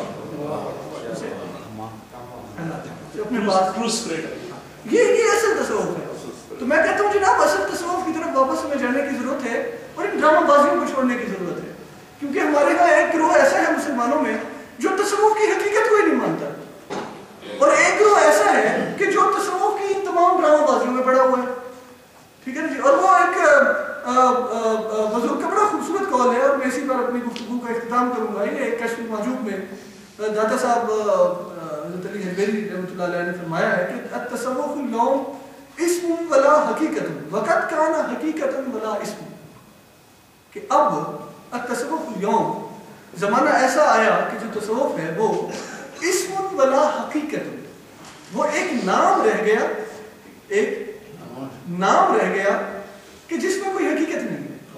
اپنے پاس یہ یہ اصل تصوف ہے. تو میں کہتا ہوں جناب اصل تصوف کی طرف واپس ہمیں جانے کی ضرورت ہے اور ان ڈرامہ بازیوں کو چھوڑنے کی ضرورت ہے, کیونکہ ہمارے یہاں ایک گروہ ایسا ہے مسلمانوں میں جو تصوف کی حقیقت کو ہی نہیں مانتا, اور ایک گروہ ایسا ہے کہ جو تصوف کی تمام ڈرامہ بازیوں میں پڑا ہوا ہے. ٹھیک ہے نا جی. اور وہ ایک بزرگ کا بڑا خوبصورت قول ہے, اور میں اسی پر اپنی گفتگو کا اختتام کروں گا. یہ کشف المحجوب میں داتا صاحب حضرت علی حجویری رحمۃ اللہ علیہ نے فرمایا ہے کہ التصوف اليوم اسم ولا حقیقت وقت کانا حقیقت ولا اسم, کہ اب التصوف اليوم زمانہ ایسا آیا کہ جو تصوف ہے وہ اسم ولا حقیقت, وہ ایک نام رہ گیا, ایک نام رہ گیا کہ جس میں کوئی حقیقت نہیں ہے.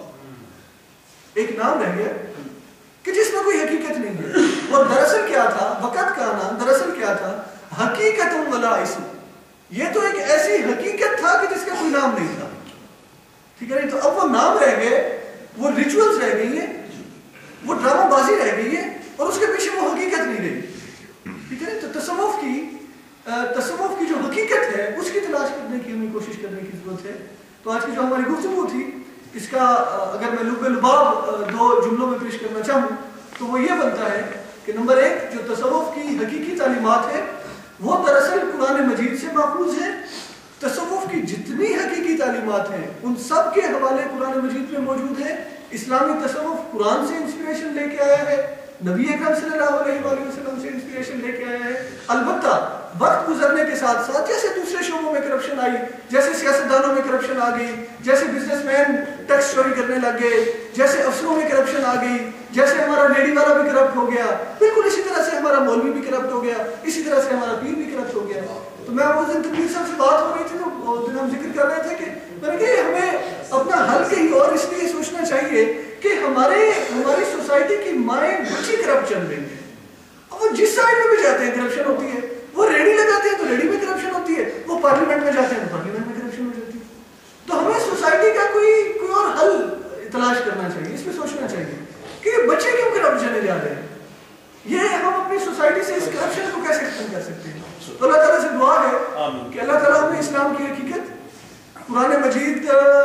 ایک نام رہ گیا کہ جس میں کوئی حقیقت نہیں ہے. اور دراصل کیا تھا وقت کا نام, دراصل کیا تھا حقیقت ولا اسم. یہ تو ایک ایسی حقیقت تھا کہ جس کا کوئی نام نہیں تھا. ٹھیک ہے. تو اب وہ نام رہ گئے, وہ ریچولز رہ گئی ہیں, وہ ڈرامہ بازی رہ گئی ہے, اور اس کے پیچھے وہ حقیقت نہیں رہی. ٹھیک ہے. تو تصوف کی تصوف کی جو حقیقت ہے اس کی تلاش کرنے کی ہمیں کوشش کرنے کی ضرورت ہے. تو آج کی جو ہماری گفتگو تھی اس کا اگر میں لب لباب دو جملوں میں پیش کرنا چاہوں تو وہ یہ بنتا ہے کہ نمبر ایک, جو تصوف کی حقیقی تعلیمات ہے وہ دراصل قرآن مجید سے ماخوذ ہے. تصوف کی جتنی حقیقی تعلیمات ہیں ان سب کے حوالے قرآن مجید میں موجود ہیں. اسلامی تصوف قرآن سے انسپریشن لے کے آیا ہے, نبی اکرم صلی اللہ علیہ وآلہ وسلم سے انسپریشن لے کے آیا ہے. البتہ وقت گزرنے کے ساتھ ساتھ جیسے دوسرے شعبوں میں کرپشن آئی, جیسے سیاستدانوں میں کرپشن آ گئی, جیسے بزنس مین ٹیکس چوری کرنے لگ گئے, جیسے افسروں میں کرپشن آ گئی, جیسے ہمارا لیڈی والا بھی کرپٹ ہو گیا, بالکل اسی طرح سے ہمارا مولوی بھی کرپٹ ہو گیا, اسی طرح سے ہمارا پیر بھی کرپٹ ہو گیا. تو میں اس دن تنویر صاحب سے بات ہو رہی تھی تو اس دن ہم ذکر کر رہے تھے کہ میں نے کہا ہمیں اپنا حل کہیں اور اس لیے سوچنا چاہیے کہ ہمارے ہماری سوسائٹی کی مائیں بچی کرپٹ چل رہی ہیں. اب وہ جس سائڈ میں بھی جاتے ہیں کرپشن ہوتی ہے, وہ ریڈی لگاتے ہیں تو ریڈی میں کرپشن ہوتی ہے, وہ پارلیمنٹ میں جاتے ہیں تو پارلیمنٹ میں کرپشن ہو جاتی ہے. تو ہمیں سوسائٹی کا کوئی کوئی اور حل تلاش کرنا چاہیے, اس پہ سوچنا چاہیے کہ بچے کیوں کرپٹ چلے جا رہے ہیں, یہ ہم اپنی سوسائٹی سے اس کرپشن کو کیسے ختم کر سکتے ہیں. تو اللہ تعالیٰ سے دعا ہے کہ اللہ تعالیٰ ہمیں اسلام کی حقیقت قرآن مجید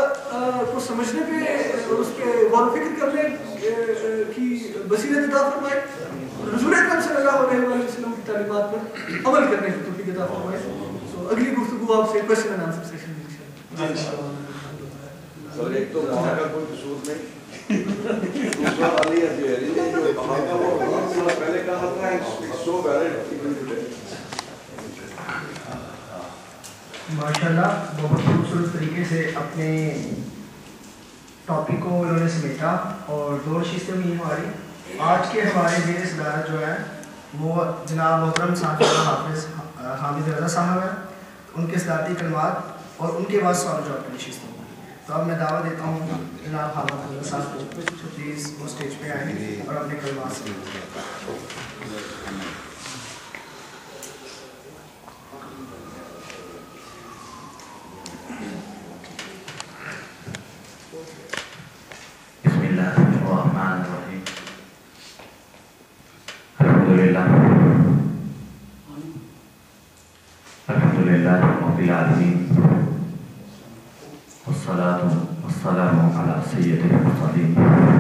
کو سمجھنے پہ اور اس پہ غور و فکر کرنے کی بصیرت عطا فرمائے, حضور اکرم صلی اللہ علیہ وآلہ وسلم کی تعلیمات پر عمل کرنے کی توفیق عطا فرمائے. تو اگلی گفتگو آپ سے کوشچن اینڈ آنسر سیشن میں انشاءاللہ. سر ایک تو وہاں کا کوئی قصور نہیں, دوسرا علی حجویری نے جو کہا تھا وہ پہلے کہا تھا سو ویلڈ. ماشاءاللہ بہت خوبصورت طریقے سے اپنے ٹاپک کو انہوں نے سمیٹا, اور دو نشستیں بھی ہماری. آج کے ہمارے میرے صدارت جو ہے وہ جناب محترم صاحب حافظ حامد رضا صاحب ہیں, ان کے صدارتی کلمات اور ان کے بعد سوال و جواب کی نشست ہوگی. تو تو اب میں دعوت دیتا ہوں جناب حافظ اللہ صاحب کو، پلیز وہ اسٹیج پہ آئیں اور اپنے کلمات سے بسم اللہ الرحمن الرحیم الحمدللہ الحمدللہ رب العالمین والصلاة والسلام علی سید المرسلین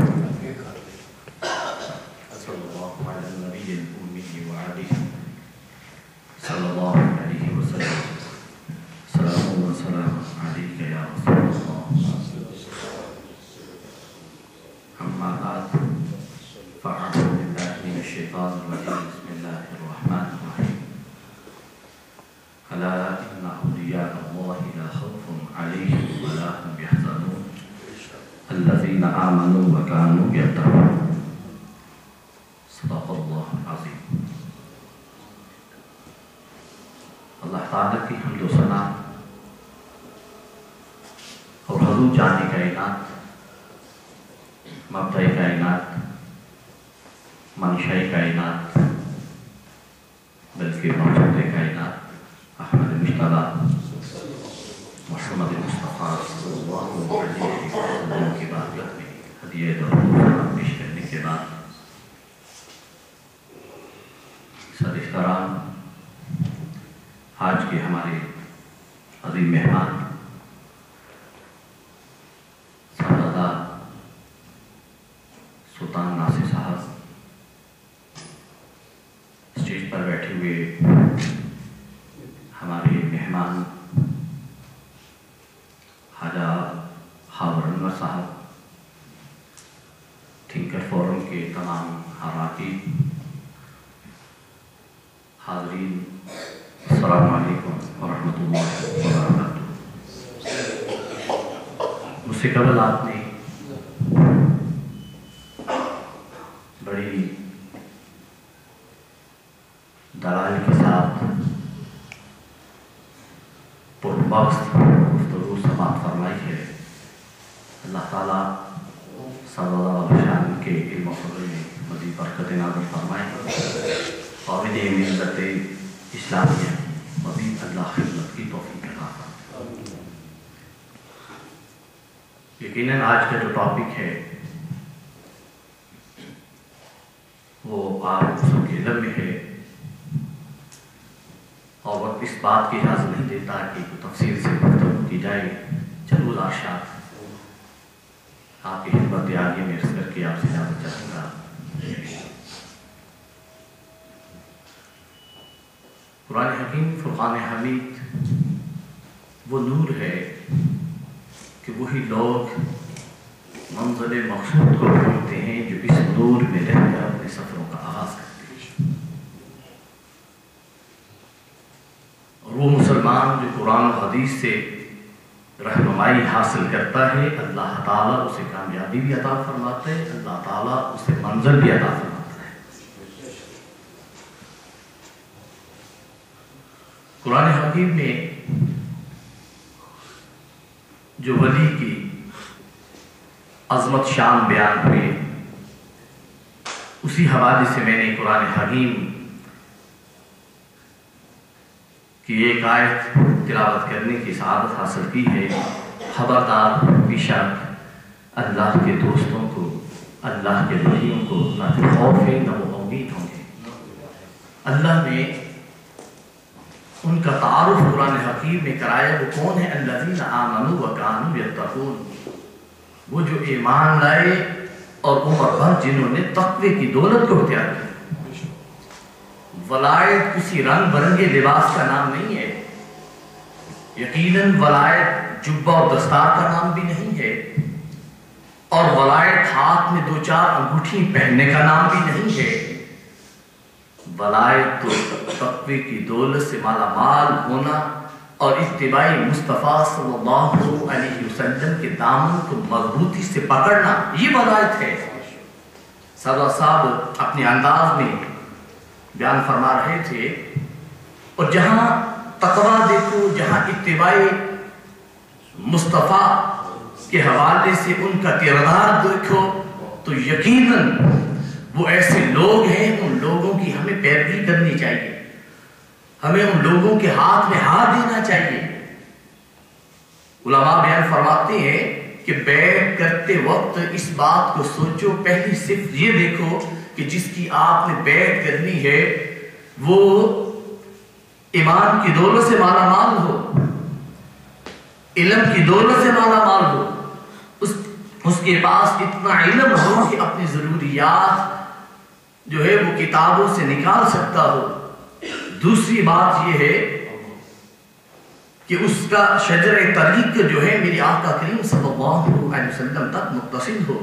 صلی اللہ علی النبی الأمی وعلیہ صلی اللہ علیہ وسلم سلام و سلام علیک یا رسول اللہ اما بعد فاعوذ باللہ من الشیطان الرجیم بسم اللہ الرحمن الرحیم الا ان اولیاء اللہ لا خوف علیہم ولا هم يحزنون الذین آمنوا وكانوا يتقون صدق اللہ العظیم. اللہ تعالیٰ کی حمد و ثنا اور حضور جان کائنات، مبدأ کائنات، منشأ کائنات، بلکہ موجود کائنات احمد مجتبی محمد مصطفیٰ صلی اللہ علیہ وسلم کی بارگاہ میں ہدیہ درود پیش کرنے کے بعد سر احترام آج کے ہمارے عظیم مہمان سادہ سلطان ناصر صاحب، اسٹیج پر بیٹھے ہوئے ہمارے مہمان خواجہ خاور انور صاحب، تھنکر فورم کے تمام اراکین، حاضرین السلام علیکم ورحمۃ اللہ وبرکاتہ. مجھ سے قبل آپ نے بڑی دلائل کے ساتھ پرمغز گفتگو سماعت فرمائی ہے. اللہ تعالیٰ صلی اللہ علیہ وسلم کے علم و فضل میں مزید برکت نازل فرمائے اور انہیں ملت اسلامیہ مزید اللہ خدمت کی توفیق عطا فرمائے. یقیناً آج کا جو ٹاپک ہے وہ آپ سب کے علم میں ہے اور وقت اس بات کی اجازت نہیں دیتا کہ تفصیل سے گفتگو کی جائے. چند گزارشات آپ کی خدمت عالیہ میں عرض کر کے آپ سے اجازت چاہوں گا. قرآن حکیم فرقان حمید وہ نور ہے کہ وہی لوگ منزل مقصود کو ڈھونڈتے ہیں جو اس نور میں رہ کر اپنے سفروں کا آغاز کرتے ہیں. اور وہ مسلمان جو قرآن و حدیث سے رہنمائی حاصل کرتا ہے، اللہ تعالیٰ اسے کامیابی بھی عطا فرماتا ہے، اللہ تعالیٰ اسے منزل بھی عطا فرماتا ہے. قرآن حکیم میں جو ولی کی عظمت شان بیان ہوئے، اسی حوالے سے میں نے قرآن حکیم کی ایک آیت تلاوت کرنے کی سعادت حاصل کی ہے. خبردار بے شک اللہ کے دوستوں کو، اللہ کے ولیوں کو نہ خوف ہے نہ وہ امید ہوں گے. اللہ نے ان کا تعارف قرآن حکیم میں کرایا. وہ کون ہے؟ الذین آمنوا وکانوا یتقون، وہ جو ایمان لائے اور عمر بھر جنہوں نے تقوی کی دولت کو اختیار کیا. ولایت کسی رنگ برنگے لباس کا نام نہیں ہے، یقیناً ولایت جبہ اور دستار کا نام بھی نہیں ہے، اور ولایت ہاتھ میں دو چار انگوٹھی پہننے کا نام بھی نہیں ہے. ولایت تو تقوی کی دولت سے مالا مال ہونا اور اتباع مصطفیٰ صلی اللہ علیہ وسلم کے دامن کو مضبوطی سے پکڑنا، یہ ولایت ہے. صدر صاحب اپنے انداز میں بیان فرما رہے تھے، اور جہاں تقویٰ دیکھو، جہاں اتباع مصطفیٰ کے حوالے سے ان کا کردار دیکھو تو یقیناً وہ ایسے لوگ ہیں، ان لوگوں کی ہمیں پیروی کرنی چاہیے، ہمیں ان لوگوں کے ہاتھ میں ہاتھ دینا چاہیے۔ علماء بیان فرماتے ہیں کہ بیعت کرتے وقت اس بات کو سوچو، پہلی صرف یہ دیکھو کہ جس کی آپ نے بیعت کرنی ہے وہ ایمان کی دولت سے مالا مال ہو، علم کی دولت سے مالا مال ہو، اس اس کے پاس اتنا علم ہو کہ اپنی ضروریات جو ہے وہ کتابوں سے نکال سکتا ہو۔ دوسری بات یہ ہے کہ اس کا شجر طریق جو ہے میری آقا کریم صلی اللہ علیہ وسلم تک متصل ہو،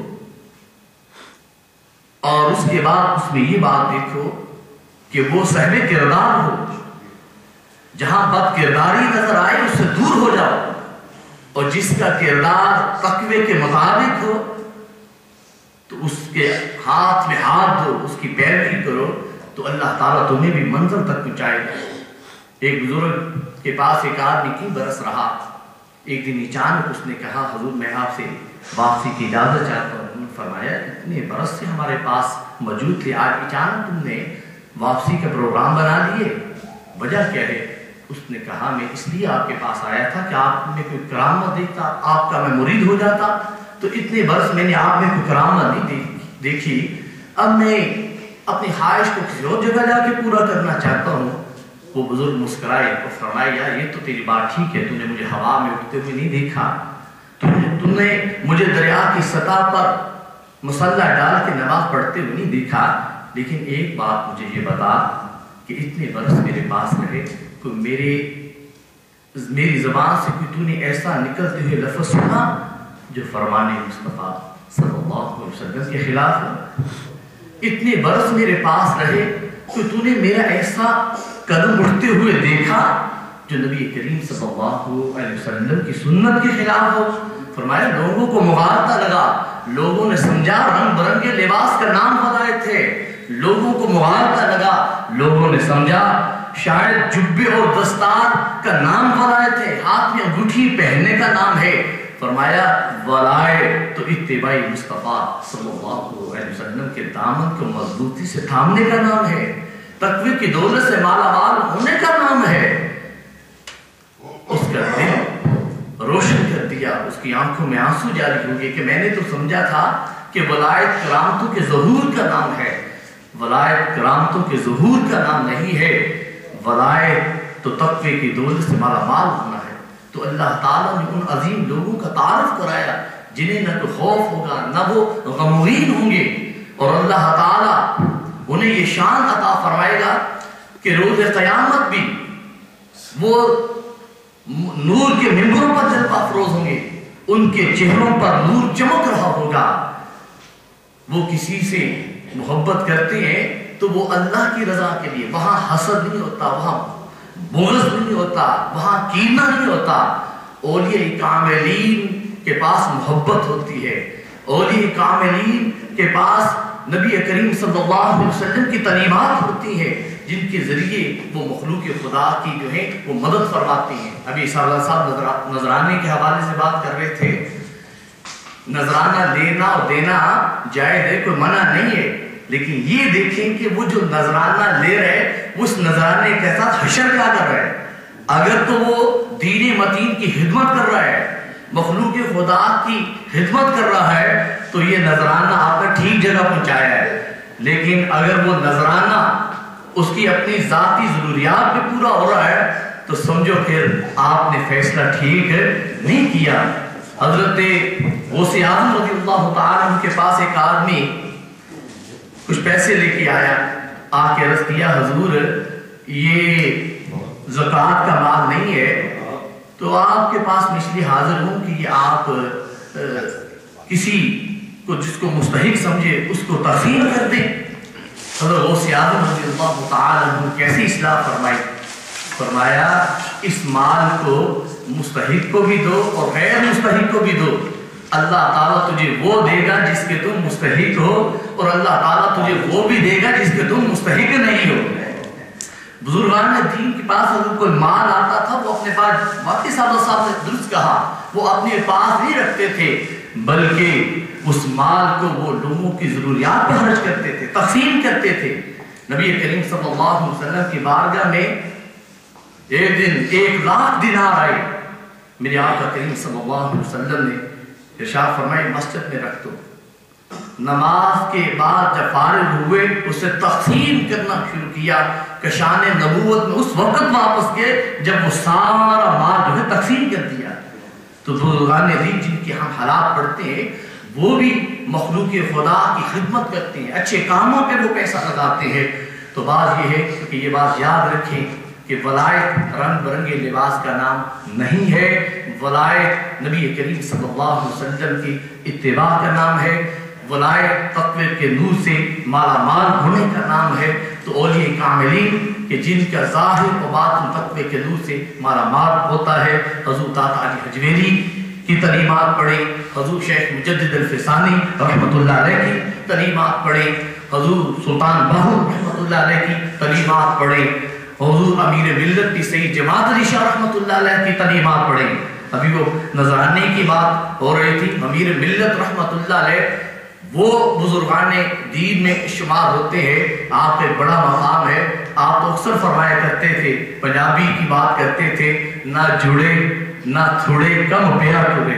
اور اس کے بعد اس میں یہ بات دیکھو کہ وہ صاحب کردار ہو، جہاں بد کرداری نظر آئے اس سے دور ہو جاؤ، اور جس کا کردار تقوی کے مطابق ہو تو اس کے ہاتھ میں ہاتھ دو، اس کی پیروی کرو، تو اللہ تعالیٰ تمہیں بھی منزل تک پہنچائے گا۔ ایک بزرگ کے پاس ایک آدمی کی برس رہا، ایک دن اچانک اس نے کہا حضور میں آپ سے واپسی کی اجازت چاہتا ہوں۔ انہوں نے فرمایا اتنے برس سے ہمارے پاس موجود تھے، آج اچانک تم نے واپسی کا پروگرام بنا لیے، وجہ کیا ہے؟ اس نے کہا میں اس لیے آپ کے پاس آیا تھا کہ آپ میں کوئی کرامت دیکھتا، آپ کا میں مرید ہو جاتا، تو اتنے برس میں نے آپ میں کوئی کرامت نہیں دیکھی، اب میں اپنی خواہش کو کسی اور جگہ جا کے پورا کرنا چاہتا ہوں۔ وہ بزرگ مسکرائے اور فرمایا یار یہ تو تیری بات ٹھیک ہے، تو نے مجھے ہوا میں اٹھتے ہوئے نہیں دیکھا، تم نے مجھے دریا کی سطح پر مسلح ڈال کے نماز پڑھتے ہوئے نہیں دیکھا، لیکن ایک بات مجھے یہ بتا کہ اتنے برس میرے پاس رہے، کوئی میرے میری زبان سے کوئی تو نے ایسا نکلتے ہوئے لفظ سنا جو فرمان مصطفیٰ صلی اللہ علیہ وسلم کے خلاف ہے؟ اتنے برس میرے پاس رہے تو تو نے میرا ایسا قدم اٹھتے ہوئے دیکھا جو نبی کریم صلی اللہ علیہ وسلم کی سنت کے خلاف ہو؟ فرمایا لوگوں کو مغالطہ لگا، لوگوں نے سمجھا رنگ برنگے لباس کا نام فضائل تھے، لوگوں کو مغالطہ لگا، لوگوں نے سمجھا شاید جبے اور دستار کا نام فضائل تھے، ہاتھ میں انگوٹھی پہننے کا نام ہے۔ فرمایا ولائے تو اتباع مصطفیٰ صلی اللہ علیہ وسلم کے دامن کو مضبوطی سے تھامنے کا نام ہے، تقوی کی دولت سے مالا مال ہونے کا نام ہے۔ اس کا دل روشن کر دیا، اس کی آنکھوں میں آنسو جاری ہو گئے کہ میں نے تو سمجھا تھا کہ ولایت کرامتوں کے ظہور کا نام ہے، ولایت کرامتوں کے ظہور کا نام نہیں ہے، ولایت تو تقوی کی دولت سے مالا مال ہونا ہے۔ تو اللہ تعالیٰ نے ان عظیم لوگوں کا تعارف کرایا جنہیں نہ تو خوف ہوگا نہ وہ غمگین ہوں گے، اور اللہ تعالیٰ انہیں یہ شان عطا فرمائے گا کہ روز قیامت بھی وہ نور کے ممبروں پر جلوہ افروز ہوں گے، ان کے چہروں پر نور چمک رہا ہوگا۔ وہ کسی سے محبت کرتے ہیں تو وہ اللہ کی رضا کے لیے، وہاں حسد نہیں ہوتا، وہاں بغض نہیں ہوتا، وہاں کینہ نہیں ہوتا۔ اولیاء کاملین کے پاس محبت ہوتی ہے، اولیاء کاملین کے پاس نبی کریم صلی اللہ علیہ وسلم کی تعلیمات ہوتی ہیں جن کے ذریعے وہ مخلوق خدا کی جو ہے وہ مدد فرماتے ہیں۔ ابھی سالہ صاحب نذرانے کے حوالے سے بات کر رہے تھے، نذرانہ لینا اور دینا جائز ہے، کوئی منع نہیں ہے، لیکن یہ دیکھیں کہ وہ جو نذرانہ لے رہے اس نذرانے کے ساتھ حشر کیا کر رہا ہے۔ اگر تو وہ دین متین کی خدمت کر رہا ہے، مخلوق خدا کی خدمت کر رہا ہے، تو یہ نذرانہ آپ نے ٹھیک جگہ پہنچایا ہے۔ لیکن اگر وہ نذرانہ اس کی اپنی ذاتی ضروریات پہ پورا ہو رہا ہے تو سمجھو پھر آپ نے فیصلہ ٹھیک نہیں کیا۔ حضرت غوث اعظم رضی اللہ تعالیٰ عنہ کے پاس ایک آدمی کچھ پیسے لے کے آیا، آ کے عرض کیا حضور یہ زکوٰۃ کا مال نہیں ہے، تو آپ کے پاس میں اس لیے حاضر ہوں کہ یہ آپ کسی کو جس کو مستحق سمجھے اس کو تقسیم کر دیں۔ حضرت غوث اعظم رضی اللہ تعالیٰ عنہ کیسی اصلاح فرمائی؟ فرمایا اس مال کو مستحق کو بھی دو اور غیر مستحق کو بھی دو، اللہ تعالیٰ تجھے وہ دے گا جس کے تم مستحق ہو، اور اللہ تعالیٰ تجھے وہ بھی دے گا جس کے تم مستحق نہیں ہو۔ بزرگان دین کے پاس اگر کوئی مال آتا تھا وہ اپنے پاس، واقعی صاحب صاحب نے درست کہا، وہ اپنے پاس نہیں رکھتے تھے بلکہ اس مال کو وہ لوگوں کی ضروریات پہ خرچ کرتے تھے، تقسیم کرتے تھے۔ نبی کریم صلی اللہ علیہ وسلم کی بارگاہ میں ایک دن ایک لاکھ دینار آئے، میرے آقا کریم صلی اللہ علیہ وسلم نے ارشاد فرمائے مسجد میں رکھ دو۔ نماز کے بعد جب فارغ ہوئے اسے تقسیم کرنا شروع کیا کہ شان نبوت میں اس وقت واپس گئے جب وہ سارا مال جو ہے تقسیم کر دیا۔ تو بزرگان دین جن کے ہم حالات پڑھتے ہیں وہ بھی مخلوق خدا کی خدمت کرتے ہیں، اچھے کاموں پہ وہ پیسہ لگاتے ہیں۔ تو بات یہ ہے کہ یہ بات یاد رکھیں کہ ولایت رنگ برنگے لباس کا نام نہیں ہے، ولایت نبی کریم صلی اللہ علیہ وسلم کی اتباع کا نام ہے، ولایت تقوی کے نور سے مالا مال ہونے کا نام ہے۔ تو اولیاء کاملین کہ جن کا ظاہر و باطن تقوی کے نور سے مالا مال ہوتا ہے، حضور داتا علی حجویری کی تعلیمات پڑھیں، حضور شیخ مجدد الفسانی رحمۃ اللہ علیہ کی تعلیمات پڑھیں، حضور سلطان باہو رحمۃ اللہ علیہ کی تعلیمات پڑھیں، حضور امیر ملت کی سید جماعت علی شاہ رحمۃ اللہ علیہ کی تعلیمات پڑھیں۔ ابھی وہ نذرانے کی بات ہو رہی تھی، امیر ملت رحمۃ اللہ علیہ وہ بزرگان دین میں شمار ہوتے ہیں، آپ ایک بڑا مقام ہے۔ آپ تو اکثر فرمایا کرتے تھے، پنجابی کی بات کرتے تھے، نہ جڑے نہ تھوڑے کم پیا ٹوڑے۔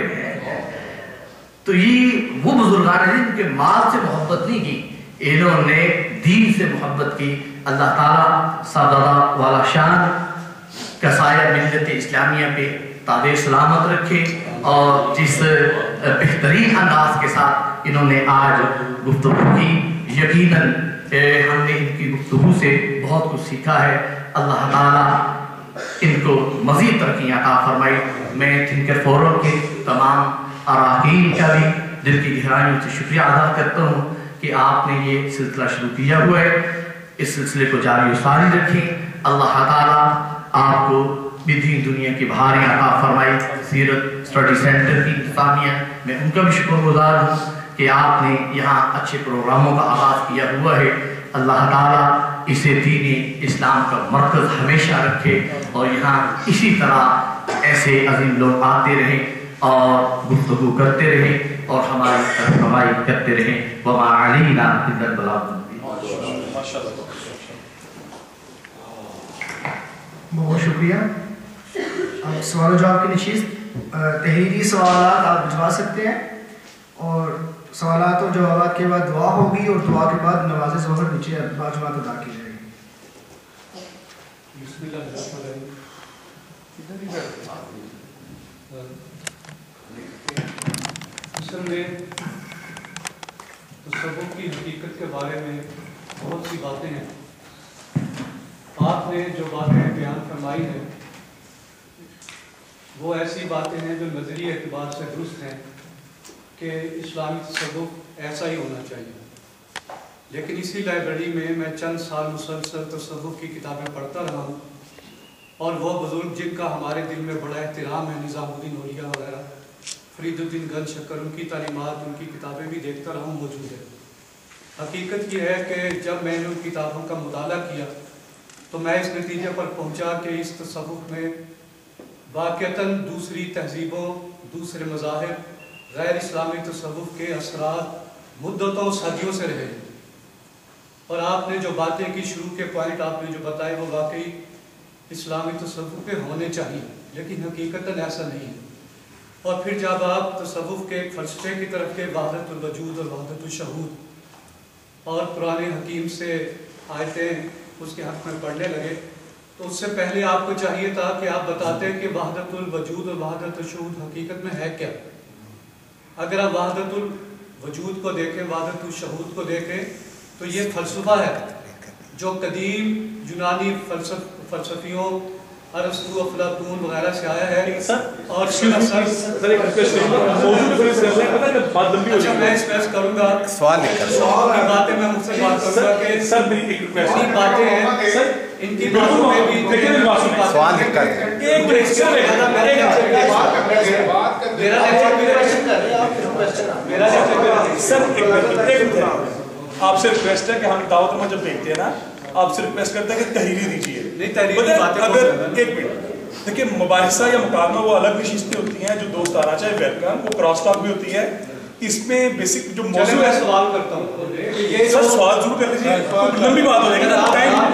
تو یہ وہ بزرگان دین کے مال سے محبت نہیں کی، انہوں نے دین سے محبت کی۔ اللہ تعالیٰ سعادہ والا شان کا سایہ ملت اسلامیہ پہ تابع سلامت رکھے، اور جس بہترین انداز کے ساتھ انہوں نے آج گفتگو کی، یقیناً ہم نے ان کی گفتگو سے بہت کچھ سیکھا ہے۔ اللہ تعالیٰ ان کو مزید ترقیاں عطا فرمائی۔ میں تھنکر فورم کے تمام اراکین کا بھی دل کی گہرائیوں سے شکریہ ادا کرتا ہوں کہ آپ نے یہ سلسلہ شروع کیا ہوا ہے، اس سلسلے کو جاری و ساری رکھیں۔ اللہ تعالیٰ آپ کو بھی دین دنیا کی بہاریں عطا فرمائی۔ سیرت اسٹڈی سینٹر کی انتظامیہ میں ان کا بھی شکر گزار ہوں کہ آپ نے یہاں اچھے پروگراموں کا آغاز کیا ہوا ہے۔ اللہ تعالیٰ اسے دین اسلام کا مرکز ہمیشہ رکھے، اور یہاں اسی طرح ایسے عظیم لوگ آتے رہیں اور گفتگو کرتے رہیں اور ہماری رہنمائی کرتے رہیں۔ وما علینا الا البلاغ المبین۔ بہت شکریہ۔ اب سوال و جواب کی نشست، تحریری سوالات آپ بھجوا سکتے ہیں، اور سوالات و جوابات کے بعد دعا ہوگی، اور دعا کے بعد نماز ظہر نیچے باجماعت ادا کی جائے گی۔ بسم اللہ الرحمن الرحیم۔ اصل میں تصوف کی حقیقت کے بارے میں بہت سی باتیں ہیں۔ آپ نے جو باتیں بیان فرمائی ہیں وہ ایسی باتیں ہیں جو نظری اعتبار سے درست ہیں کہ اسلامی تصوف ایسا ہی ہونا چاہیے، لیکن اسی لائبریری میں میں چند سال مسلسل تصوف کی کتابیں پڑھتا رہا ہوں، اور وہ بزرگ جن کا ہمارے دل میں بڑا احترام ہے، نظام الدین اولیاء وغیرہ، فرید الدین گن شکر، ان کی تعلیمات، ان کی کتابیں بھی دیکھتا رہا ہوں، موجود ہے۔ حقیقت یہ ہے کہ جب میں نے ان کتابوں کا مطالعہ کیا تو میں اس نتیجے پر پہنچا کہ اس تصوف میں واقعتاً دوسری تہذیبوں، دوسرے مذاہب، غیر اسلامی تصوف کے اثرات مدتوں صدیوں سے رہے، اور آپ نے جو باتیں کی، شروع کے پوائنٹ آپ نے جو بتائے وہ واقعی اسلامی تصوف پہ ہونے چاہیے، لیکن حقیقتاً ایسا نہیں ہے۔ اور پھر جب آپ تصوف کے ایک فلسفے کی طرف کے وحدت الوجود اور وحدت الشہود اور قرآن حکیم سے آیتیں اس کے حق میں پڑھنے لگے، تو اس سے پہلے آپ کو چاہیے تھا کہ آپ بتاتے کہ وحدت الوجود اور وحدت الشہود حقیقت میں ہے کیا۔ اگر آپ وحدت الوجود کو دیکھیں، وحدت الشہود کو دیکھیں، تو یہ فلسفہ ہے جو قدیم یونانی فلسفیوں ارسطو، افلاطون وغیرہ سے آیا ہے، اور اچھا میں اس پیش کروں گا سوال لکھ کر کی باتیں میں مجھ سے بات کروں گا کہ اتنی باتیں ہیں، ان کی باتوں میں بھی سوال لکھ کر آپ سے ریکویسٹ ہے کہ ہم دعوت میں جب دیکھتے ہیں نا آپ سے ریکویسٹ کرتے ہیں کہ تحریری دیجیے. نہیں تحریری باتیں اگر ایک منٹ دیکھیں مباحثہ یا مکالمہ وہ الگ نشستیں ہوتی ہیں جو دوست آنا چاہے ویلکم, وہ کراس ٹاک بھی ہوتی ہے. اس میں بیسک جو موضوع ہے سوال کرتا ہوں یہ سر سوال ضرور کر لیجیے, لمبی بات ہو جائے گا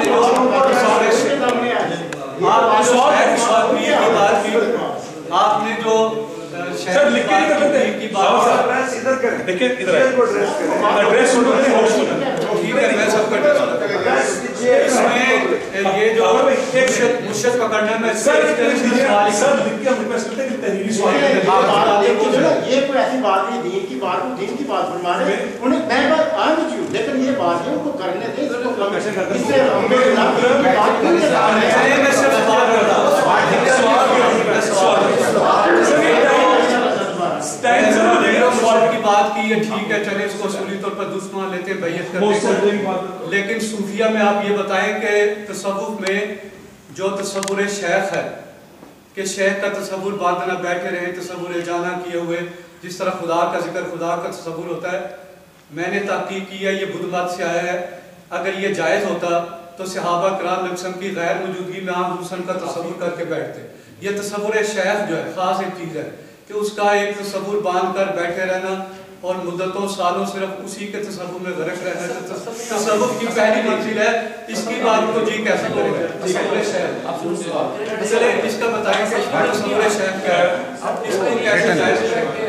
نا. آپ نے جو سر لکھ کے نہیں کر لیتے کی بات دیکھیں ادھر ایڈریس ٹھیک ہے میں سب کر دیتا ہوں. اس میں یہ جو مرشد پکڑنے میں سر سر لکھ کے ہم ریکویسٹ کرتے ہیں کہ تحریری سوال یہ کوئی ایسی بات نہیں دین کی بات کو دین کی بات فرما رہے ہیں انہیں میں بات آ نہیں چاہوں لیکن یہ بات ہے ان کو کرنے دیں اس کو اس سے ہم نے بات کیوں کر رہا ہے میں صرف سوال کر رہا ہوں کی بات کی ہے ٹھیک ہے چلے اس کو اصولی طور پر دوسرا لیتے ہیں بیعت کرتے ہیں, لیکن صوفیہ میں آپ یہ بتائیں کہ تصوف میں جو تصور شیخ ہے کہ شیخ کا تصور بعد نہ بیٹھے رہے تصور جانا کیے ہوئے جس طرح خدا کا ذکر خدا کا تصور ہوتا ہے. میں نے تحقیق کی ہے یہ بدھ مت سے آیا ہے. اگر یہ جائز ہوتا تو صحابہ کرام علیہ وسلم کی غیر موجودگی میں عام حسن کا تصور کر کے بیٹھتے. یہ تصور شیخ جو ہے خاص ایک چیز ہے کہ اس کا ایک تصور باندھ کر بیٹھے رہنا اور مدتوں سالوں صرف اسی کے تصور میں غرق رہنا تصور کی پہلی منزل ہے. اس کی بات کو جی کیسے کریں گے تصور شیخ چلے اس کا بتائیں کہ تصور شیخ کیا ہے اس کو کیسے جائز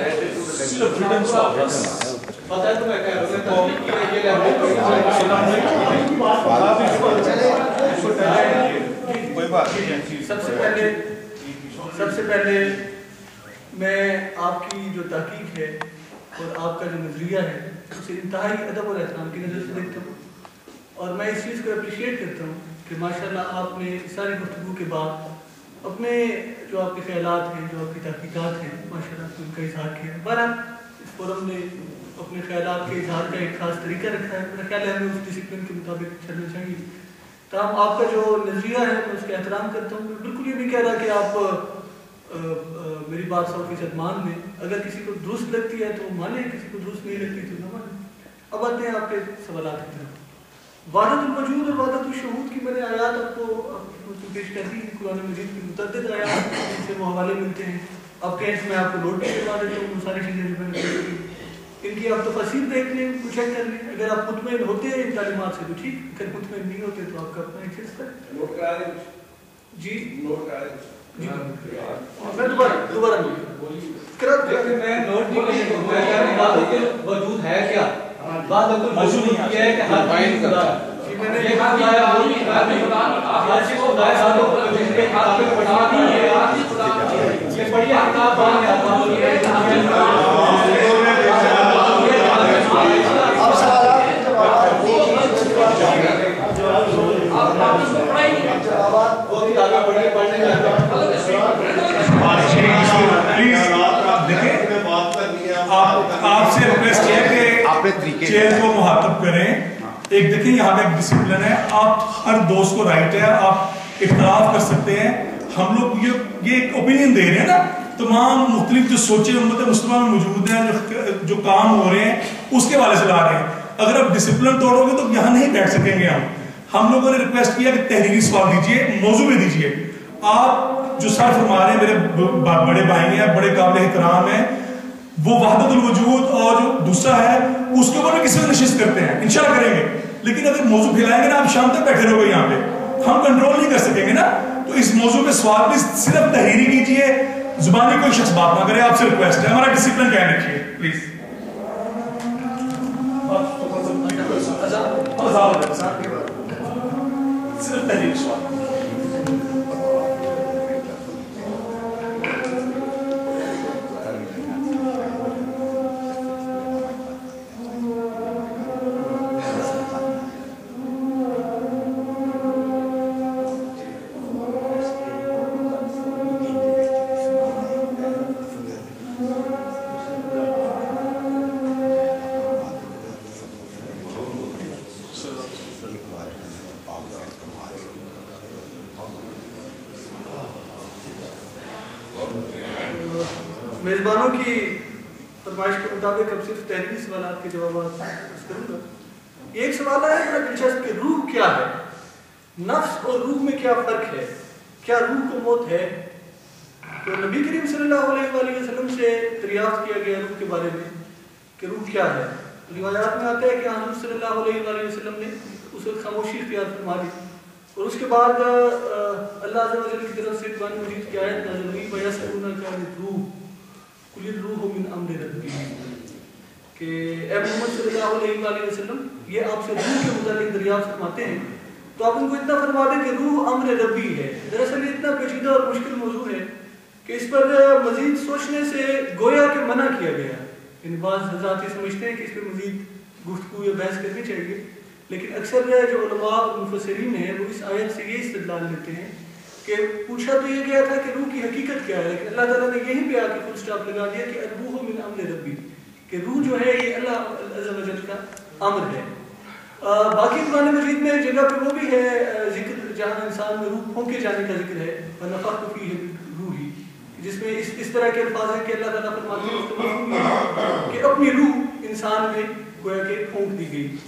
پتہ ہے تو میں کہہ رہا ہوں یہ سب سے پہلے سب سے پہلے میں آپ کی جو تحقیق ہے اور آپ کا جو نظریہ ہے اسے انتہائی ادب اور احترام کی نظر سے دیکھتا ہوں, اور میں اس چیز کو اپریشیٹ کرتا ہوں کہ ماشاءاللہ آپ نے ساری گفتگو کے بعد اپنے جو آپ کے خیالات ہیں جو آپ کی تحقیقات ہیں ماشاءاللہ ان کا اظہار کیا. بہرحال اس فورم نے اپنے خیالات کے اظہار کا ایک خاص طریقہ رکھا ہے, میرا خیال ہے ہمیں اس ڈسپلن کے مطابق چلنا چاہیے. تاہم آپ کا جو نظریہ ہے میں اس کا احترام کرتا ہوں. میں بالکل یہ نہیں کہہ رہا کہ آپ میری بات سو فیصد مان لیں, اگر کسی کو درست لگتی ہے تو مانیں, کسی کو درست نہیں لگتی تو نہ مانیں. اب آتے ہیں آپ کے سوالات کی طرف. وحدت الوجود اور وحدت الشہود کی میں نے آیات آپ کو پیش کر دی. قرآن مجید کی متعدد آیات جن سے وہ حوالے ملتے ہیں. اب کہیں میں آپ کو نوٹ بھی کروا دیتا ہوں وہ ساری چیزیں جو میں نے ان کی آپ تفاصیر دیکھ لیں, کچھ چیک کر لیں. اگر آپ مطمئن ہوتے ہیں ان تعلیمات سے تو ٹھیک, اگر مطمئن نہیں ہوتے تو آپ کا اپنا ایک فیصلہ ہے. نوٹ کرا دیں جی نوٹ کرا دیں جی میں دوبارہ دوبارہ میں نوٹ نہیں وجود ہے کیا بات موضوع نہیں ہے کہ ہر بائن خدا میں نے یہ کہا ہے وہ نہیں خدا آج کو خدا ہے وہ جن کے کتابیں پڑھانی ہے یہ پڑھیے کتاب بان ہے اب سوالات کے جواب وہ کتابیں پڑھیے پڑھنے جاتے ہیں. آپ سے ریکویسٹ ہے کہ چیئر کو مخاطب کریں. ایک دیکھیں یہاں پہ ایک ڈسپلن ہے, آپ ہر دوست کو رائٹ ہے, آپ اختلاف کر سکتے ہیں. ہم لوگ یہ ایک اوپینین دے رہے ہیں نا, تمام مختلف جو سوچیں امت مسلمہ میں موجود ہیں, جو کام ہو رہے ہیں اس کے والے سے لا رہے ہیں. اگر آپ ڈسپلن توڑو گے تو یہاں نہیں بیٹھ سکیں گے. ہم ہم لوگوں نے ریکویسٹ کیا کہ تحریری سوال دیجیے, موضوع میں دیجیے. آپ جو سر فرما رہے ہیں میرے بڑے بھائی ہیں, بڑے قابل احترام ہیں, وہ وحدت الوجود اور جو دوسرا ہے اس کے اوپر میں کسی کو نشست کرتے ہیں, انشاءاللہ کریں گے. لیکن اگر موضوع پھیلائیں گے نا, آپ شام تک بیٹھے رہو گے یہاں پہ, ہم کنٹرول نہیں کر سکیں گے نا. تو اس موضوع پہ سوال بھی صرف تحریری کیجیے, زبانی کوئی شخص بات نہ کرے. آپ سے ریکویسٹ ہے, ہمارا ڈسپلن قائم رکھیے پلیز. صرف تحریری سوال. میزبانوں کی فرمائش کے مطابق اب صرف تحریری سوالات کے جوابات کروں گا. ایک سوال ہے بڑا دلچسپ کہ روح کیا ہے. نفس اور روح میں کیا فرق ہے، کیا روح کو موت ہے؟ تو نبی کریم صلی اللہ علیہ وآلہ وسلم سے دریافت کیا گیا روح کے بارے میں کہ روح کیا ہے. روایات میں آتا ہے کہ حضرت صلی اللہ علیہ وآلہ وسلم نے اس وقت خاموشی اختیار فرما لی اور اس کے بعد اللہ عز و جل کی طرف سے قرآن مجید کی آیت نازل ہوئی وَيَسْأَلُونَكَ عَنِ الرُّوحِ قُلِ الرُّوحُ مِنْ أَمْرِ رَبِّي کہ اے محمد صلی اللہ علیہ وآلہ وسلم یہ آپ سے روح کے متعلق دریافت فرماتے ہیں تو آپ ان کو اتنا فرما دیں کہ روح امر ربی ہے. دراصل یہ اتنا پیچیدہ اور مشکل موضوع ہے کہ اس پر مزید سوچنے سے گویا کہ منع کیا گیا. یعنی بعض حضرات یہ سمجھتے ہیں کہ اس پر مزید گفتگو یا بحث کرنی چاہیے، لیکن اکثر جو علماء اور مفسرین ہیں وہ اس آیت سے یہ استدلال لیتے ہیں کہ پوچھا تو یہ گیا تھا کہ روح کی حقیقت کیا ہے، لیکن اللہ تعالیٰ نے یہیں پہ آ کے فل سٹاپ لگا دیا کہ الروح من امر ربی کہ روح جو ہے یہ اللہ عز و جل کا امر ہے. باقی قرآن مجید میں جگہ پہ وہ بھی ہے ذکر جہاں انسان میں روح پھونکے جانے کا ذکر ہے وَنَفَخْتُ فِيهِ روحی، جس میں اس اس طرح کے الفاظ ہیں کہ اللہ تعالیٰ فرماتے ہیں کہ اپنی روح انسان میں گویا کہ پھونک دی گئی.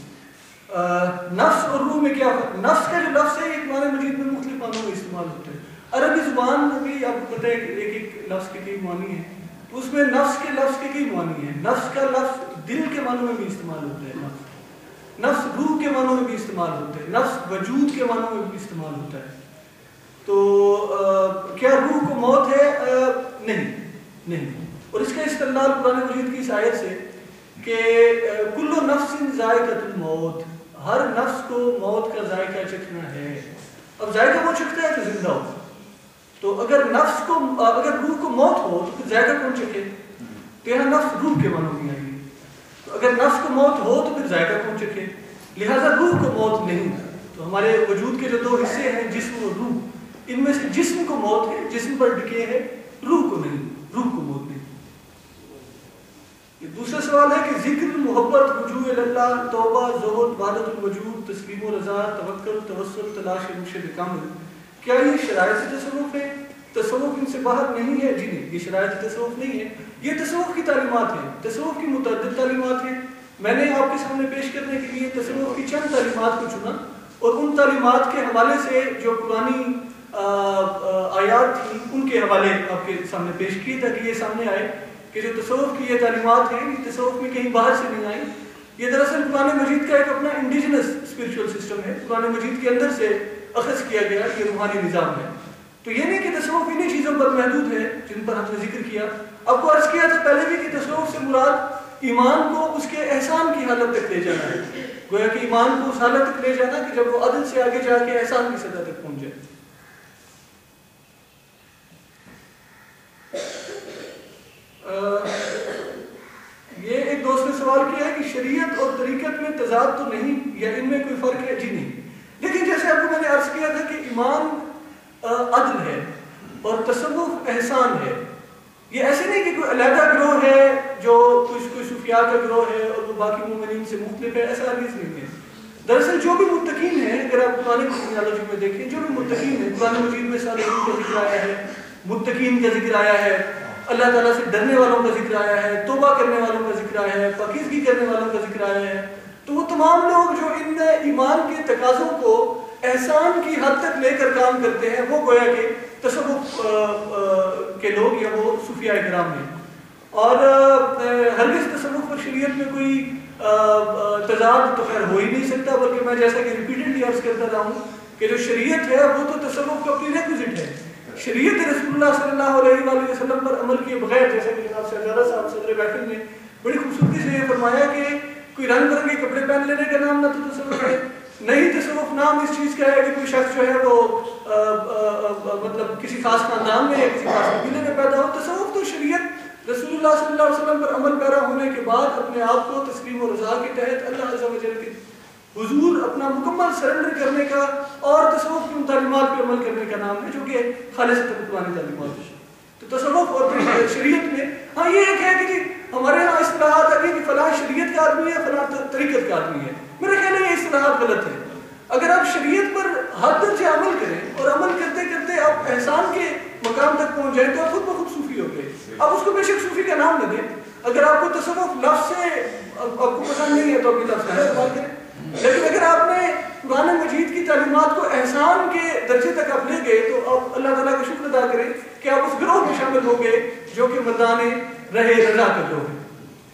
نفس اور روح میں کیا فرق؟ نفس کا جو لفظ ہے یہ قرآن مجید میں مختلف معنوں میں استعمال ہوتا ہے. عربی زبان میں بھی آپ کو پتہ ہے کہ ایک ایک لفظ کے کئی معنی ہیں، تو اس میں نفس کے لفظ کے کئی معنی ہیں. نفس کا لفظ دل کے معنوں میں بھی استعمال ہوتا ہے، نفس نفس روح کے معنوں میں بھی استعمال ہوتا ہے، نفس وجود کے معنوں میں بھی استعمال ہوتا ہے. تو آ, کیا روح کو موت ہے؟ آ, نہیں نہیں اور اس کا استدلال قرآن مجید کی اس آیت سے کہ کل نفس ذائقۃ الموت، ہر نفس کو موت کا ذائقہ چکھنا ہے. اب ذائقہ وہ چکھتا ہے جو زندہ ہو، تو اگر نفس کو اگر روح کو موت ہو تو پھر ذائقہ کون چکھے؟ تو یہاں نفس روح کے معنوں میں آئی. تو اگر نفس کو موت ہو تو پھر ذائقہ کون چکھے؟ لہٰذا روح کو موت نہیں. تو ہمارے وجود کے جو دو حصے ہیں جسم اور روح، ان میں سے جسم کو موت ہے، جسم پر ڈکے ہے، روح کو نہیں، روح کو موت نہیں. یہ دوسرا سوال ہے کہ ذکر، محبت، رجوع اللہ، توبہ، زہد، وحدت الوجود، تسلیم و رضا، توکل، توسل، تلاش مرشد کامل، کیا یہ شرائط تصوف ہے؟ تصوف ان سے باہر نہیں ہے. جی نہیں، یہ شرائط تصوف نہیں ہے، یہ تصوف کی تعلیمات ہیں. تصوف کی متعدد تعلیمات ہیں. میں نے آپ کے سامنے پیش کرنے کے لیے تصوف کی چند تعلیمات کو چنا اور ان تعلیمات کے حوالے سے جو پرانی آیات تھیں ان کے حوالے آپ کے سامنے پیش کیے تاکہ یہ سامنے آئے کہ جو تصوف کی یہ تعلیمات ہیں یہ تصوف میں کہیں باہر سے نہیں آئیں. یہ دراصل قرآن مجید کا ایک اپنا انڈیجنس اسپرچول سسٹم ہے، قرآن مجید کے اندر سے اخذ کیا گیا یہ روحانی نظام ہے. تو یہ نہیں کہ تصوف انہیں چیزوں پر محدود ہے جن پر ہم نے ذکر کیا. آپ کو عرض کیا تھا پہلے بھی کہ تصوف سے مراد ایمان کو اس کے احسان کی حالت تک لے جانا ہے. گویا کہ ایمان کو اس حالت تک لے جانا کہ جب وہ عدل سے آگے جا کے احسان کی سطح تک پہنچ جائے. یہ ایک دوست نے سوال کیا ہے کہ شریعت اور طریقت میں تضاد تو نہیں یا ان میں کوئی فرق ہے؟ جی نہیں، لیکن جیسے آپ کو میں نے عرض کیا تھا کہ ایمان عدل ہے اور تصوف احسان ہے. یہ ایسے نہیں کہ کوئی علیحدہ گروہ ہے جو کچھ کوئی صوفیاء کا گروہ ہے اور وہ باقی مومنین سے مختلف ہے، ایسا ہرگز نہیں ہے. دراصل جو بھی متقین ہیں، اگر آپ قرآن کی ٹرمینالوجی میں دیکھیں، جو بھی متقین ہیں قرآن مجید میں صالحین کا ذکر آیا ہے، متقین کا ذکر آیا ہے، اللہ تعالیٰ سے ڈرنے والوں کا ذکر آیا ہے، توبہ کرنے والوں کا ذکر آیا ہے، پاکیزگی کرنے والوں کا ذکر آیا ہے. تو وہ تمام لوگ جو ان ایمان کے تقاضوں کو احسان کی حد تک لے کر کام کرتے ہیں وہ گویا کہ تصوف کے لوگ یا وہ صوفیاء کرام ہیں. اور ہرگز تصوف اور شریعت میں کوئی تضاد تو خیر ہو ہی نہیں سکتا، بلکہ میں جیسا کہ ریپیٹڈلی عرض کرتا رہا ہوں کہ جو شریعت ہے وہ تو تصوف کا پری ریکوزٹ ہے. شریعت رسول اللہ صلی اللہ علیہ وآلہ وسلم پر عمل کیے بغیر، جیسا کہ جناب شہزادہ صاحب صدر محفل نے بڑی خوبصورتی سے یہ فرمایا کہ کوئی رنگ برنگے کپڑے پہن لینے کا نام نہ تو تصوف ہے، نہیں تصوف نام اس چیز کا ہے کہ کوئی شخص جو ہے وہ آ, آ, آ, مطلب کسی خاص خاندان میں یا کسی خاص قبیلے میں پیدا ہو. تصوف تو شریعت رسول اللہ صلی اللہ علیہ وسلم پر عمل پیرا ہونے کے بعد اپنے آپ کو تسلیم و رضا کے تحت اللہ عز و جل کے حضور اپنا مکمل سرنڈر کرنے کا اور تصوف کی تعلیمات پہ عمل کرنے کا نام ہے، جو کہ خالصتاً قرآنی تعلیمات ہے. تو تصوف اور شریعت میں ہاں یہ ایک ہے کہ جی ہمارے یہاں اصطلاحات آ گئی کہ فلاں شریعت کا آدمی ہے، فلاں طریقت کا آدمی ہے. میرا خیال ہے یہ اصطلاحات غلط ہے. اگر آپ شریعت پر حد تک سے عمل کریں اور عمل کرتے کرتے آپ احسان کے مقام تک پہنچ جائیں تو آپ خود بخود صوفی ہو گئے. آپ اس کو بے شک صوفی کا نام نہ دیں. اگر آپ کو تصوف لفظ سے آپ کو پسند نہیں ہے تو اپنی لفظ کا استعمال کریں. لیکن اگر آپ نے قرآن مجید کی تعلیمات کو احسان کے درجے تک آپ لے گئے تو آپ اللہ تعالیٰ کا شکر ادا کریں کہ آپ اس گروہ میں شامل ہو گئے جو کہ مردان رہے رضا کا گروہ ہے۔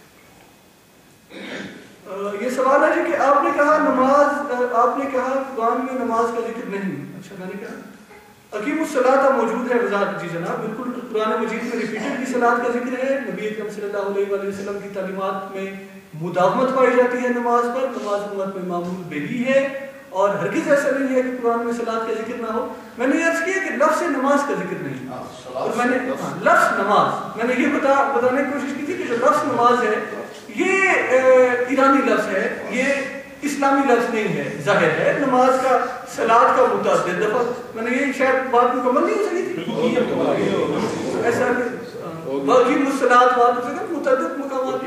یہ سوال ہے جی کہ آپ نے کہا نماز آپ نے کہا قرآن میں نماز کا ذکر نہیں، اچھا میں نے کہا اقیم الصلاۃ موجود ہے وضاحت، جی جناب بالکل قرآن مجید میں ریپیٹڈ کی صلاۃ کا ذکر ہے، نبی اکرم صلی اللہ علیہ وآلہ وسلم کی تعلیمات میں مداومت پائی جاتی ہے نماز پر، نماز امت میں معمول بہی ہے اور ہرگز ایسا نہیں ہے کہ قرآن میں صلاۃ کا ذکر نہ ہو۔ میں نے یہ عرض کیا کہ لفظ نماز کا ذکر نہیں، اور میں نے لفظ نماز میں نے یہ بتا بتانے کی کوشش کی تھی کہ جو لفظ نماز ہے یہ ایرانی لفظ ہے، یہ اسلامی لفظ نہیں ہے، ظاہر ہے نماز کا صلاۃ کا متعدد دفعہ، میں نے یہ شاید بات مکمل نہیں ہو سکی تھی ایسا باقی مصطلحات بات ہو سکے متعدد مقامات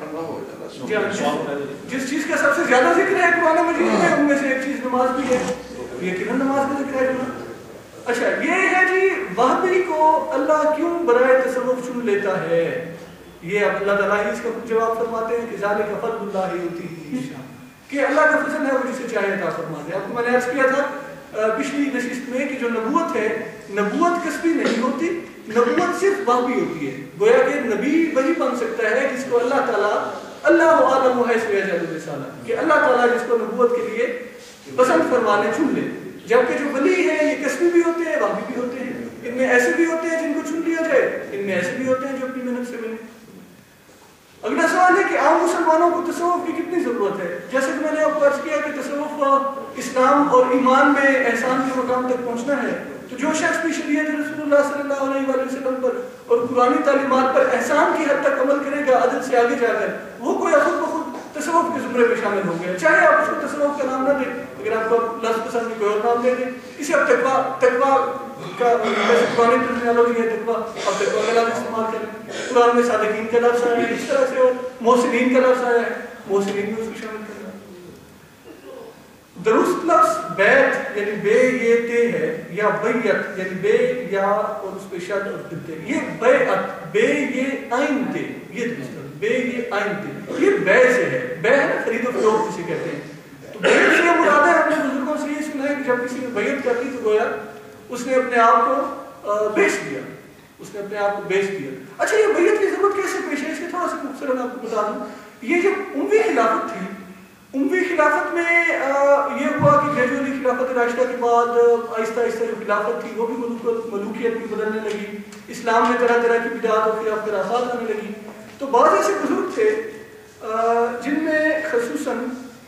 پر جس چیز کا سب سے زیادہ ذکر ہے قرآن مجید میں ان میں سے ایک چیز نماز بھی ہے، یقیناً نماز کا ذکر ہے۔ اچھا یہ ہے جی وہابی کو اللہ کیوں برائے تصوف چن لیتا ہے، یہ اب اللہ تعالیٰ ہی اس کا جواب فرماتے ہیں کہ ذالک فضل اللہ یؤتیہ کہ اللہ کا فضل ہے وہ جسے چاہے عطا فرما دے۔ آپ کو میں نے عرض کیا تھا پچھلی نشست میں کہ جو نبوت ہے نبوت کسبی نہیں ہوتی، نبوت صرف وحی ہوتی ہے، گویا کہ نبی وہی بن سکتا ہے جس کو اللہ تعالیٰ اللہ عالم حیث یجعل الرسالہ کہ اللہ تعالیٰ جس کو نبوت کے لیے پسند فرمانے چن لے، جبکہ جو ولی ہیں یہ کسبی بھی ہوتے ہیں وحی بھی ہوتے ہیں، ان میں ایسے بھی ہوتے ہیں جن کو چن لیا جائے، ان میں ایسے بھی ہوتے ہیں جو اپنی محنت سے ملے۔ اگلا سوال ہے کہ عام مسلمانوں کو تصوف کی کتنی ضرورت ہے، جیسے کہ میں نے آپ کو عرض کیا کہ تصوف اسلام اور ایمان میں احسان کے مقام تک پہنچنا ہے، تو جو شخص بھی شریعت رسول اللہ صلی اللہ علیہ وآلہ وسلم پر اور قرآنی تعلیمات پر احسان کی حد تک عمل کرے گا عدد سے آگے جا کر وہ کوئی خود بخود تصوف کے زمرے میں شامل ہو گیا، چاہے آپ اس کو تصوف کا نام نہ دیں، اگر آپ کو لفظ پسند کوئی اور نام دے دیں، اسے اب تقویٰ تقویٰ کا ویسے قرآن ٹرمینالوجی ہے تقویٰ، اب تقویٰ کا لفظ استعمال کریں، قرآن میں صادقین کا لفظ آیا ہے، اس طرح سے اور محسنین کا لفظ آیا ہے، محسنین میں اس کو شامل کرنا۔ درست لفظ بیت یعنی بے یہ تے ہے یا بیت یعنی بے یا اور اس پہ شد اور تے، یہ بیعت بے یہ آئین تے، یہ درست لفظ بے یہ آئین تے، یہ بے سے ہے، بے ہے نا خرید و فروخت جسے کہتے ہیں، تو بیعت سے مراد ہے ہم نے بزرگوں سے یہ سنا ہے کہ جب کسی نے بیعت کر دی تو گویا اس نے اپنے آپ کو بیچ دیا، اس نے اپنے آپ کو بیچ دیا۔ اچھا یہ بیعت کی ضرورت کیسے پیش ہے، اس کے تھوڑا سا مختصراً آپ کو بتا دوں، یہ جب اموی خلافت تھی، اموی خلافت میں یہ ہوا کہ گریجولی خلافت راشدہ کے بعد آہستہ آہستہ جو خلافت تھی وہ بھی ملوکیت بھی بدلنے لگی، اسلام میں طرح طرح کی بدعات اور خلاف خرافات آنے لگی، تو بعض ایسے بزرگ تھے جن میں خصوصاً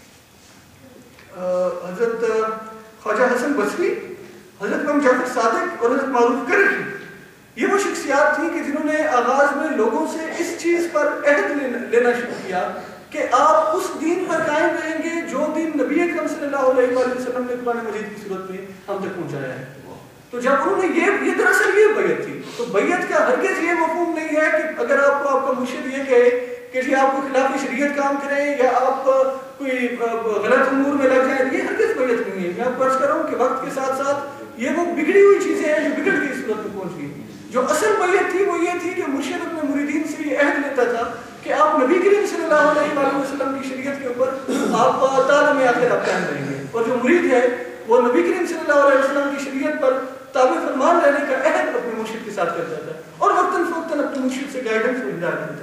حضرت خواجہ حسن بصری، حضرت امام جعفر صادق اور حضرت معروف کرخی، یہ وہ شخصیات تھیں کہ جنہوں نے آغاز میں لوگوں سے اس چیز پر عہد لینا شروع کیا کہ آپ اس دین پر قائم رہیں گے جو دین نبی اکرم صلی اللہ علیہ وآلہ وسلم نے قرآن مجید کی صورت میں ہم تک پہنچایا ہے۔ تو جب انہوں نے یہ یہ دراصل یہ بیعت تھی، تو بیعت کا ہرگز یہ مفہوم نہیں ہے کہ اگر آپ کو آپ کا مرشد یہ کہے کہ جی آپ کو خلاف شریعت کام کریں یا آپ کوئی غلط امور میں لگ جائیں، یہ ہرگز بیعت نہیں ہے۔ میں آپ کو عرض کر رہا ہوں کہ وقت کے ساتھ ساتھ یہ وہ بگڑی ہوئی چیزیں ہیں جو بگڑ کے اس صورت میں پہنچ گئی۔ جو اصل بیعت تھی وہ یہ تھی کہ مرشد اپنے مریدین سے یہ عہد لیتا تھا کہ آپ نبی کریم صلی اللہ علیہ وآلہ وسلم کی شریعت کے اوپر آپ تعلیم آخر آپ قائم رہیں گے، اور جو مرید ہے وہ نبی کریم صلی اللہ علیہ وسلم کی شریعت پر تابع فرمان رہنے کا عہد اپنے مرشد کے ساتھ کرتا تھا اور وقتاً فوقتاً اپنے مرشد سے گائیڈنس اور ہدایت لیتا تھا۔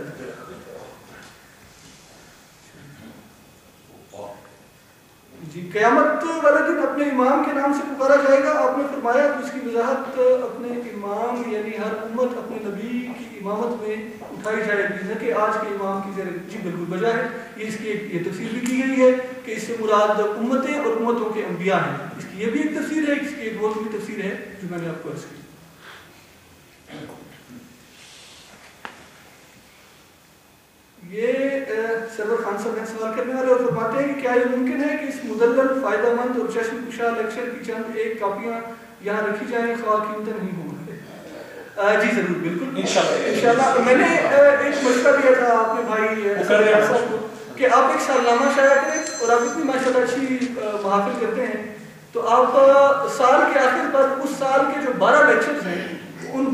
جی قیامت والے دن اپنے امام کے نام سے پکارا جائے گا، آپ نے فرمایا کہ اس کی وضاحت اپنے امام یعنی ہر امت اپنے نبی کی امامت میں اٹھائی جائے گی، نہ کہ آج کے امام کی ذرا جی بالکل بجا ہے، یہ اس کی ایک یہ تفسیر بھی کی گئی ہے کہ اس سے مراد امتیں اور امتوں کے انبیاء ہیں، اس کی یہ بھی ایک تفسیر ہے، اس کی ایک بہت بھی تفسیر ہے جو میں نے آپ کو عرض کی۔ یہ سرور خان صاحب ہیں سوال کرنے والے اور فرماتے ہیں کہ کیا یہ ممکن ہے کہ اس مدلل فائدہ مند اور چشم کشا لیکچر کی چند ایک کاپیاں یہاں رکھی جائیں، خواہ قیمتیں نہیں ہوں؟ جی ضرور بالکل انشاءاللہ انشاءاللہ میں نے ایک مشورہ دیا تھا اپنے بھائی صاحب کو کہ آپ ایک سالنامہ شائع کریں، اور آپ اتنی ماشاءاللہ اچھی محافل کرتے ہیں تو آپ سال کے آخر پر اس سال کے جو بارہ لیکچرز ہیں ان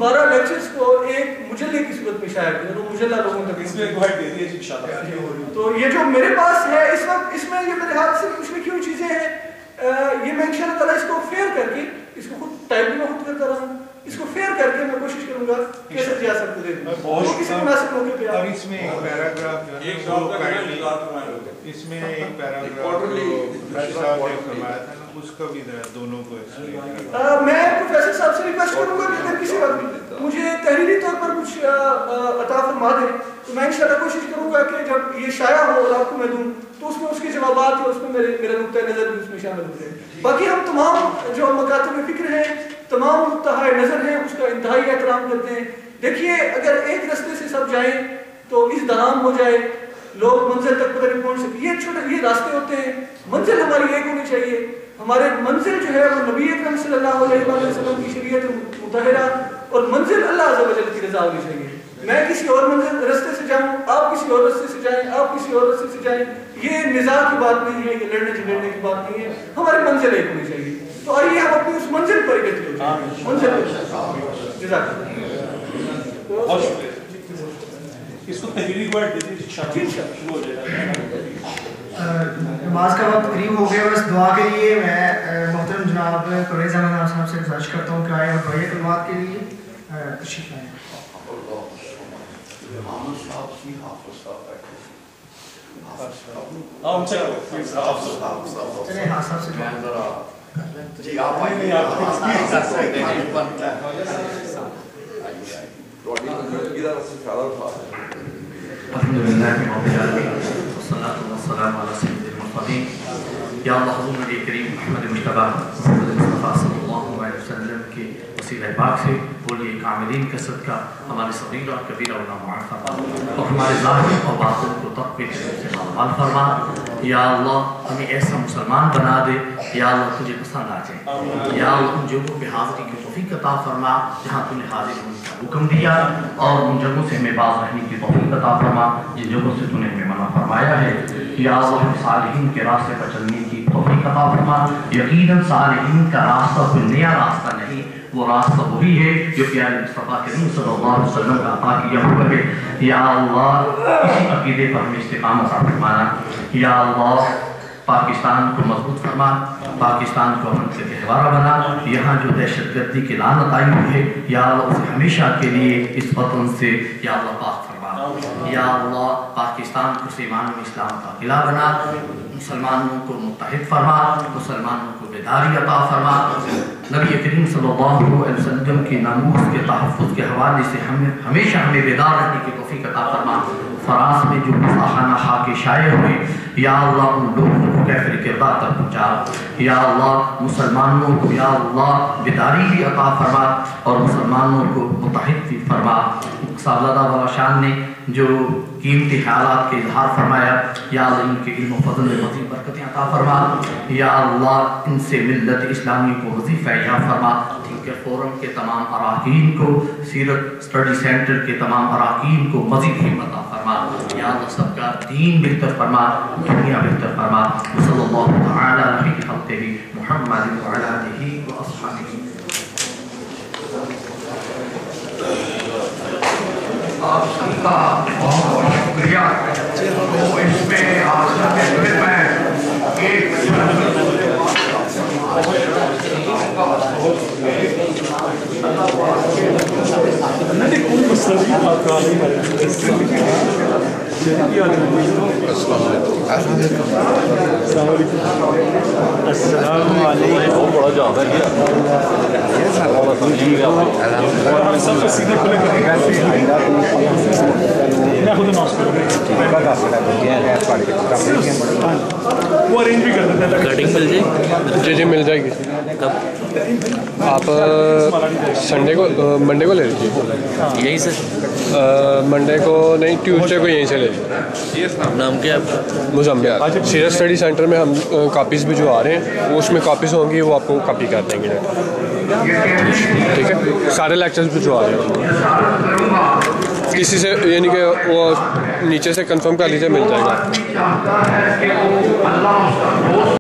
بارہ لیکچرز کو ایک مجلے کی صورت میں شائع کیا تو مجلہ لوگوں تک اس میں گواہی دے دیجیے انشاءاللہ. تو یہ جو میرے پاس ہے اس وقت اس میں یہ میرے ہاتھ سے کچھ لکھی ہوئی چیزیں ہیں, یہ میں انشاءاللہ تعالیٰ اس کو فیئر کر کے, اس کو خود ٹائپ بھی میں خود کرتا رہا ہوں, اس کو فیئر کر کے میں کوشش کروں گا کیسے ریاست کو دے دوں وہ کسی مناسب موقع پہ. اب اس میں ایک پیراگراف جو ہے اس میں ایک پیراگراف فرمایا تھا نا, اس کا بھی دونوں کو میں پروفیسر صاحب سے ریکویسٹ کروں گا کہ اگر کسی وقت مجھے تحریری طور پر کچھ عطا فرما دیں تو میں انشاءاللہ کوشش کروں گا کہ جب یہ شائع ہو اور آپ کو میں دوں تو اس میں اس کے جوابات یا اس میں میرے میرا نقطۂ نظر بھی اس میں شامل ہو جائے. باقی ہم تمام جو مکاتب فکر ہیں, تمام نقطۂ نظر ہیں, اس کا انتہائی احترام کرتے ہیں. دیکھیے اگر ایک راستے سے سب جائیں تو اس دہام ہو جائے, لوگ منزل تک پتہ نہیں پہنچ سکتے. یہ چھوٹے یہ راستے ہوتے ہیں, منزل ہماری ایک ہونی چاہیے. ہمارے منزل جو ہے وہ نبی اکرم صلی اللہ علیہ وسلم کی شریعت مطہرہ اور منزل اللہ عز و جل کی رضا ہونی چاہیے. میں کسی اور منزل راستے سے جاؤں, آپ کسی اور راستے سے جائیں, آپ کسی اور راستے سے جائیں, یہ نزاع کی بات نہیں ہے, یہ لڑنے جھگڑنے کی بات نہیں ہے. ہماری منزل ایک ہونی چاہیے. تو آئیے ہم اپنی اس منزل پر اکٹھے ہو جائیں. منزل جزاک اللہ. اس کو تحریری گواہی دے دیجیے انشاءاللہ شروع ہو جائے گا. نماز کا وقت قریب ہو گیا, بس دعا کے لیے میں محترم جناب پرویز احمد نام صاحب سے گزارش کرتا ہوں کہ آئے اور دعائیں کلمات کے لیے تشریف لائیں. چلیں ہاں صاحب سے جی آپ آئیے الحمدللہ رب العالمین والصلاة والسلام علی سید المرسلین. یا اللہ حضور نبی کریم محمد مجتبی محمد مصطفیٰ صلی اللہ علیہ وسلم کے وسیلہ پاک سے بولیے کاملین کا صدقہ ہمارے صغیر اور کبیرہ علماء معاف فرما اور ہمارے ظاہر اور باطن کو تقوی سے مال فرما. یا اللہ ہمیں ایسا مسلمان بنا دے یا اللہ تجھے پسند آ جائے. یا اللہ ان جگہوں پہ حاضری کی توفیق عطا فرما جہاں تو نے حاضر ہونے کا حکم دیا, اور ان جگہوں سے ہمیں باز رہنے کی توفیق عطا فرما جن جگہوں سے تو نے ہمیں منع فرمایا ہے. یا اللہ ہم صالحین کے راستے پر چلنے کی توفیق عطا فرما. یقیناً صالحین کا راستہ کوئی نیا راستہ نہیں, وہ راستہ وہی ہے جو پیارے مصطفیٰ کریم صلی اللہ علیہ وسلم کا عطا کیا ہوا ہے. یا اللہ اسی عقیدے پر ہمیں استقامت عطا فرمانا. یا اللہ پاکستان کو مضبوط فرما, پاکستان کو امن سے گہوارہ بنا. یہاں جو دہشت گردی کی لعنت آئی ہوئی ہے یا اللہ اسے ہمیشہ کے لیے اس وطن سے یا اللہ پاک فرما. یا اللہ پاکستان کو ایمان و اسلام کا قلعہ بنا, مسلمانوں کو متحد فرما, مسلمانوں کو بیداری عطا فرما. نبی کریم صلی اللہ علیہ وسلم کی ناموس کے تحفظ کے حوالے سے ہمیں ہمیشہ ہمیں بیدار رہنے کی توفیق عطا فرما. فرانس میں جو مفاخانہ خاکے شائع ہوئے یا اللہ ان لوگوں کو کیفر کردار تک پہنچا. یا اللہ مسلمانوں کو یا اللہ بیداری بھی عطا فرما اور مسلمانوں کو متحد بھی فرما. صاحبزادہ والا شان نے جو قیمتی خیالات کے اظہار فرمایا یا اللہ ان کے علم و فضل میں مزید برکتیں عطا فرما. یا اللہ ان سے ملت اسلامی کو مزید فیضان فرما. تھنکر فورم کے تمام اراکین کو, سیرت اسٹڈی سینٹر کے تمام اراکین کو مزید ہمت عطا فرما. یا اللہ سب کا دین بہتر فرما, دنیا بہتر فرما. صلی اللہ تعالی علیہ خلقہ محمد وعلی آلہ واصحابہ. آپ سب کا بہت بہت شکریہ. تو اس میں آپ سب کے دل میں ایک السلام علیکم. بڑا زیادہ کٹنگ مل جائے جی جی مل جائے گی. آپ سنڈے کو منڈے کو لے لیجیے. یہیں سے منڈے کو نہیں, ٹیوزڈے کو یہیں سے لے لیجیے. نام کیا ہے؟ مزمبیار. سیرت اسٹڈی سینٹر میں ہم کاپیز بھی جو آ رہے ہیں وہ اس میں کاپیز ہوں گی, وہ آپ کو کاپی کر دیں گے. ٹھیک ہے, سارے لیکچرز بھی جو آ رہے ہیں کسی سے یعنی کہ وہ نیچے سے کنفرم کر لیجیے, مل جائے گا.